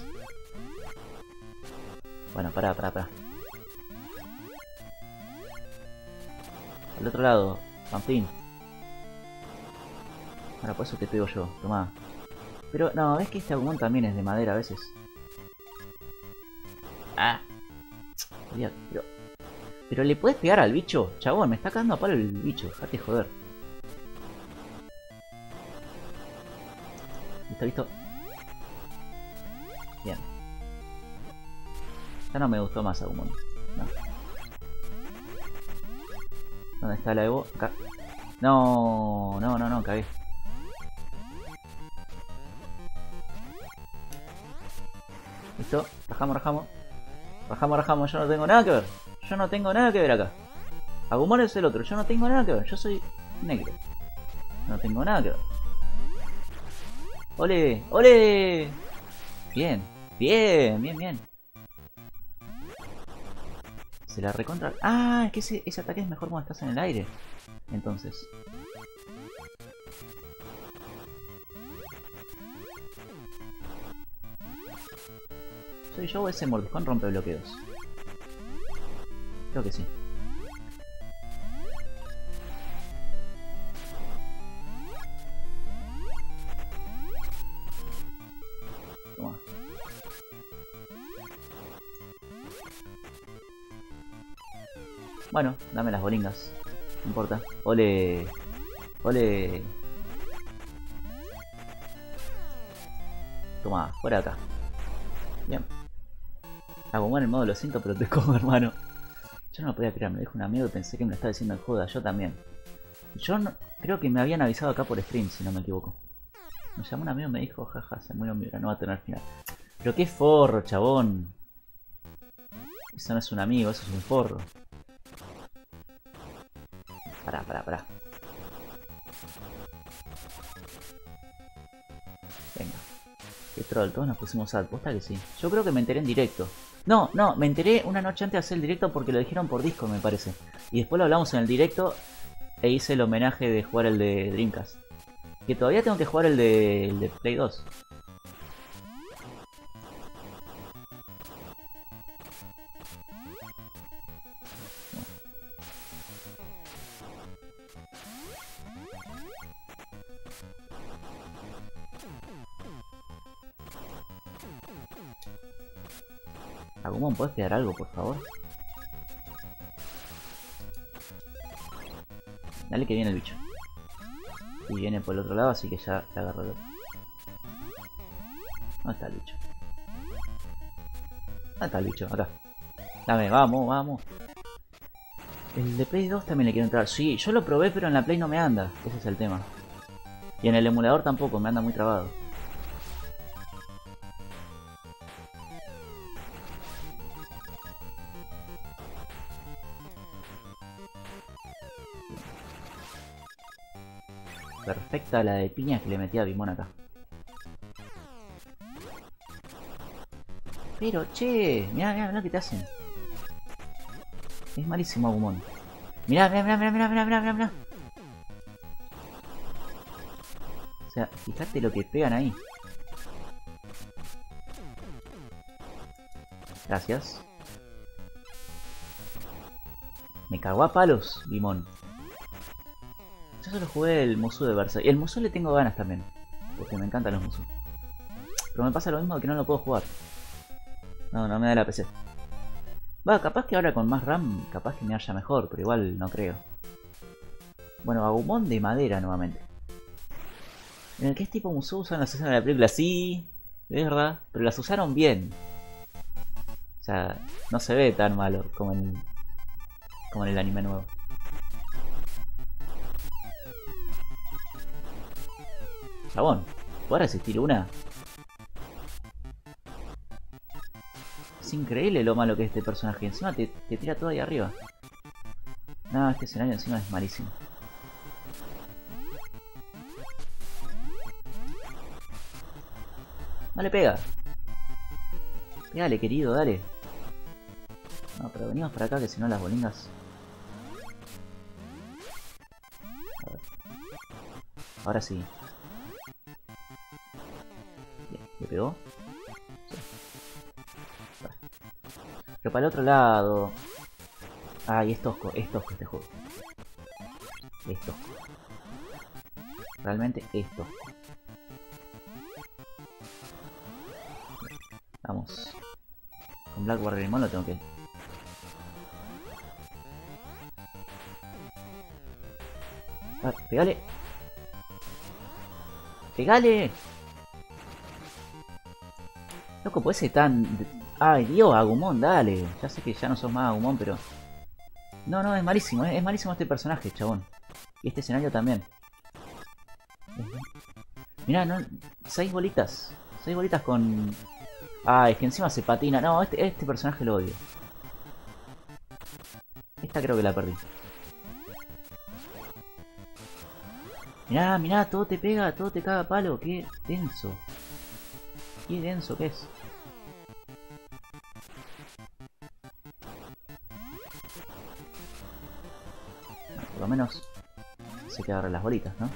Bueno, pará. Al otro lado, Pampín. Ahora por eso te pego yo, tomá. Pero no, es que este Agumon también es de madera a veces. Ah. Pero le puedes pegar al bicho, chabón, me está cagando a palo el bicho, dejate joder. Listo. Bien. Ya no me gustó más Agumon. No. ¿Dónde está la Evo? Acá. No, cagué. Listo, rajamos. Rajamos, yo no tengo nada que ver. Yo no tengo nada que ver acá. Agumon es el otro, yo no tengo nada que ver. Yo soy negro. No tengo nada que ver. ¡Ole! ¡Ole! Bien. Se la recontra... Ah, es que ese ataque es mejor cuando estás en el aire. Entonces... ¿Soy yo o ese mordiscón rompe bloqueos? Creo que sí. Toma. Bueno, dame las bolingas. No importa. Ole. Ole. Toma, fuera de acá. Bien. Agumon en el modo lo siento, pero te como, hermano. Yo no lo podía creer, me dijo un amigo y pensé que me lo estaba diciendo en joda. Yo también. Yo no, creo que me habían avisado acá por stream, si no me equivoco. Me llamó un amigo y me dijo, jaja, se murió Miura, no va a tener final. Pero qué forro, chabón. Eso no es un amigo, eso es un forro. Pará. Venga. Qué troll, todos nos pusimos al posta que sí. Yo creo que me enteré en directo. No, me enteré una noche antes de hacer el directo porque lo dijeron por Discord, me parece. Y después lo hablamos en el directo e hice el homenaje de jugar el de Dreamcast. Que todavía tengo que jugar el de Play 2. Agumon, ¿puedes pegar algo, por favor? Dale que viene el bicho. Y viene por el otro lado, así que ya le agarro el otro. ¿Dónde está el bicho? ¿Dónde está el bicho? Acá. Dame, vamos. El de Play 2 también le quiero entrar. Sí, yo lo probé, pero en la Play no me anda. Ese es el tema. Y en el emulador tampoco, me anda muy trabado. Perfecta la de piñas que le metí a Bimon acá. Pero, che, mirá, mirá, mirá lo que te hacen. Es malísimo Agumon. Mirá, mirá, mirá, mirá, mirá, mirá, mirá, mirá. O sea, fíjate lo que pegan ahí. Gracias. Me cagó a palos, Limón. Yo solo jugué el Musou de Berserk. Y el Musou le tengo ganas también. Porque me encantan los Musou. Pero me pasa lo mismo que no lo puedo jugar. No, no me da la PC. Va, capaz que ahora con más RAM, capaz que me haya mejor, pero igual no creo. Bueno, Agumon de madera nuevamente. En el que es tipo Musou usan las escenas de la película, sí, es verdad, pero las usaron bien. O sea, no se ve tan malo como en el anime nuevo. Chabón, ¿puedo resistir una? Es increíble lo malo que es este personaje. Encima te tira todo ahí arriba. No, este escenario encima es malísimo. No le pega. Pégale, querido, dale. No, pero venimos para acá que si no las bolingas... A ver. Ahora sí. Bien, ¿le pegó? Sí. Vale. Pero para el otro lado... Ay, es tosco este juego. Es tosco. Realmente es tosco. Vamos. Con Black Warrior lo tengo que... Ah, pegale. ¡Pegale! Loco, puede ser tan... Ay, Dios, Agumon, dale. Ya sé que ya no sos más Agumon, pero... No, no, es malísimo, es malísimo este personaje, chabón. Y este escenario también. Mirá, no... 6 bolitas. 6 bolitas con... Ah, es que encima se patina. No, este personaje lo odio. Esta creo que la perdí. Mirá, mirá, todo te pega, todo te caga a palo. Qué denso. Qué denso que es. Bueno, por lo menos se que agarra las bolitas, ¿no?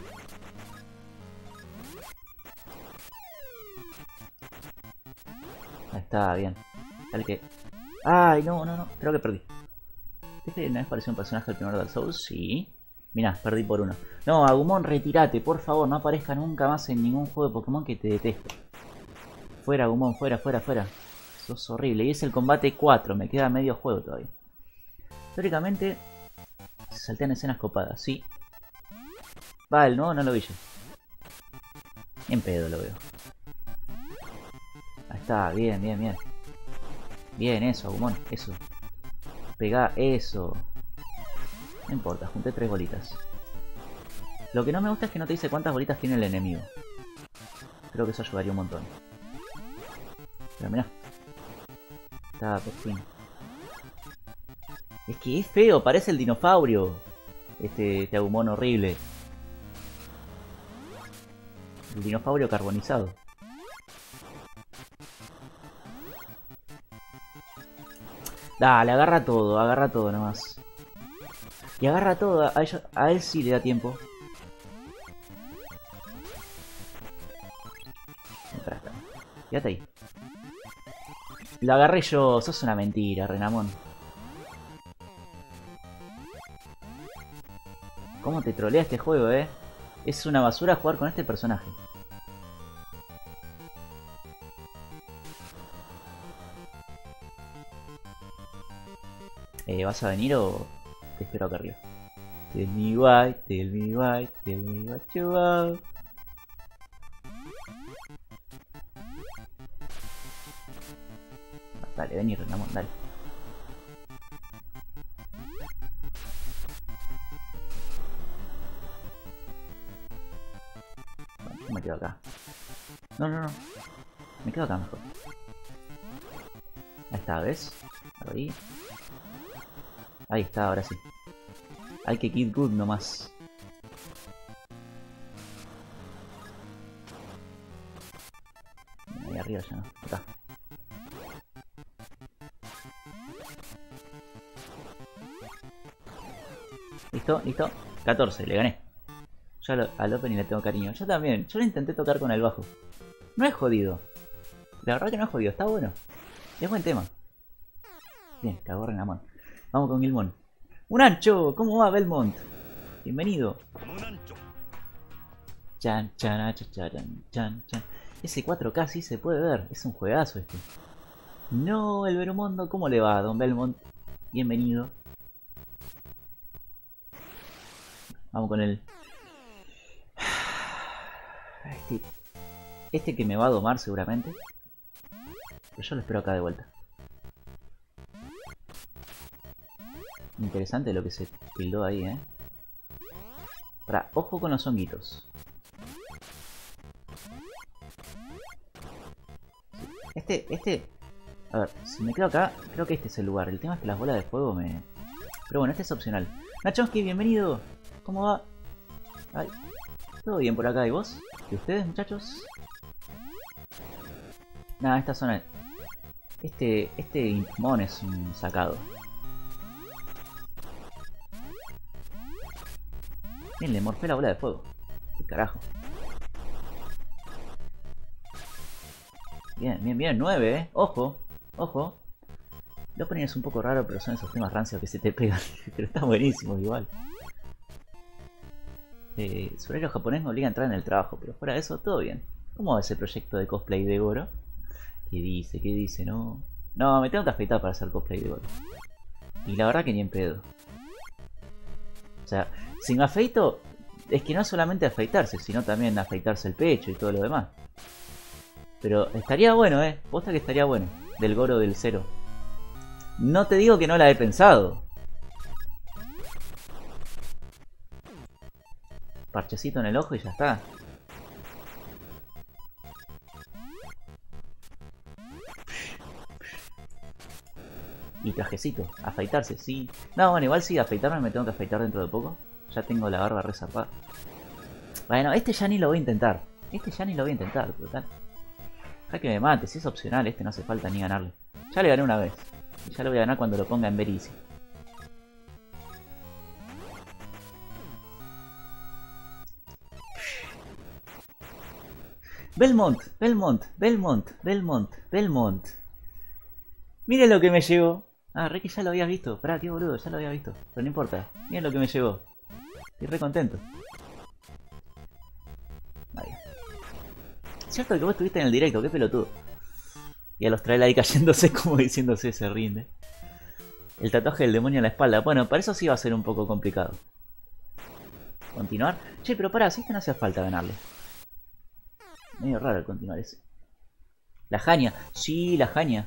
Ahí está, bien. Tal que... ¡Ay, no, no, no! Creo que perdí. ¿Este una vez pareció un personaje del primer Dark Souls? Sí. Mirá, perdí por uno. No, Agumon, retírate, por favor. No aparezca nunca más en ningún juego de Pokémon que te detesto. Fuera, Agumon, fuera, fuera, fuera. Sos horrible. Y es el combate 4. Me queda medio juego todavía. Teóricamente, se saltean escenas copadas, sí. Va, el nuevo no lo vi yo. Ni en pedo lo veo. Ahí está, bien, bien, bien. Bien, eso, Agumon, eso. Pegá, eso. No importa, junté 3 bolitas. Lo que no me gusta es que no te dice cuántas bolitas tiene el enemigo. Creo que eso ayudaría un montón. Pero mirá. Está, por fin. Es que es feo, parece el dinosaurio. Este Agumon horrible. El dinosaurio carbonizado. Dale, agarra todo nomás. Y agarra todo, a él sí le da tiempo. Quédate ahí. Lo agarré yo, sos una mentira, Renamón. ¿Cómo te trolea este juego, Es una basura jugar con este personaje. ¿Vas a venir o te espero acá arriba? Tell me why, tell me why, tell me what you want. Dale, vení, Renamón, dale. Bueno, yo me quedo acá. No, no, no. Me quedo acá mejor. Ahí está, ¿ves? Ahí. Ahí está, ahora sí. Hay que Kid Good nomás. Ahí arriba ya no. Acá. Listo, listo. 14, le gané. Yo al opening le tengo cariño. Yo también. Yo lo intenté tocar con el bajo. No es jodido. La verdad que no es jodido. Está bueno. Es buen tema. Bien, cagó Renamon. Vamos con Gilmon. ¡Un ancho! ¿Cómo va, Belmont? Bienvenido. Chan, chan, chan, chan, chan, chan. Ese 4K sí se puede ver. Es un juegazo este. No, el Verumondo. ¿Cómo le va, don Belmont? Bienvenido. Vamos con el... Este que me va a domar seguramente. Pero yo lo espero acá de vuelta. Interesante lo que se tildó ahí, ojo con los honguitos. A ver, si me quedo acá, creo que este es el lugar. El tema es que las bolas de fuego me... Pero bueno, este es opcional. Nachonsky, bienvenido. ¿Cómo va? Ay, ¿todo bien por acá? ¿Y vos? ¿Y ustedes, muchachos? Nada, esta zona... Este Impmon es un sacado. Bien, le morfé la bola de fuego. ¿Qué carajo? Bien, bien, bien. 9, Ojo, ojo. El opening es un poco raro, pero son esos temas rancios que se te pegan. Pero están buenísimos igual. Su horario japonés me obliga a entrar en el trabajo, pero fuera de eso, todo bien. ¿Cómo va ese proyecto de cosplay de Goro? ¿Qué dice? ¿Qué dice? No, me tengo que afeitar para hacer cosplay de Goro. Y la verdad que ni en pedo. O sea, si me afeito, es que no solamente afeitarse, sino también afeitarse el pecho y todo lo demás. Pero estaría bueno, posta que estaría bueno. Del Goro del 0. No te digo que no la he pensado. Parchecito en el ojo y ya está. Y trajecito, afeitarse, sí. No, bueno, igual sí, afeitarme me tengo que afeitar dentro de poco. Ya tengo la barba resarpada. Bueno, este ya ni lo voy a intentar. Total. Deja que me mate, si es opcional, este no hace falta ni ganarle. Ya le gané una vez. Y ya lo voy a ganar cuando lo ponga en Very Easy. Belmont. Miren lo que me llegó. Ah, Ricky ya lo habías visto. Pará, qué boludo, ya lo había visto. Pero no importa. Miren lo que me llegó. Estoy re contento. Ahí. Cierto que vos estuviste en el directo, qué pelotudo. Y a los trae ahí cayéndose como diciéndose se rinde. El tatuaje del demonio en la espalda. Bueno, para eso sí va a ser un poco complicado. Continuar. Che, pero pará, si este no hace falta ganarle. Medio raro el continuar ese. La Jania. Sí, la Jania.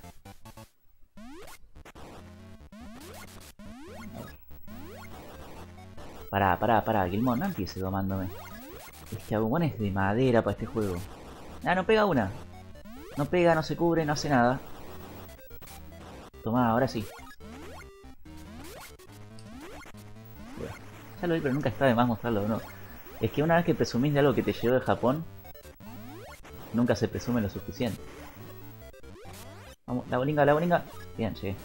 Pará, Gilmon, no empiece domándome. Este Agumon es de madera para este juego. Ah, no pega una. No pega, no se cubre, no hace nada. Tomá, ahora sí. Bueno, ya lo vi, pero nunca está de más mostrarlo, ¿no? Es que una vez que presumís de algo que te llegó de Japón, nunca se presume lo suficiente. Vamos, la bolinga. Bien, llegué.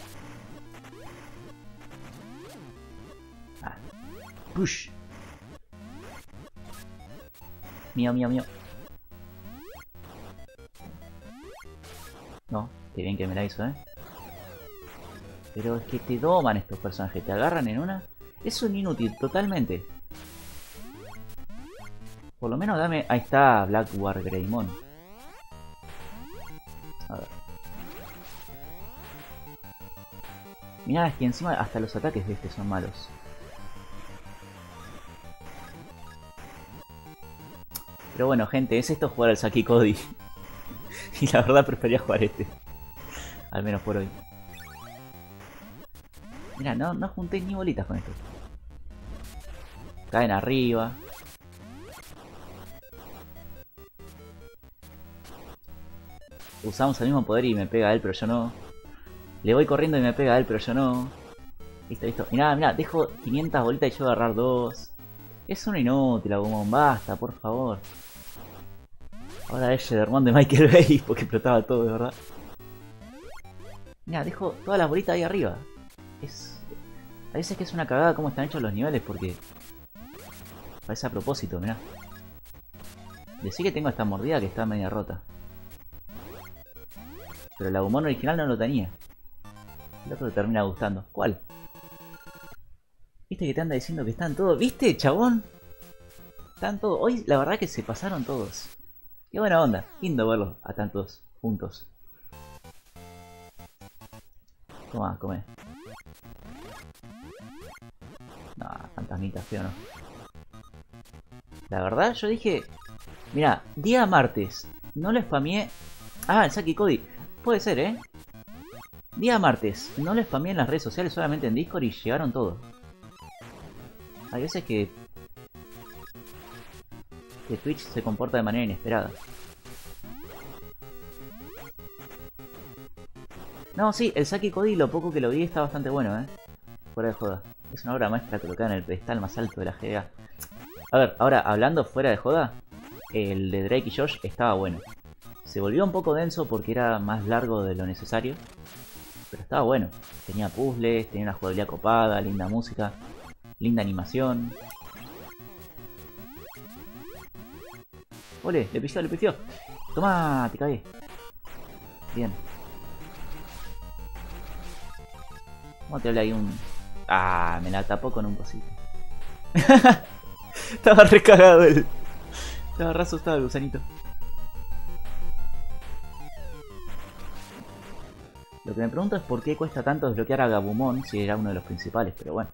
Ah. Push. Mío. No, qué bien que me la hizo, Pero es que te doman estos personajes, te agarran en una. Es un inútil, totalmente. Por lo menos dame... Ahí está, Black War Greymon. A ver. Mirá, es que encima hasta los ataques de este son malos. Pero bueno, gente, es esto jugar al Saki Cody. Y la verdad prefería jugar este. Al menos por hoy. Mira, no junté ni bolitas con esto. Caen arriba. Usamos el mismo poder y me pega a él, pero yo no. Le voy corriendo y me pega a él, pero yo no. Listo. Mirá, dejo 500 bolitas y yo voy a agarrar 2. Es un inútil, Agumon, basta, por favor. Ahora es Shedermon de Michael Bay, porque explotaba todo, de verdad. Mira, dejo todas las bolitas ahí arriba. A veces que es una cagada cómo están hechos los niveles porque... Parece a propósito, mirá. Decí que tengo esta mordida que está media rota. Pero el Agumon original no lo tenía. El otro te termina gustando. ¿Cuál? ¿Viste que te anda diciendo que están todos? ¿Viste, chabón? Están todos. Hoy la verdad que se pasaron todos. Qué buena onda. Lindo verlos a tantos juntos. Toma, come. No, fantasmita feo, ¿no? La verdad, yo dije... Mira, día martes. No le spameé... Ah, el Saki Cody. Puede ser, ¿eh? Día martes. No le spameé en las redes sociales, solamente en Discord y llegaron todos. Hay veces que Twitch se comporta de manera inesperada. No, sí, el Saki Cody, lo poco que lo vi, está bastante bueno, ¿eh? Fuera de joda. Es una obra maestra colocada en el pedestal más alto de la GDA. A ver, ahora, hablando fuera de joda, el de Drake y Josh estaba bueno. Se volvió un poco denso porque era más largo de lo necesario. Pero estaba bueno. Tenía puzzles, tenía una jugabilidad copada, linda música, linda animación. Ole, le pifió, le pifió. Toma, te cagué. Bien. Vamos a tirarle ahí un... Ah, me la tapó con un cosito. Estaba recagado el... Estaba re asustado el gusanito. Lo que me pregunto es por qué cuesta tanto desbloquear a Gabumon si era uno de los principales, pero bueno.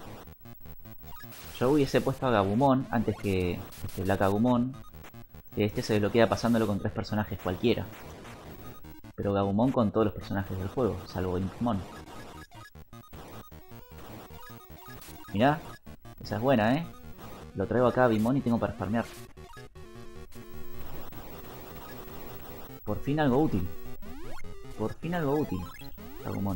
Yo hubiese puesto a Gabumon antes que Black Agumon. Que este se desbloquea pasándolo con 3 personajes cualquiera. Pero Gabumon con todos los personajes del juego, salvo Impmon. Mirá, esa es buena, ¿eh? Lo traigo acá a Bimon y tengo para farmear. Por fin algo útil. Por fin algo útil. Agumon.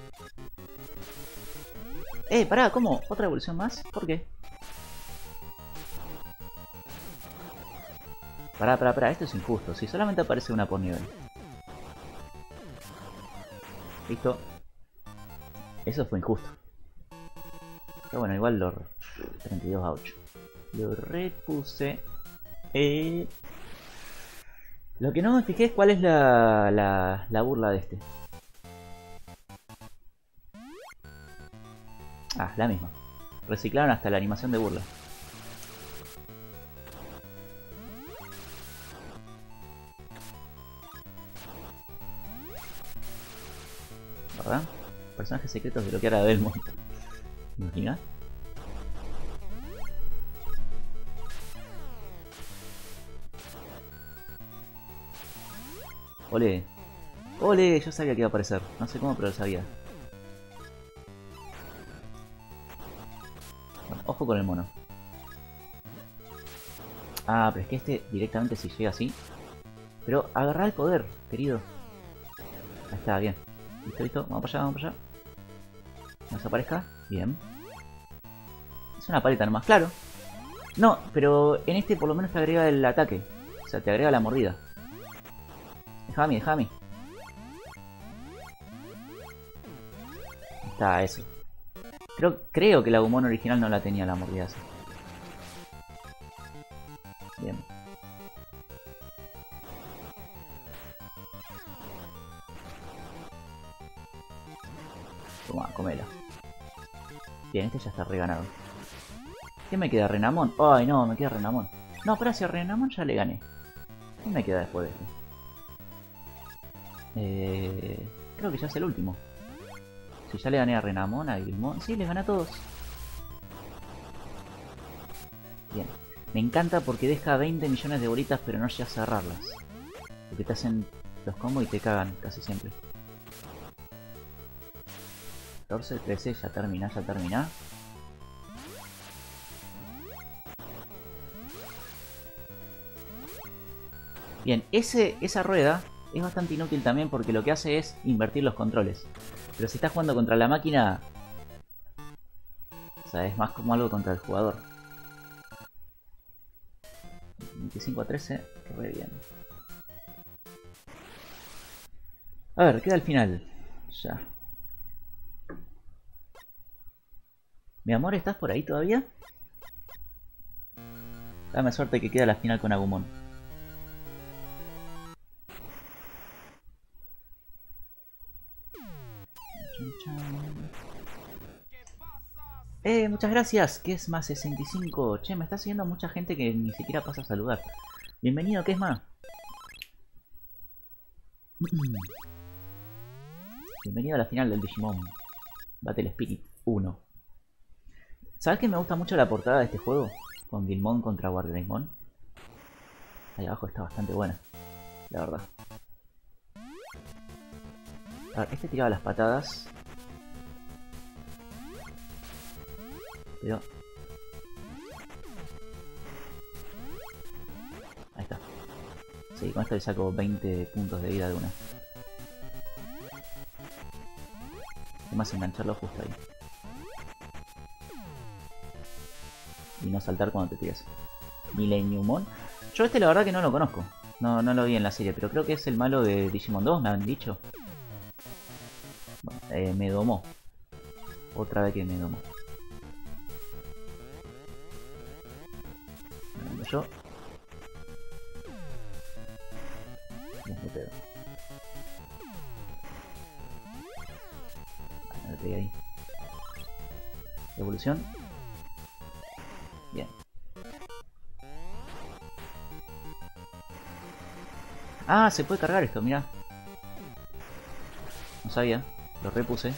Pará, ¿cómo? ¿Otra evolución más? ¿Por qué? Pará, esto es injusto. Si solamente aparece una por nivel. Listo. Eso fue injusto. Pero bueno, igual lo... 32 a 8. Lo repuse. Lo que no me fijé es cuál es la burla de este. Ah, la misma. Reciclaron hasta la animación de burla. ¿Verdad? Personajes secretos de lo que era Belmont. ¿Me imaginas? Ole. Ole, yo sabía que iba a aparecer. No sé cómo, pero lo sabía. Bueno, ojo con el mono. Ah, pero es que este directamente si llega así. Pero agarrá el poder, querido. Ahí está, bien. Listo, listo. Vamos para allá, vamos para allá. No desaparezca. Bien. Es una paleta nomás, claro. No, pero en este por lo menos te agrega el ataque. O sea, te agrega la mordida. Déjame, déjame. Está, eso. Creo que la Agumon original no la tenía la mordida así. Bien. Toma, comela. Bien, este ya está reganado. ¿Qué me queda? ¿Renamon? Ay, no, me queda Renamon. No, pero si a Renamon ya le gané. ¿Qué me queda después de este? Creo que ya es el último. Si ya le gané a Renamon, a Gilmon... Sí, les gané a todos. Bien. Me encanta porque deja 20 millones de bolitas pero no llega a cerrarlas. Porque te hacen los combos y te cagan casi siempre. 14, 13, ya termina, ya termina. Bien, esa rueda es bastante inútil también porque lo que hace es invertir los controles. Pero si estás jugando contra la máquina... O sea, es más como algo contra el jugador. 25 a 13, re bien. A ver, queda al final. Ya. Mi amor, ¿estás por ahí todavía? Dame suerte que queda la final con Agumon. Muchas gracias. ¿Qué es más 65? Che, me está siguiendo mucha gente que ni siquiera pasa a saludar. Bienvenido, ¿qué es más? Bienvenido a la final del Digimon Battle Spirit 1. ¿Sabes que me gusta mucho la portada de este juego? Con Guilmon contra Guardianemon. Ahí abajo está bastante buena, la verdad. A ver, este tiraba las patadas. Pero... ahí está. Sí, con esto le saco 20 puntos de vida de una. Además engancharlo justo ahí. Y no saltar cuando te tiras. Millenniumon. Yo la verdad que no lo conozco. No lo vi en la serie, pero creo que es el malo de Digimon 2, me han dicho. Bueno, me domó. Otra vez que me domó. Yo. Me pedo. Me pegué ahí. Evolución. Bien. Ah, se puede cargar esto, mira. No sabía, lo repuse.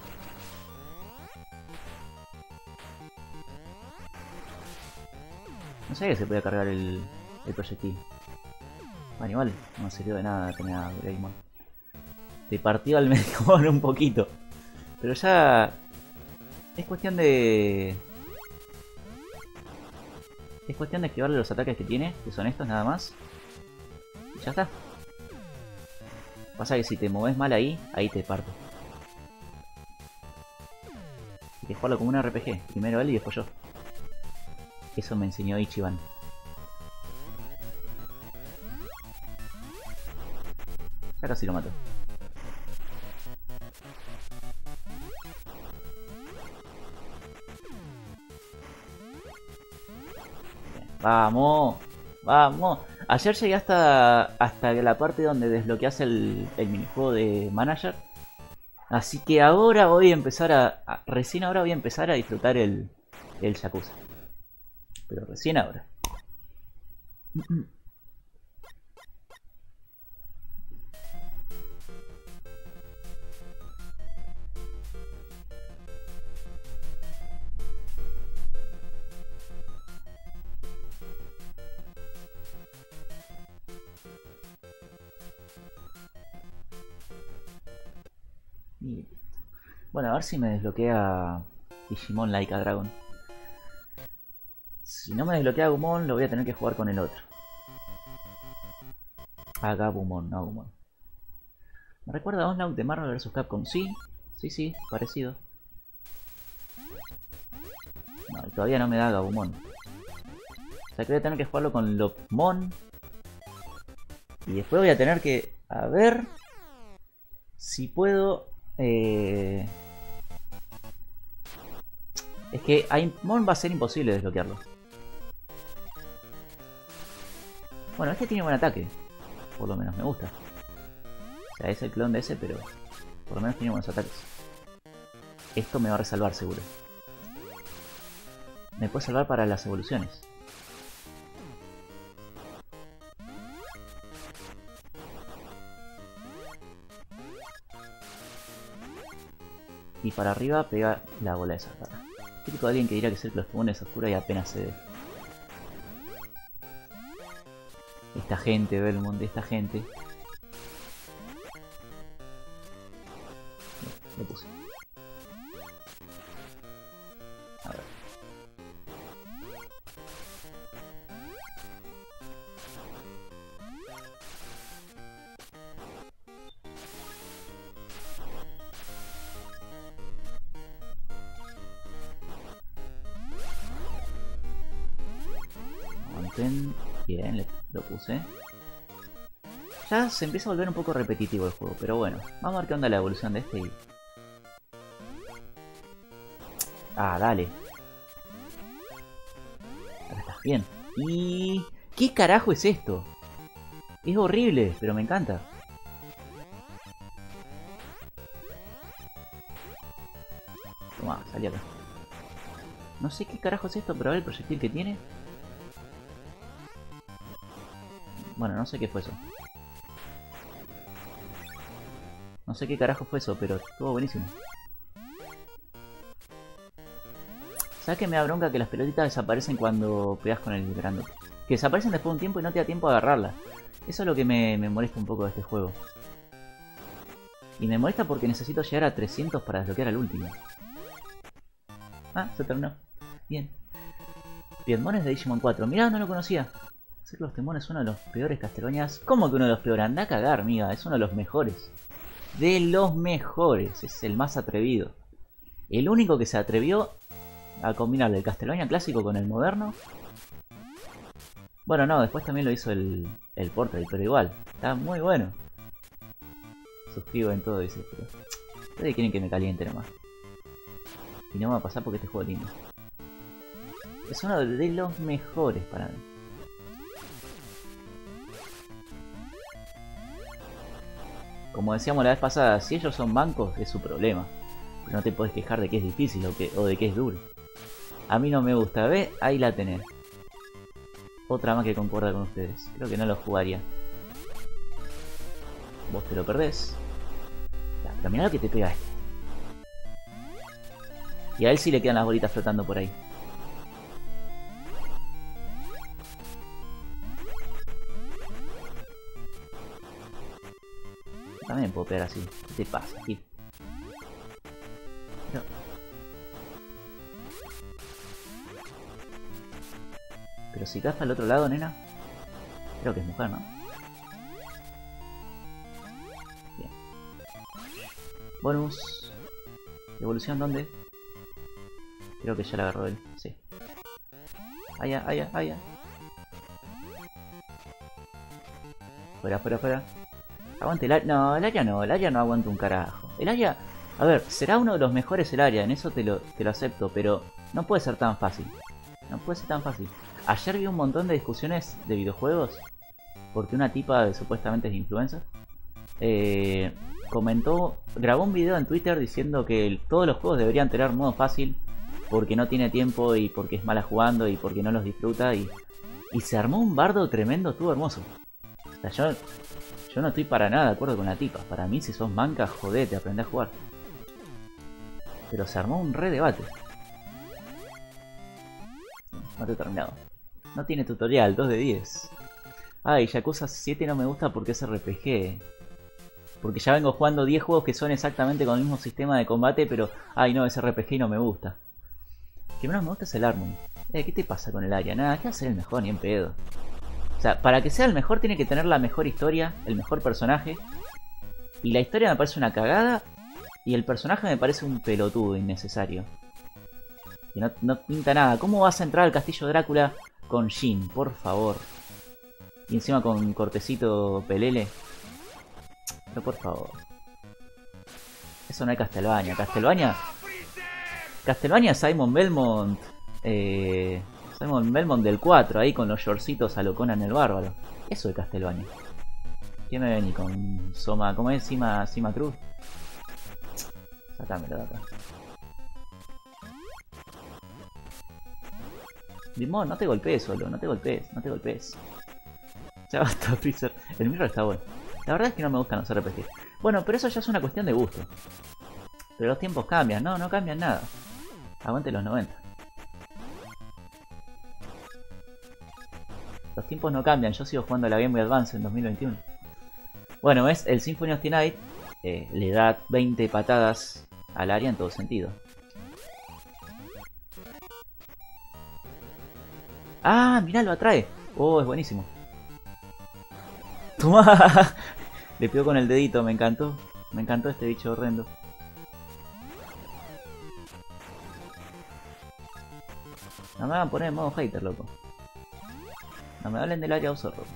No sabía que se podía cargar el proyectil. Bueno, igual no sirvió de nada tener a Greymon. Te partió al medio un poquito. Pero ya... es cuestión de... es cuestión de esquivarle los ataques que tiene, que son estos nada más. Y ya está. Pasa que si te moves mal ahí te parto. Hay que jugarlo como un RPG. Primero él y después yo. Eso me enseñó Ichiban. Ya casi lo mato. Bien. ¡Vamos! ¡Vamos! Ayer llegué hasta la parte donde desbloqueas el minijuego de Manager. Así que ahora voy a empezar recién ahora voy a empezar a disfrutar el Yakuza. Pero recién ahora. Bueno, a ver si me desbloquea Digimon Like a Dragon. Si no me desbloquea Agumon, lo voy a tener que jugar con el otro. Agabumon, no Agumon. ¿Me recuerda a Onslaught de Marvel vs Capcom? Sí, sí, parecido. No, todavía no me da Agabumon. O sea que voy a tener que jugarlo con Lopmon. Y después voy a tener que... a ver... si puedo... es que Aimon va a ser imposible desbloquearlo. Bueno, este tiene buen ataque. Por lo menos me gusta. O sea, es el clon de ese, pero por lo menos tiene buenos ataques. Esto me va a resalvar seguro. Me puede salvar para las evoluciones. Y para arriba pega la bola esa. Típico de alguien que dirá que Círculo Espumón es oscura y apenas se ve. Esta gente, Belmont, esta gente. Lo puse. A ver. Mantén. Bien, lo puse. Ya se empieza a volver un poco repetitivo el juego, pero bueno. Vamos a ver qué onda la evolución de este y... Ah, dale. Ahora estás bien. ¿Y qué carajo es esto? Es horrible, pero me encanta. Toma, salí acá. No sé qué carajo es esto, pero a ver el proyectil que tiene. Bueno, no sé qué fue eso. No sé qué carajo fue eso, pero estuvo buenísimo. ¿Sabes que me da bronca que las pelotitas desaparecen cuando pegas con el grandote? Que desaparecen después de un tiempo y no te da tiempo a agarrarlas. Eso es lo que me molesta un poco de este juego. Y me molesta porque necesito llegar a 300 para desbloquear al último. Ah, se terminó. Bien. Piedmones de Digimon 4. Mirá, no lo conocía. Sé que los Temon es uno de los peores Castlevanias. ¿Cómo que uno de los peores? Anda a cagar, amiga. Es uno de los mejores. De los mejores. Es el más atrevido. El único que se atrevió a combinar el Castlevania clásico con el moderno. Bueno, no, después también lo hizo el Portal, pero igual. Está muy bueno. Suscribo en todo, dice. Pero ustedes quieren que me caliente nomás. Y no me va a pasar porque este juego es lindo. Es uno de los mejores para mí. Como decíamos la vez pasada, si ellos son bancos es su problema. Pero no te podés quejar de que es difícil o de que es duro. A mí no me gusta, ¿ve? Ahí la tenés. Otra más que concuerda con ustedes. Creo que no lo jugaría. Vos te lo perdés. Ya, pero mirá lo que te pega este. Y a él sí le quedan las bolitas flotando por ahí. También puedo pegar así. ¿Qué te pasa, aquí? No. Pero si caza al otro lado, nena. Creo que es mujer, ¿no? Bien. Bonus. ¿Evolución dónde? Creo que ya la agarró él. Sí. Allá, allá, allá. Fuera, fuera, fuera. Aguante el área. No, el área no. El área no aguanta un carajo. El área... A ver, será uno de los mejores el área. En eso te lo acepto. Pero no puede ser tan fácil. No puede ser tan fácil. Ayer vi un montón de discusiones de videojuegos. Porque una tipa supuestamente es influencer. Comentó... Grabó un video en Twitter diciendo que todos los juegos deberían tener modo fácil. Porque no tiene tiempo y porque es mala jugando y porque no los disfruta. Y se armó un bardo tremendo. Estuvo hermoso. O sea, yo no estoy para nada de acuerdo con la tipa. Para mí, si sos manca, jodete, aprende a jugar. Pero se armó un re debate. Mate terminado. No tiene tutorial, 2 de 10. Ay, Yakuza 7 no me gusta porque es RPG. Porque ya vengo jugando 10 juegos que son exactamente con el mismo sistema de combate, pero... Ay, no, es RPG y no me gusta. Lo que menos me gusta es el Harmony. ¿Qué te pasa con el área? Nada, ¿qué va a ser el mejor? Ni en pedo. O sea, para que sea el mejor tiene que tener la mejor historia, el mejor personaje. Y la historia me parece una cagada. Y el personaje me parece un pelotudo innecesario. Y no pinta nada. ¿Cómo vas a entrar al castillo Drácula con Jin? Por favor. Y encima con cortecito pelele. Pero por favor. Eso no es Castlevania. Castlevania es Simon Belmont. Simon Belmont del 4, ahí con los shortcitos a lo Conan el Bárbaro. Eso de Castlevania. ¿Qué me vení con Soma? ¿Cómo es? Sima Cruz. Sácamelo de acá. Limón, no te golpees solo, no te golpees. Ya basta, Freezer. El Mirror está bueno. La verdad es que no me gustan los RPG. Bueno, pero eso ya es una cuestión de gusto. Pero los tiempos cambian, no cambian nada. Aguante los 90. Los tiempos no cambian, yo sigo jugando a la Game Boy Advance en 2021. Bueno, ¿ves? El Symphony of the Night le da 20 patadas al área en todo sentido. ¡Ah! Mirá, lo atrae. Oh, es buenísimo. ¡Toma! Le pegó con el dedito, me encantó. Me encantó este bicho horrendo. No me van a poner en modo hater, loco. No me hablen del área o zorro.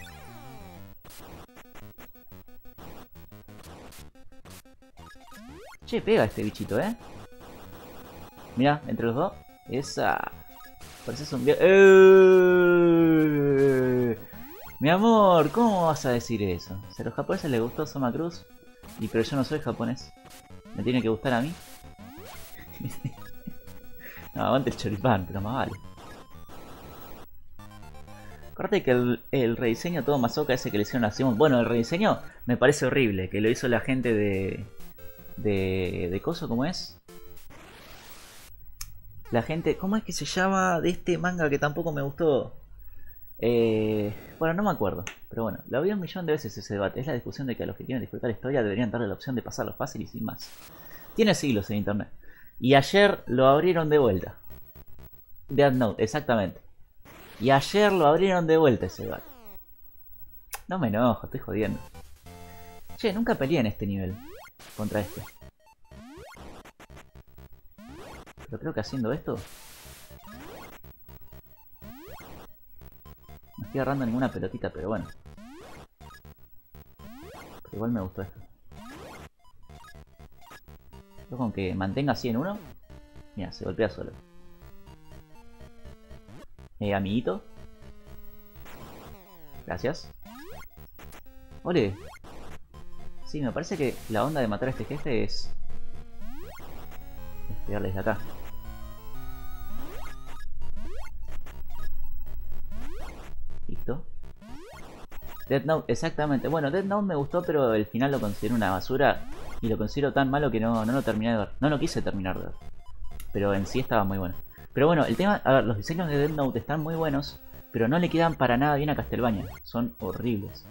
Che, pega este bichito, Mira, entre los dos. Esa. Pareces un viejo. Mi amor, ¿cómo vas a decir eso? Si a los japoneses les gustó Soma Cruz, y pero yo no soy japonés. ¿Me tiene que gustar a mí? No, aguante el choripán, pero más vale. Acuérdate que el rediseño todo masoca ese que le hicieron a Simon. Bueno, el rediseño me parece horrible, que lo hizo la gente de Coso, ¿cómo es? La gente, ¿cómo es que se llama? De este manga que tampoco me gustó. Bueno, no me acuerdo. Pero bueno, lo había un millón de veces ese debate. Es la discusión de que a los que quieren disfrutar la historia deberían darle la opción de pasarlo fácil y sin más. Tiene siglos en internet. Y ayer lo abrieron de vuelta. Death Note, exactamente. Y ayer lo abrieron de vuelta ese debate. No me enojo, estoy jodiendo. Che, nunca peleé en este nivel contra este. Pero creo que haciendo esto no estoy agarrando ninguna pelotita, pero bueno. Pero igual me gustó esto. Yo con que mantenga así en uno. Mira, se golpea solo. Amiguito. Gracias. Ole. Sí, me parece que la onda de matar a este jefe es pegarle desde acá. Listo. Death Note, exactamente. Bueno, Death Note me gustó, pero el final lo considero una basura. Y lo considero tan malo que no lo terminé de ver. No lo quise terminar de ver. Pero en sí estaba muy bueno. Pero bueno, el tema... A ver, los diseños de Death Note están muy buenos, pero no le quedan para nada bien a Castlevania. Son horribles.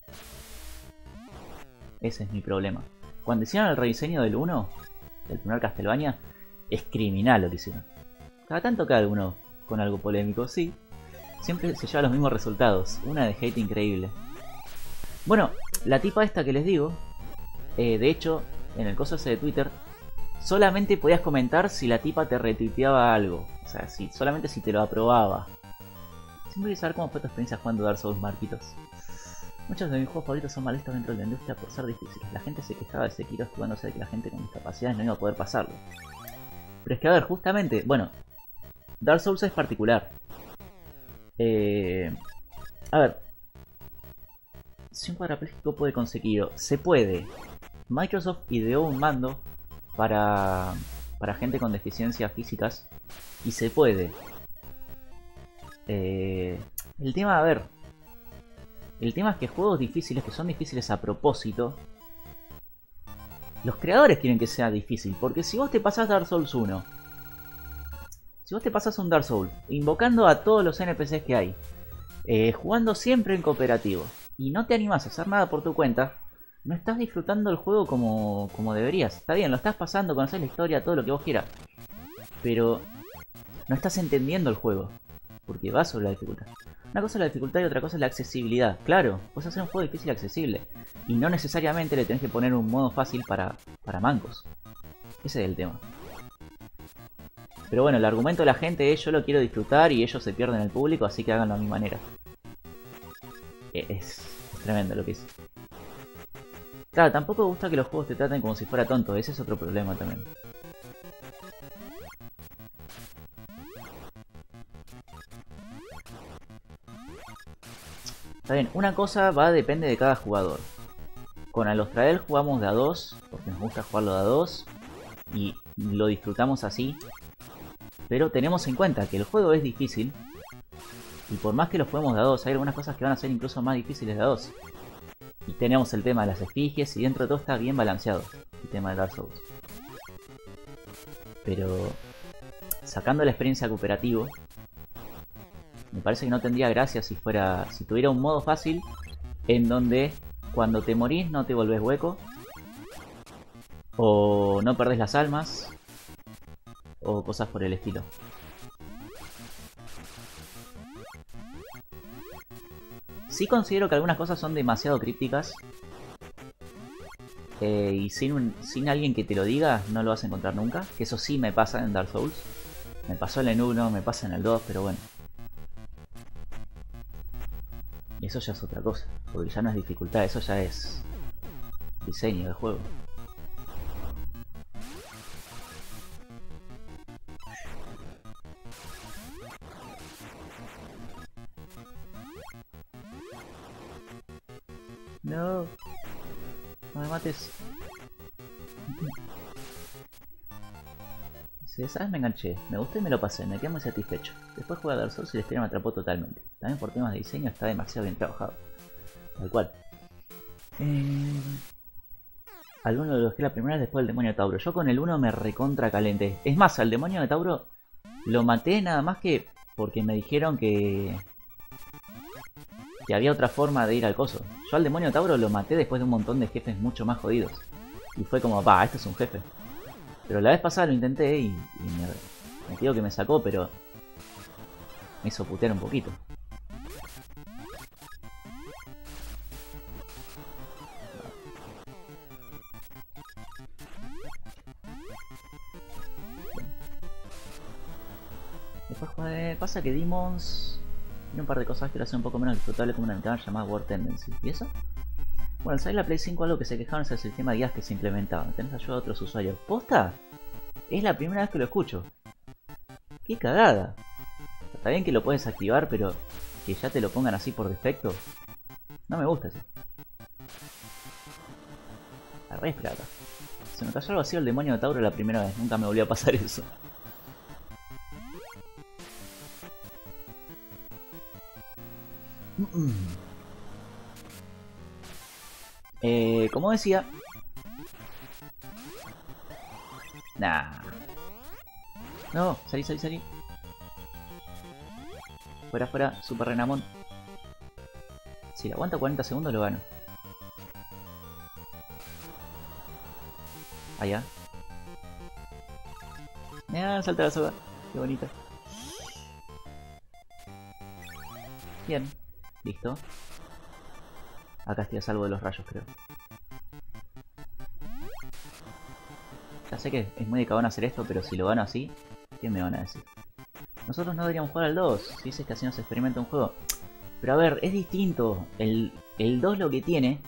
Ese es mi problema. Cuando hicieron el rediseño del 1, del primer Castlevania, es criminal lo que hicieron. Cada tanto cae alguno con algo polémico, sí. Siempre se lleva los mismos resultados. Una de hate increíble. Bueno, la tipa esta que les digo, de hecho, en el coso ese de Twitter, solamente podías comentar si la tipa te retuiteaba algo. O sea, solamente si te lo aprobaba. Siempre quiero saber cómo fue tu experiencia jugando Dark Souls, Marquitos. Muchos de mis juegos favoritos son mal vistos dentro de la industria por ser difíciles. La gente se quejaba de Sekiro escudándose de que la gente con discapacidades no iba a poder pasarlo. Pero es que, a ver, justamente, bueno, Dark Souls es particular. A ver, si un cuadrapléjico puede conseguirlo, se puede. Microsoft ideó un mando para gente con deficiencias físicas y se puede. El tema, a ver, el tema es que juegos difíciles, que son difíciles a propósito, los creadores quieren que sea difícil. Porque si vos te pasás Dark Souls 1, si vos te pasás un Dark Souls invocando a todos los NPCs que hay, jugando siempre en cooperativo, y no te animás a hacer nada por tu cuenta, no estás disfrutando el juego como deberías. Está bien, lo estás pasando, conocés la historia, todo lo que vos quieras, pero no estás entendiendo el juego, porque va sobre la dificultad. Una cosa es la dificultad y otra cosa es la accesibilidad. Claro, vos hacer un juego difícil y accesible, y no necesariamente le tenés que poner un modo fácil para mancos. Ese es el tema. Pero bueno, el argumento de la gente es: yo lo quiero disfrutar y ellos se pierden el público, así que háganlo a mi manera. Es tremendo lo que es. Claro, tampoco me gusta que los juegos te traten como si fuera tonto, ese es otro problema también. Está bien, una cosa depende de cada jugador. Con Alostrael jugamos de a 2, porque nos gusta jugarlo de a 2, y lo disfrutamos así. Pero tenemos en cuenta que el juego es difícil, y por más que lo juguemos de a 2, hay algunas cosas que van a ser incluso más difíciles de a 2. Y tenemos el tema de las efigies, y dentro de todo está bien balanceado el tema de Dark Souls. Pero sacando la experiencia cooperativo, me parece que no tendría gracia si tuviera un modo fácil en donde cuando te morís no te volvés hueco, o no perdés las almas, o cosas por el estilo. Sí considero que algunas cosas son demasiado crípticas, y sin alguien que te lo diga no lo vas a encontrar nunca, que eso sí me pasa en Dark Souls. Me pasó en el 1, me pasa en el 2, pero bueno. Y eso ya es otra cosa, porque ya no es dificultad, eso ya es diseño del juego. No. No me mates. Si sabes, me enganché. Me gustó y me lo pasé. Me quedé muy satisfecho. Después jugué a Dark Souls y la historia me atrapó totalmente. También por temas de diseño está demasiado bien trabajado. Tal cual. Al 1 lo dejé la primera vez después del demonio de Tauro. Yo con el 1 me recontra calenté. Es más, al demonio de Tauro lo maté nada más que porque me dijeron que había otra forma de ir al coso. Yo al demonio de Tauro lo maté después de un montón de jefes mucho más jodidos. Y fue como, va, este es un jefe. Pero la vez pasada lo intenté y me digo que me sacó, pero me hizo putear un poquito. Después pasa que Demons tiene un par de cosas que lo hacen un poco menos disfrutable, como una ventana llamada War Tendency. ¿Y eso? Bueno, al salir la Play 5 algo que se quejaron es el sistema de guías que se implementaba. Tenés ayuda de otros usuarios. ¿Posta? Es la primera vez que lo escucho. ¡Qué cagada! Está bien que lo puedes activar, pero que ya te lo pongan así por defecto. No me gusta eso. La re plata. Se me cayó algo así el demonio de Tauro la primera vez. Nunca me volvió a pasar eso. Como decía... Nah. No, salí. Fuera, Super Renamón. Si le aguanta 40 segundos lo gano. Allá. Salta la soga. Qué bonita. Bien. Listo. Acá estoy a salvo de los rayos, creo. Ya sé que es muy de cagón hacer esto, pero si lo gano así, ¿qué me van a decir? Nosotros no deberíamos jugar al 2, si dices que así no se experimenta un juego. Pero a ver, es distinto. El 2 lo que tiene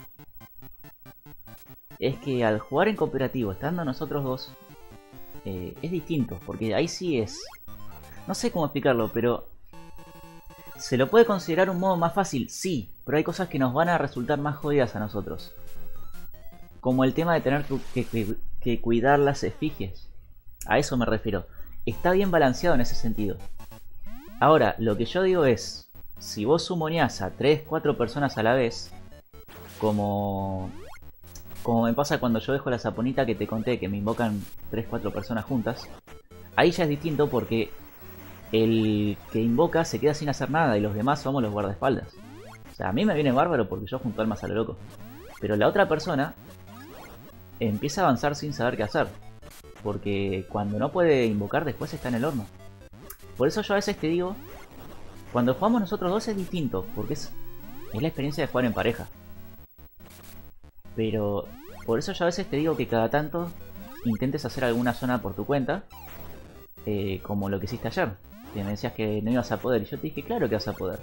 es que al jugar en cooperativo, estando nosotros dos, es distinto. Porque ahí sí es... No sé cómo explicarlo, pero... ¿Se lo puede considerar un modo más fácil? Sí, pero hay cosas que nos van a resultar más jodidas a nosotros. Como el tema de tener que cuidar las efigies. A eso me refiero. Está bien balanceado en ese sentido. Ahora, lo que yo digo es... Si vos sumoneás a 3-4 personas a la vez... Como me pasa cuando yo dejo la saponita que te conté, que me invocan 3-4 personas juntas. Ahí ya es distinto porque... El que invoca se queda sin hacer nada y los demás somos los guardaespaldas. O sea, a mí me viene bárbaro porque yo junto almas a lo loco. Pero la otra persona empieza a avanzar sin saber qué hacer. Porque cuando no puede invocar después está en el horno. Por eso yo a veces te digo, cuando jugamos nosotros dos es distinto, porque es la experiencia de jugar en pareja. Pero por eso yo a veces te digo que cada tanto intentes hacer alguna zona por tu cuenta, como lo que hiciste ayer. Que me decías que no ibas a poder. Y yo te dije, claro que vas a poder.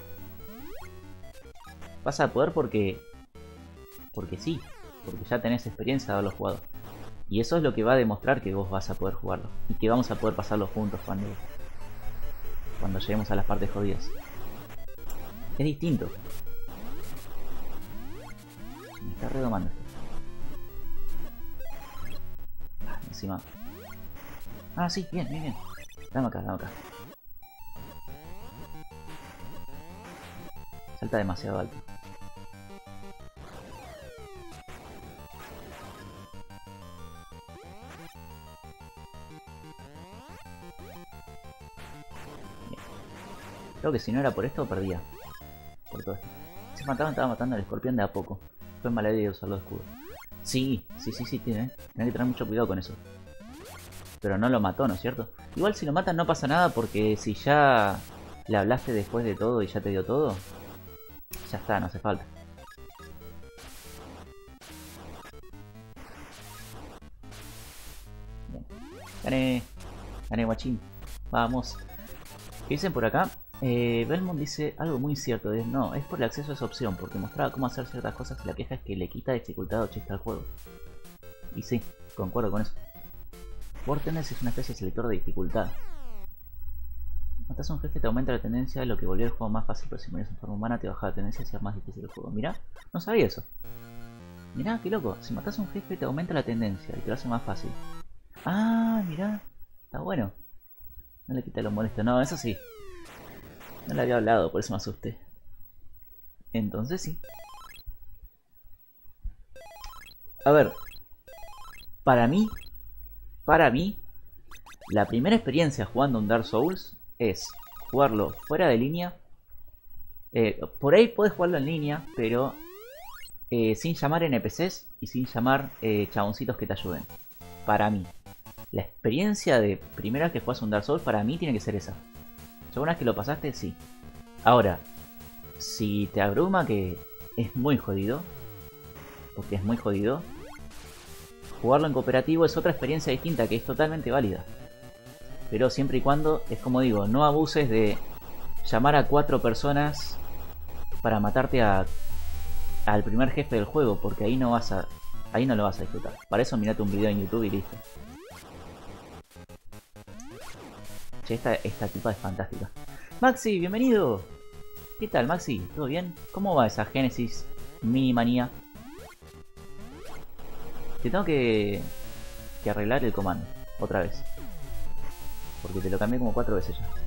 Vas a poder porque sí. Porque ya tenés experiencia de haberlo jugado. Y eso es lo que va a demostrar que vos vas a poder jugarlo. Y que vamos a poder pasarlo juntos cuando lleguemos a las partes jodidas. Es distinto. Me está redomando esto. Encima. Ah, sí, bien. Dame acá. Salta demasiado alto. Bien. Creo que si no era por esto, perdía. Por todo esto. Se mataban, estaba matando al escorpión de a poco. Fue mala idea usar los escudos. Sí, tiene. Tenés que tener mucho cuidado con eso. Pero no lo mató, ¿no es cierto? Igual si lo matan no pasa nada porque si ya le hablaste después de todo y ya te dio todo, ya está, no hace falta. Bien. Gané, guachín. Vamos. ¿Qué dicen por acá? Belmont dice algo muy cierto. No, es por el acceso a esa opción, porque mostraba cómo hacer ciertas cosas y la queja es que le quita dificultad o chiste al juego. Y sí, concuerdo con eso. War Tendency es una especie de selector de dificultad. Matas a un jefe te aumenta la tendencia, lo que volvió el juego más fácil, pero si mueres en forma humana te baja la tendencia y sea más difícil el juego. Mirá, no sabía eso. Mirá, qué loco. Si matas a un jefe te aumenta la tendencia y te lo hace más fácil. Ah, mirá. Está bueno. No le quita lo molesto. No, eso sí. No le había hablado, por eso me asusté. Entonces sí. A ver. Para mí, la primera experiencia jugando un Dark Souls es jugarlo fuera de línea. Por ahí podés jugarlo en línea, pero sin llamar NPCs y sin llamar chaboncitos que te ayuden. Para mí. La experiencia de primera vez que juegas un Dark Souls para mí tiene que ser esa. Ya una vez que lo pasaste, sí. Ahora, si te abruma que es muy jodido, porque es muy jodido, jugarlo en cooperativo es otra experiencia distinta que es totalmente válida. Pero siempre y cuando, es como digo, no abuses de llamar a 4 personas para matarte al primer jefe del juego, porque ahí no lo vas a disfrutar. Para eso mirate un video en YouTube y listo. Che, esta tipa es fantástica. Maxi, bienvenido. ¿Qué tal, Maxi? ¿Todo bien? ¿Cómo va esa Genesis Mini Manía? Te tengo que arreglar el comando, otra vez. Porque te lo cambié como 4 veces ya.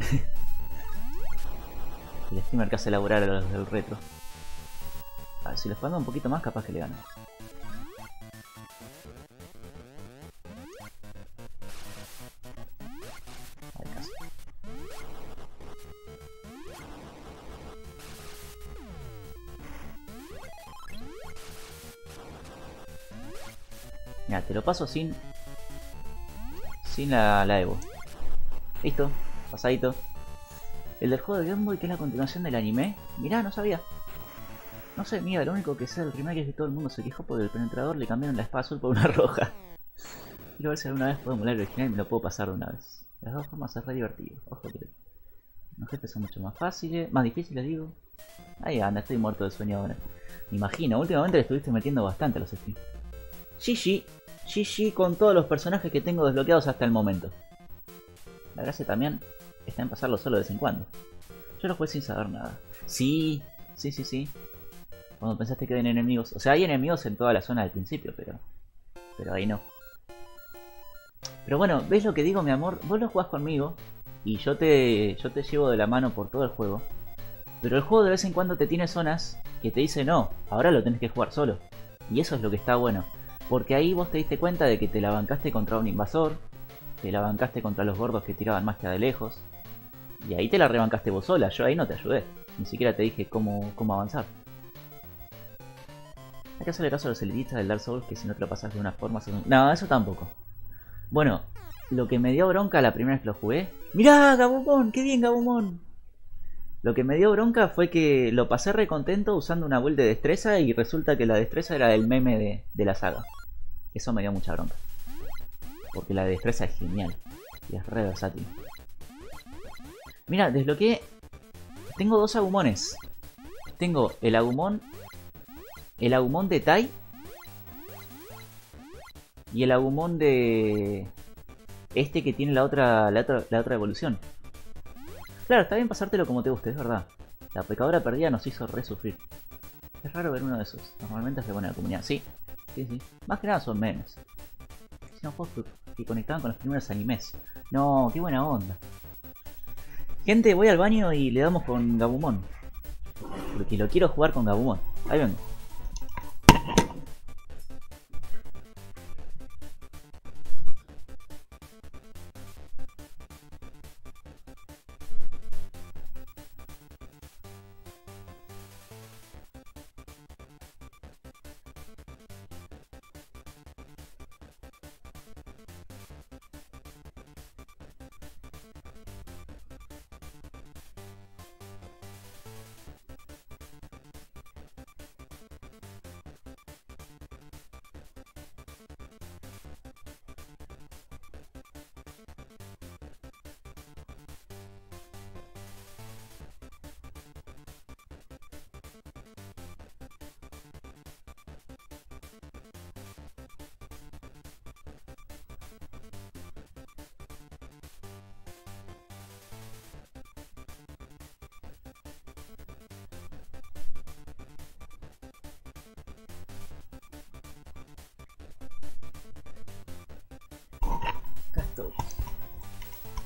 El streamer que hace laburar a los del retro. A ver, si los expando un poquito más, capaz que le gano. Ahí casi. Mira, te lo paso sin la Evo. Listo, pasadito. El del juego de Game Boy, que es la continuación del anime. Mirá, no sabía. No sé, mira, lo único que sé del remake es que todo el mundo se quejó porque el penetrador le cambiaron la espada azul por una roja. Quiero ver si alguna vez puedo emular el original y me lo puedo pasar de una vez. De las dos formas es re divertido. Ojo que los jefes son mucho más fáciles, más difíciles digo. Ahí anda, estoy muerto de sueño ahora. Me imagino, últimamente le estuviste metiendo bastante a los streams. GG con todos los personajes que tengo desbloqueados hasta el momento. La gracia también está en pasarlo solo de vez en cuando. Yo lo jugué sin saber nada. Sí. Cuando pensaste que había enemigos. O sea, hay enemigos en toda la zona del principio, pero ahí no. Pero bueno, ¿ves lo que digo, mi amor? Vos lo jugás conmigo y yo te llevo de la mano por todo el juego. Pero el juego de vez en cuando te tiene zonas que te dice no, ahora lo tenés que jugar solo. Y eso es lo que está bueno. Porque ahí vos te diste cuenta de que te la bancaste contra un invasor, te la bancaste contra los gordos que tiraban magia de lejos. Y ahí te la rebancaste vos sola, yo ahí no te ayudé. Ni siquiera te dije cómo avanzar. Hay que hacerle caso a los elitistas del Dark Souls que si no te lo pasas de una forma... No, eso tampoco. Bueno, lo que me dio bronca la primera vez que lo jugué... ¡Mirá, Gabumon! ¡Qué bien, Gabumon! Lo que me dio bronca fue que lo pasé re contento usando una build de destreza y resulta que la destreza era el meme de la saga. Eso me dio mucha bronca. Porque la destreza es genial. Y es re versátil. Mira, desbloqueé... Tengo 2 Agumones. Tengo el Agumon de Tai y el Agumon de este que tiene la otra evolución. Claro, está bien pasártelo como te guste, es verdad. La pecadora perdida nos hizo re sufrir. Es raro ver uno de esos. Normalmente se pone en la comunidad. Sí. Más que nada son memes. Son juegos que conectaban con los primeros animes. No, qué buena onda. Gente, voy al baño y le damos con Gabumon. Porque lo quiero jugar con Gabumon. Ahí vengo.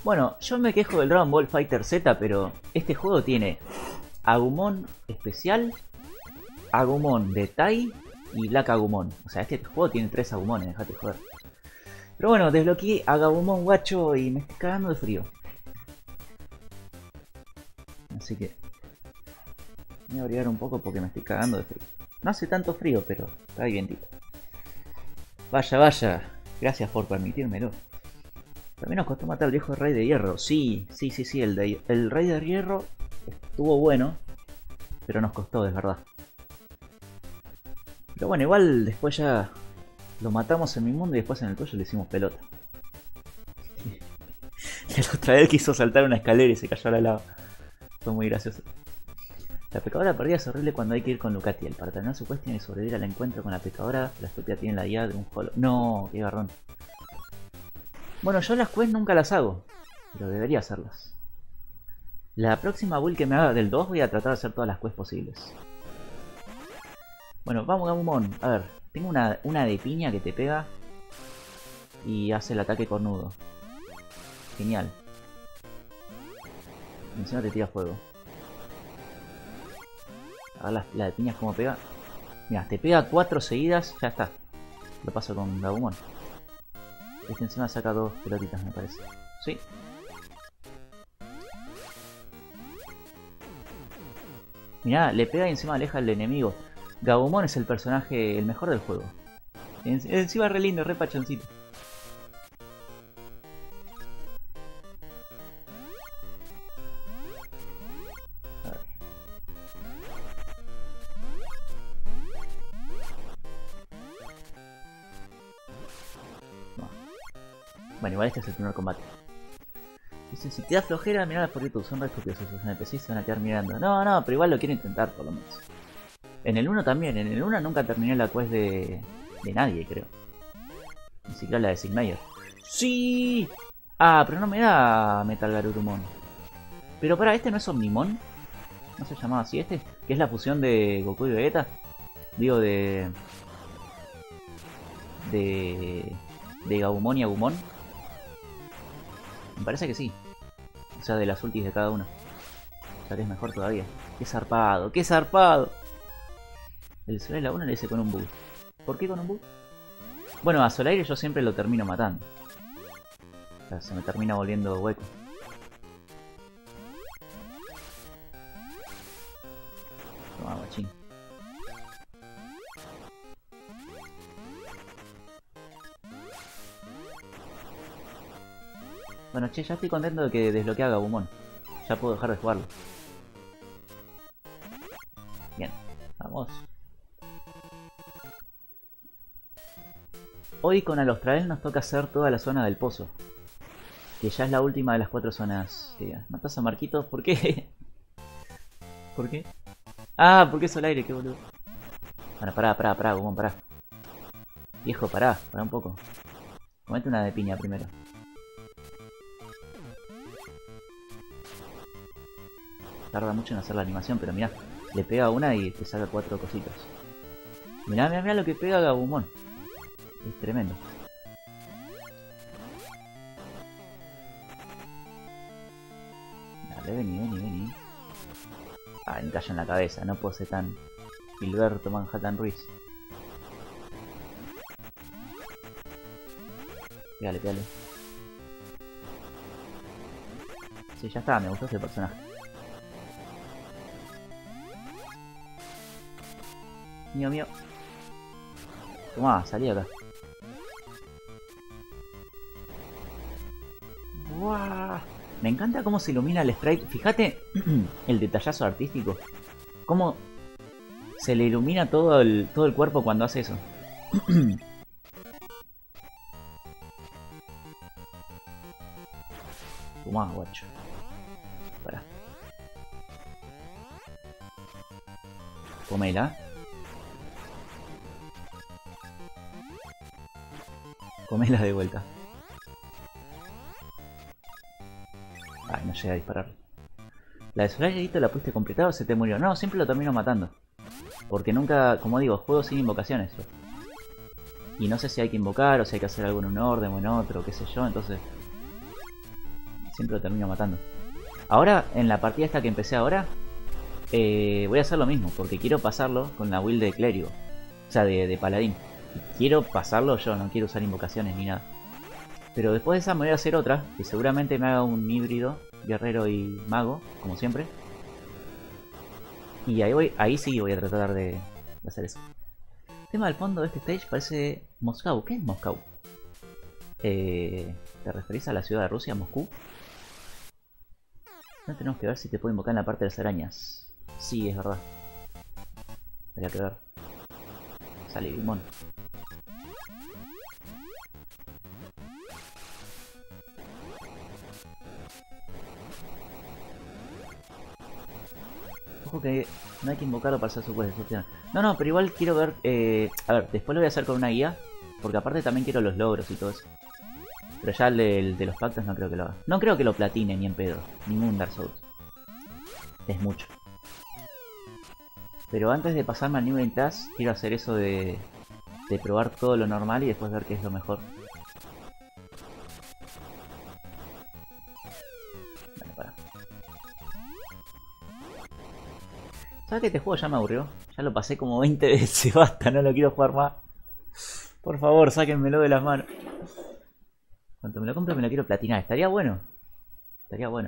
Bueno, yo me quejo del Dragon Ball Fighter Z, pero este juego tiene Agumon especial, Agumon de Tai y Black Agumon. O sea, este juego tiene 3 Agumones, dejate joder. Pero bueno, desbloqueé a Agumon guacho y me estoy cagando de frío. Así que voy a abrigar un poco porque me estoy cagando de frío. No hace tanto frío, pero está bien, tipo. Vaya, vaya. Gracias por permitírmelo. También nos costó matar al viejo Rey de Hierro. Sí, el Rey de Hierro estuvo bueno, pero nos costó, es verdad. Pero bueno, igual después ya lo matamos en mi mundo y después en el tuyo le hicimos pelota. Y la otra vez quiso saltar una escalera y se cayó a la lava. Fue muy gracioso. La pecadora perdida es horrible cuando hay que ir con Lucatiel. Para terminar su cuestión y sobrevivir al encuentro con la pecadora, la estúpida tiene la guía de un holo. No, qué garrón. Bueno, yo las quests nunca las hago, pero debería hacerlas. La próxima build que me haga del 2 voy a tratar de hacer todas las quests posibles. Bueno, vamos Agumon. A ver, tengo una de piña que te pega y hace el ataque cornudo. Genial. Y encima te tira fuego. A ver la de piñas como pega. Mira, te pega 4 seguidas, ya está. Lo paso con Agumon. Este encima saca 2 pelotitas, me parece. Sí. Mirá, le pega y encima aleja al enemigo. Gabumon es el personaje el mejor del juego. Encima re lindo, re pachoncito. Bueno, igual este es el primer combate. Dice, si te da flojera, mirá por YouTube, son re estúpidos esos NPCs, se van a quedar mirando. No, pero igual lo quiero intentar por lo menos. En el 1 también, en el 1 nunca terminé la quest de nadie, creo. Ni siquiera la de Sigmayer. ¡Sí! Ah, pero no me da Metal Garurumon. Pero para, ¿este no es Omnimon? ¿No se llamaba así este? ¿Que es la fusión de Goku y Vegeta? Digo, de Gabumon y Agumon. Me parece que sí. O sea, de las ultis de cada uno. O sea que es mejor todavía. ¡Qué zarpado! ¡Qué zarpado! El Solaire la 1 le hice con un bug. ¿Por qué con un bug? Bueno, a Solaire yo siempre lo termino matando. O sea, se me termina volviendo hueco. Toma, guachín. Bueno, che, ya estoy contento de que desbloquee a Gabumon. Ya puedo dejar de jugarlo. Bien, vamos. Hoy con Alostrael nos toca hacer toda la zona del pozo. Que ya es la última de las 4 zonas. ¿Matas a Marquitos? ¿Por qué? ¿Por qué? Ah, porque es el aire, qué boludo. Bueno, pará, Gumon, pará. Viejo, pará un poco. Comete una de piña primero. Tarda mucho en hacer la animación, pero mirá, le pega una y te saca 4 cositas. Mirá lo que pega Gabumon. Es tremendo. Dale, vení. Ah, me cayó en la cabeza, no puedo ser tan Gilberto Manhattan Ruiz. Pégale. Sí, ya está, me gustó ese personaje. Mío. Tomá, salí acá. ¡Wow! Me encanta cómo se ilumina el sprite. Fíjate el detallazo artístico. Cómo se le ilumina todo el cuerpo cuando hace eso. Tomá, guacho. Pará. Comela. Comela de vuelta. Ay, no llega a disparar. ¿La de Solarito la pudiste completar o se te murió? No, siempre lo termino matando. Porque nunca, como digo, juego sin invocaciones. Y no sé si hay que invocar o si hay que hacer algo en un orden o en otro, qué sé yo, entonces... siempre lo termino matando. Ahora, en la partida esta que empecé ahora, voy a hacer lo mismo, porque quiero pasarlo con la build de clérigo. O sea, de paladín. Y quiero pasarlo yo, no quiero usar invocaciones ni nada. Pero después de esa me voy a hacer otra, que seguramente me haga un híbrido, guerrero y mago, como siempre. Y ahí sí voy a tratar de hacer eso. El tema del fondo de este stage parece Moscú. ¿Qué es Moscú? ¿Te referís a la ciudad de Rusia, Moscú? No tenemos que ver si te puedo invocar en la parte de las arañas. Sí, es verdad. Habría que ver. Sale Bimón. Ojo que no hay que invocarlo para hacer su quest. No, pero igual quiero ver... a ver, después lo voy a hacer con una guía. Porque aparte también quiero los logros y todo eso. Pero ya el de los pactos no creo que lo haga. No creo que lo platine ni en pedo. Ningún Dark Souls. Es mucho. Pero antes de pasarme al New Game Plus, quiero hacer eso de probar todo lo normal y después ver qué es lo mejor. Vale, para. ¿Sabes que este juego ya me aburrió? Ya lo pasé como 20 veces, basta, no lo quiero jugar más. Por favor, sáquenmelo de las manos. Cuando me lo compre me lo quiero platinar, estaría bueno. Estaría bueno.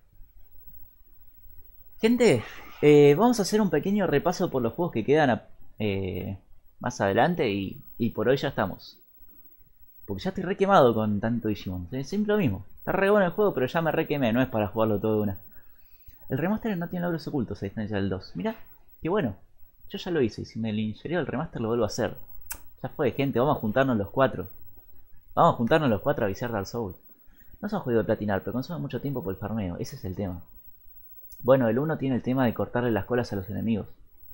Gente, vamos a hacer un pequeño repaso por los juegos que quedan más adelante y por hoy ya estamos. Porque ya estoy re quemado con tanto Digimon. Es siempre lo mismo. Está re bueno el juego, pero ya me re quemé, no es para jugarlo todo de una. El remaster no tiene logros ocultos a diferencia del 2. Mira, qué bueno. Yo ya lo hice y si me linchería el remaster lo vuelvo a hacer. Ya fue, gente, vamos a juntarnos los cuatro. Vamos a juntarnos los cuatro a viciar Dark Souls. No son juegos de platinar, pero consumen mucho tiempo por el farmeo. Ese es el tema. Bueno, el 1 tiene el tema de cortarle las colas a los enemigos.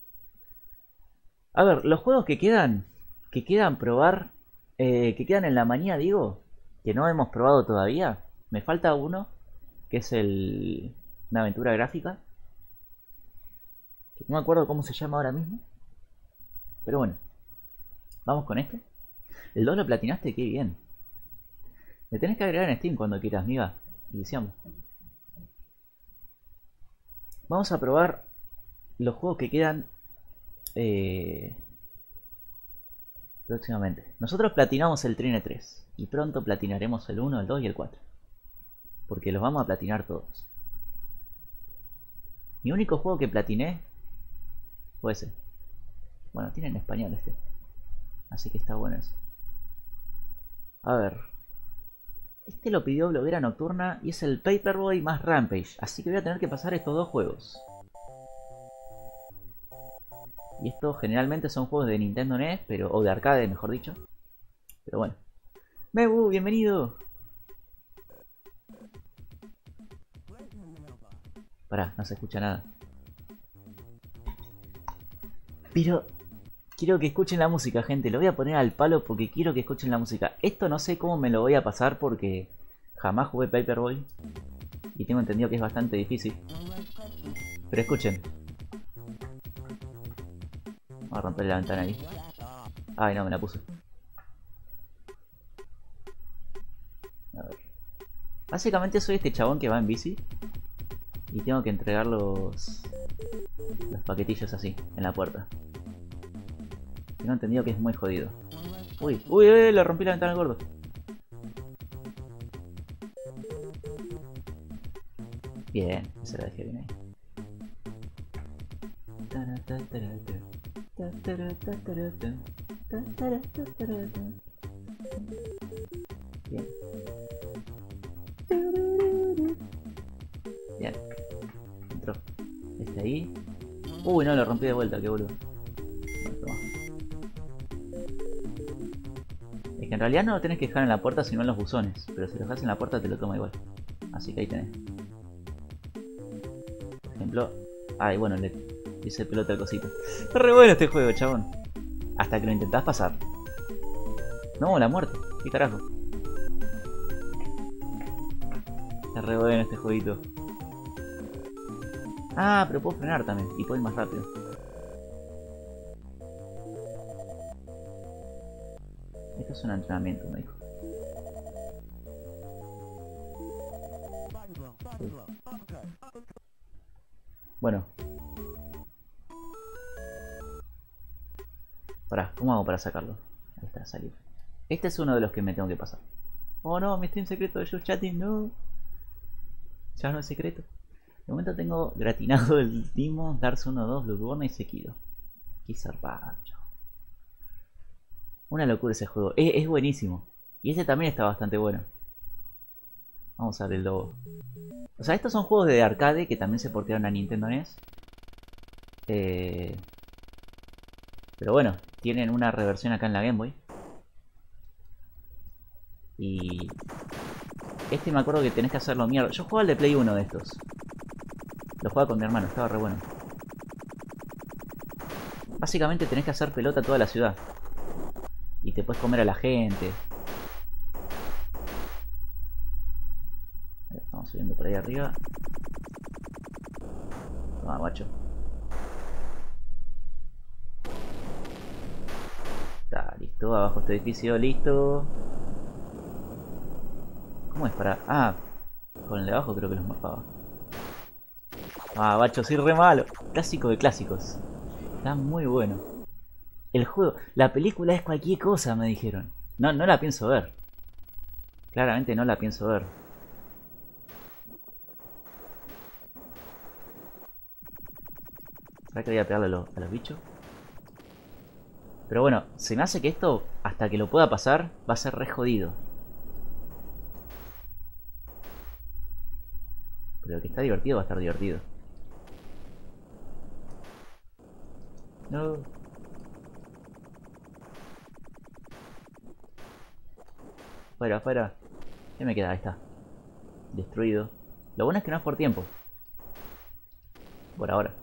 A ver, los juegos que quedan probar, que quedan en la manía, digo, que no hemos probado todavía. Me falta uno, que es una aventura gráfica. Que no me acuerdo cómo se llama ahora mismo. Pero bueno, vamos con este. El 2 lo platinaste, qué bien. Me tenés que agregar en Steam cuando quieras, amiga. Iniciamos. Vamos a probar los juegos que quedan próximamente. Nosotros platinamos el Trine 3 y pronto platinaremos el 1, el 2 y el 4. Porque los vamos a platinar todos. Mi único juego que platiné fue ese. Bueno, tiene en español este. Así que está bueno eso. A ver. Este lo pidió Bloguera Nocturna y es el Paperboy más Rampage. Así que voy a tener que pasar estos dos juegos. Y estos generalmente son juegos de Nintendo NES, o de arcade, mejor dicho. Pero bueno. Mebu, bienvenido. Pará, no se escucha nada. Pero quiero que escuchen la música, gente. Lo voy a poner al palo porque quiero que escuchen la música. Esto no sé cómo me lo voy a pasar porque jamás jugué Paperboy. Y tengo entendido que es bastante difícil. Pero escuchen. Vamos a romper la ventana ahí. Ay, no, me la puse. A ver. Básicamente soy este chabón que va en bici. Y tengo que entregar los paquetillos así, en la puerta. Tengo entendido que es muy jodido. Uy, le rompí la ventana al gordo. Bien, esa la dejé bien ahí. Bien. Bien. Entró. Este ahí. Uy, no, lo rompí de vuelta, qué boludo. Bueno, toma. Es que en realidad no lo tenés que dejar en la puerta sino en los buzones. Pero si lo dejas en la puerta te lo toma igual. Así que ahí tenés. Por ejemplo. Ay, bueno, le hice pelota al cosito. Está re bueno este juego, chabón. Hasta que lo intentás pasar. No, la muerte. ¿Qué carajo? Está re bueno este jueguito. Ah, pero puedo frenar también. Y puedo ir más rápido. Esto es un entrenamiento, me dijo. Bueno. Pará, ¿cómo hago para sacarlo? Ahí está, salir. Este es uno de los que me tengo que pasar. Oh no, mi stream secreto de Just Chatting, no. Ya no es secreto. De momento tengo gratinado el Timo, Darks 1-2, Bloodborne y Sekiro. Qué zarpado. Una locura ese juego. Es buenísimo. Y este también está bastante bueno. Vamos a ver el logo. O sea, estos son juegos de arcade que también se portearon a Nintendo NES. Pero bueno, tienen una reversión acá en la Game Boy. Y este me acuerdo que tenés que hacerlo mierda. Yo jugaba al de Play 1 de estos. Lo jugaba con mi hermano, estaba re bueno. Básicamente tenés que hacer pelota a toda la ciudad. Y te puedes comer a la gente. Vamos subiendo por ahí arriba. Toma, guacho. Está, listo. Abajo este edificio, listo. ¿Cómo es para...? Ah, con el de abajo creo que los morfaba. Ah, guacho, soy re malo. Clásico de clásicos. Está muy bueno. El juego... La película es cualquier cosa, me dijeron. No, no la pienso ver. Claramente no la pienso ver. ¿Será que voy a pegarle a los bichos? Pero bueno, se me hace que esto, hasta que lo pueda pasar, va a ser re jodido. Pero que está divertido va a estar divertido. No. Fuera, fuera. ¿Qué me queda? Ahí está. Destruido. Lo bueno es que no es por tiempo. Por ahora.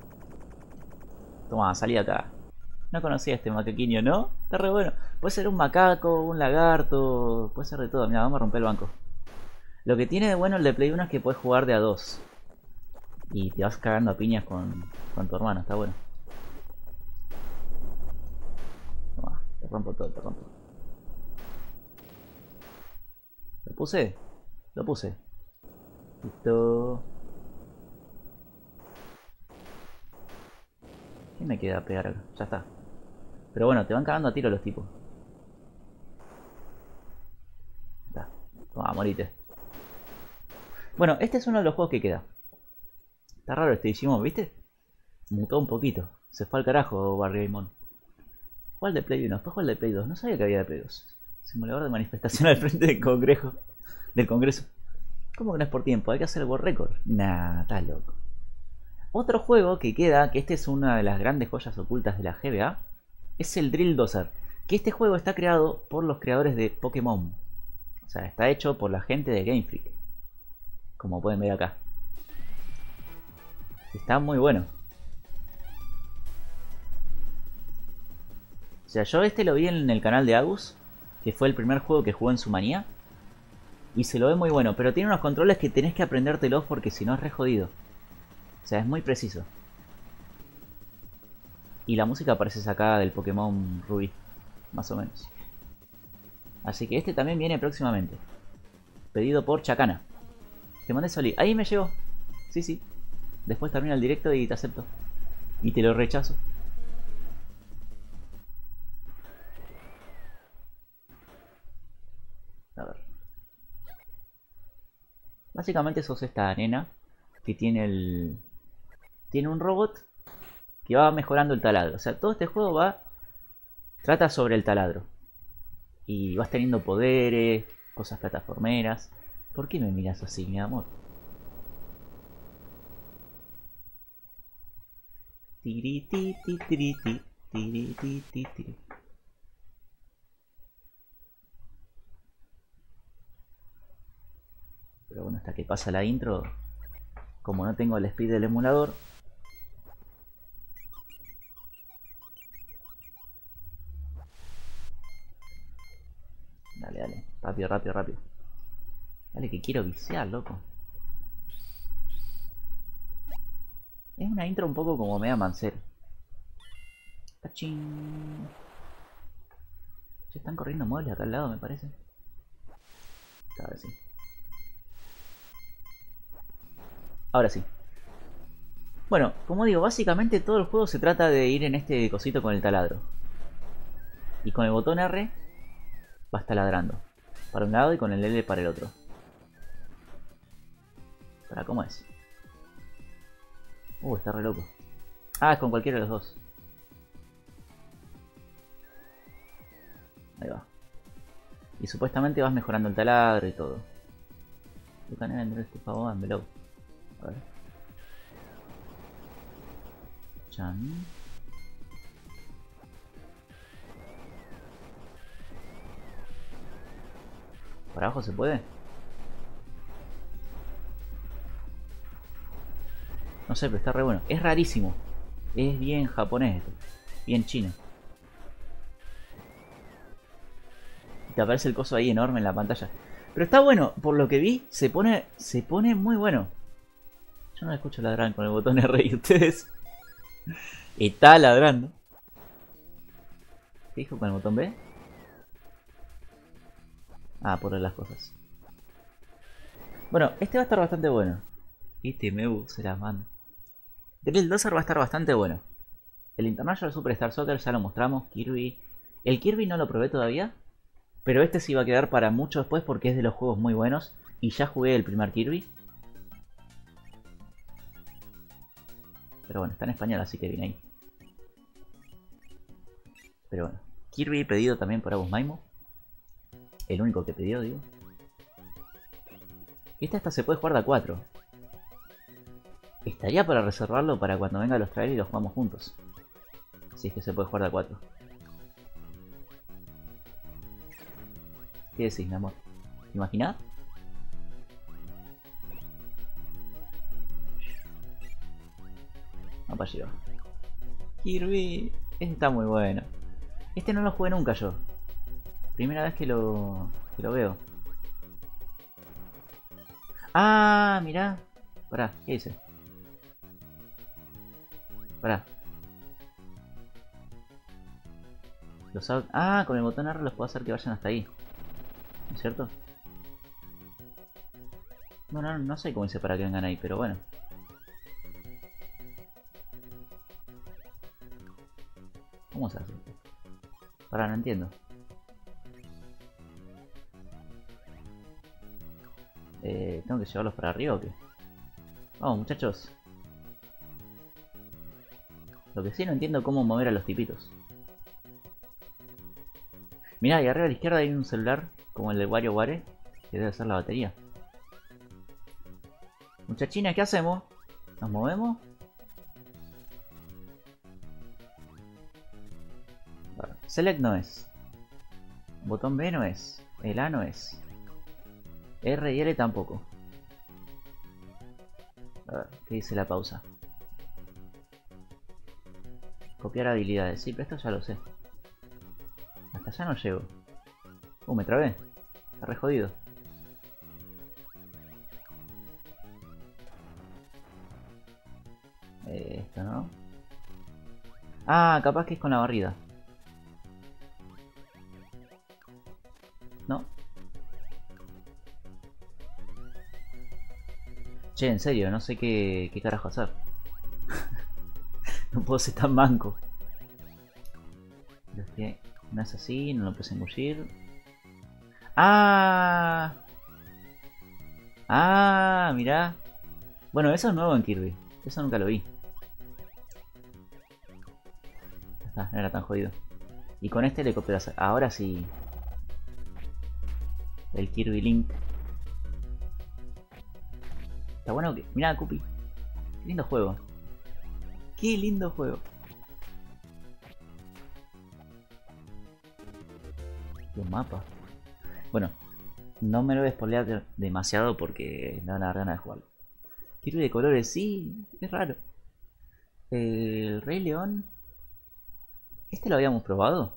Toma, salí de acá. No conocía a este macaquinho, ¿no? Está re bueno. Puede ser un macaco, un lagarto. Puede ser de todo. Mira, vamos a romper el banco. Lo que tiene de bueno el de Play 1 es que puedes jugar de a dos. Y te vas cagando a piñas con tu hermano. Está bueno. Toma, te rompo todo, te rompo. ¿Lo puse? Lo puse. Listo. ¿Qué me queda pegar acá? Ya está. Pero bueno, te van cagando a tiro los tipos. Está. Toma, morite. Bueno, este es uno de los juegos que queda. Está raro este Digimon, ¿viste? Mutó un poquito. Se fue al carajo Barrymon. Juega el de Play 1, después juega el de Play 2. No sabía que había de Play 2. Simulador de manifestación al frente del Congreso. Del Congreso. ¿Cómo que no es por tiempo? Hay que hacer el World Record. Nah, está loco. Otro juego que queda, que este es una de las grandes joyas ocultas de la GBA, es el Drill Dozer. Que este juego está creado por los creadores de Pokémon. O sea, está hecho por la gente de Game Freak. Como pueden ver acá. Está muy bueno. O sea, yo este lo vi en el canal de Agus, que fue el primer juego que jugó en su manía. Y se lo ve muy bueno, pero tiene unos controles que tenés que aprendértelos porque si no es re jodido. O sea, es muy preciso. Y la música parece sacada del Pokémon Rubí, más o menos. Así que este también viene próximamente. Pedido por Chacana. Te mandé Soli. Ahí me llegó. Sí, sí. Después termina el directo y te acepto. Y te lo rechazo. A ver. Básicamente sos esta nena que tiene el... Tiene un robot que va mejorando el taladro. O sea, todo este juego va... Trata sobre el taladro. Y vas teniendo poderes, cosas plataformeras. ¿Por qué me miras así, mi amor? Tiriti, tiriti, tiriti, tiriti. Pero bueno, hasta que pasa la intro, como no tengo el speed del emulador, dale, dale, rápido, rápido, rápido. Dale que quiero viciar, loco. Es una intro un poco como Mega Man 0. ¡Cachín! Se están corriendo muebles acá al lado, me parece. A ver si. Ahora sí. Bueno, como digo, básicamente todo el juego se trata de ir en este cosito con el taladro. Y con el botón R va a estar ladrando. Para un lado y con el L para el otro. ¿Para cómo es? Está re loco. Ah, es con cualquiera de los dos. Ahí va. Y supuestamente vas mejorando el taladro y todo. You can enter este favor en below. A ver. Chan. ¿Para abajo se puede? No sé, pero está re bueno. Es rarísimo. Es bien japonés esto. Bien chino. Y te aparece el coso ahí enorme en la pantalla. Pero está bueno. Por lo que vi, se pone muy bueno. Yo no escucho ladrar con el botón R y ustedes. Está ladrando. ¿Qué dijo con el botón B? Ah, por las cosas. Bueno, este va a estar bastante bueno. Este Meu se la manda. Drill Dozer va a estar bastante bueno. El International Superstar Soccer ya lo mostramos. Kirby. El Kirby no lo probé todavía. Pero este sí va a quedar para mucho después porque es de los juegos muy buenos. Y ya jugué el primer Kirby. Pero bueno, está en español así que viene ahí. Pero bueno. Kirby pedido también por Abus Maimo. El único que pidió, digo. Este hasta se puede jugar de a 4. Estaría para reservarlo para cuando venga los trailers y los jugamos juntos. Si es que se puede jugar de a 4. ¿Qué decís, mi amor? ¿Te imaginás? Vamos para allá. Kirby. Este está muy bueno. Este no lo jugué nunca yo. Primera vez que lo veo. Ah, mirá. Pará, ¿qué dice? Pará. Ah, con el botón R los puedo hacer que vayan hasta ahí. ¿No es cierto? No sé cómo hice para que vengan ahí, pero bueno. ¿Cómo se hace? Pará, no entiendo. ¿Tengo que llevarlos para arriba o qué? Vamos, muchachos. Lo que sí no entiendo cómo mover a los tipitos. Mirá, y arriba a la izquierda hay un celular como el de WarioWare, que debe ser la batería. Muchachina, ¿qué hacemos? ¿Nos movemos? Select no es. Botón B no es. El A no es. R y L tampoco. A ver, ¿qué dice la pausa? Copiar habilidades. Sí, pero esto ya lo sé. Hasta allá no llego. Me trabé. Está re jodido. Esto no. Ah, capaz que es con la barrida. No. Che, en serio, no sé qué carajo hacer. No puedo ser tan manco. Pero es que no es así, no lo puedes engullir. ¡Ah! ¡Ah! Mirá. Bueno, eso es nuevo en Kirby. Eso nunca lo vi. Ya está, no era tan jodido. Y con este le copio las... Ahora sí. El Kirby Link. Está bueno que... Mirá, Kupi. Qué lindo juego. Qué lindo juego. Los mapas. Bueno, no me lo voy a spoilear demasiado porque me van a dar ganas de jugarlo. Kirby de colores, sí, es raro. El Rey León. ¿Este lo habíamos probado?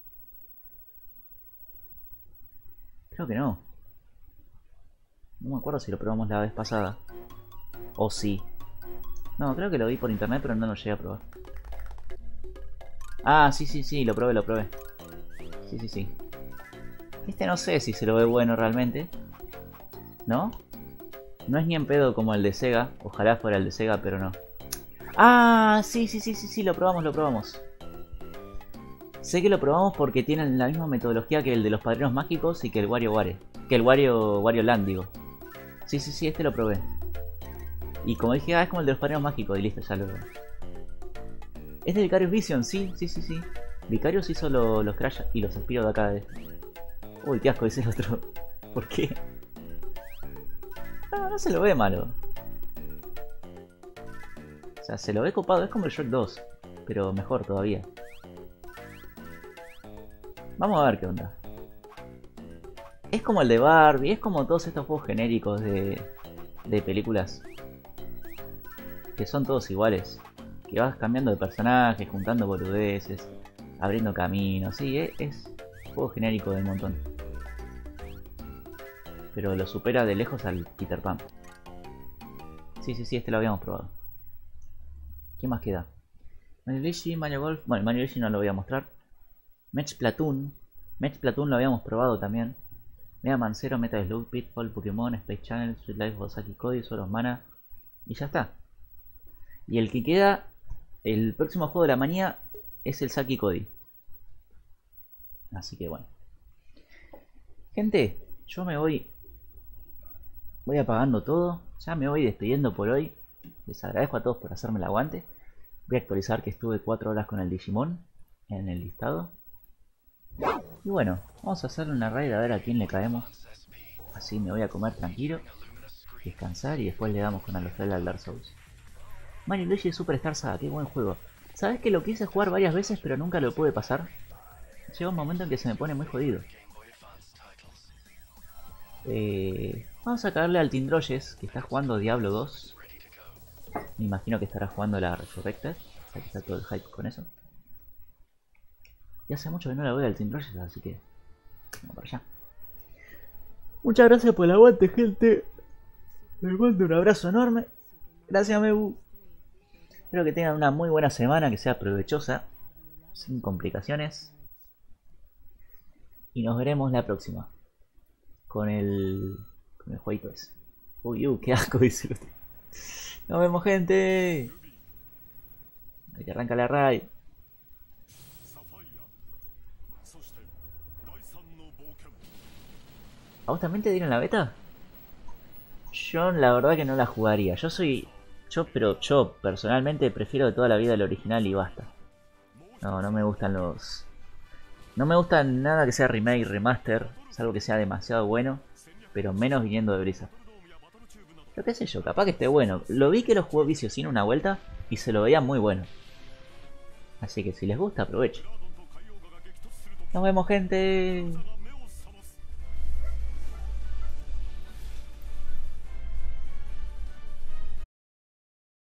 Creo que no. No me acuerdo si lo probamos la vez pasada. O sí. No, creo que lo vi por internet, pero no lo llegué a probar. Ah, sí, lo probé. Sí. Este no sé si se lo ve bueno realmente. ¿No? No es ni en pedo como el de Sega. Ojalá fuera el de Sega, pero no. Ah, sí, sí, sí, sí, sí, lo probamos, lo probamos. Sé que lo probamos porque tienen la misma metodología que el de los padrinos mágicos y que el WarioWare. Que el Wario Land, digo. Sí, sí, sí, este lo probé. Y como dije, es como el de los padrinos mágicos y listo, ya lo... Es de Vicarious Vision, sí, sí, sí, sí. Vicarious hizo los Crash y los Spiro de acá. Uy, qué asco, ese es el otro. ¿Por qué? No, no se lo ve malo. O sea, se lo ve copado, es como el Shrek 2, pero mejor todavía. Vamos a ver qué onda. Es como el de Barbie, es como todos estos juegos genéricos de películas. Que son todos iguales. Que vas cambiando de personajes, juntando boludeces, abriendo caminos. Sí, es juego genérico del montón. Pero lo supera de lejos al Peter Pan. Sí, sí, sí, este lo habíamos probado. ¿Qué más queda? Mario Luigi, Mario Golf. Bueno, Mario Luigi no lo voy a mostrar. Match Platoon. Match Platoon lo habíamos probado también. Mega Man 0, Metal Slug, Pitfall, Pokémon, Space Channel, Street Life, Osaki Cody, Solos Mana. Y ya está. Y el que queda, el próximo juego de la manía, es el Saki Cody. Así que bueno. Gente, yo me voy. Voy apagando todo. Ya me voy despidiendo por hoy. Les agradezco a todos por hacerme el aguante. Voy a actualizar que estuve 4 horas con el Digimon en el listado. Y bueno, vamos a hacerle una raid a ver a quién le caemos. Así me voy a comer tranquilo, descansar y después le damos con Alofel al Dark Souls. Mario Luigi Superstar Saga, qué buen juego. Sabes que lo quise jugar varias veces pero nunca lo pude pasar. Llega un momento en que se me pone muy jodido. Vamos a caerle al Tindroyes, que está jugando Diablo 2. Me imagino que estará jugando la Resurrected. Aquí está todo el hype con eso. Y hace mucho que no la veo al Tindroyes, así que vamos para allá. Muchas gracias por el aguante, gente. Les mando un abrazo enorme. Gracias, Mebu. Espero que tengan una muy buena semana, que sea provechosa, sin complicaciones. Y nos veremos la próxima. Con el jueguito ese. Uy, qué asco, dice el otro. Nos vemos, gente. Hay que arranca la raid. ¿A vos también te dieron la beta? Yo la verdad que no la jugaría. Yo personalmente prefiero de toda la vida el original y basta. No me gustan los... No me gusta nada que sea remake, remaster, salvo que sea demasiado bueno, pero menos viniendo de Blizzard. Pero qué sé yo, capaz que esté bueno. Lo vi que lo jugó Vicio sin una vuelta y se lo veía muy bueno. Así que si les gusta, aprovechen. Nos vemos, gente.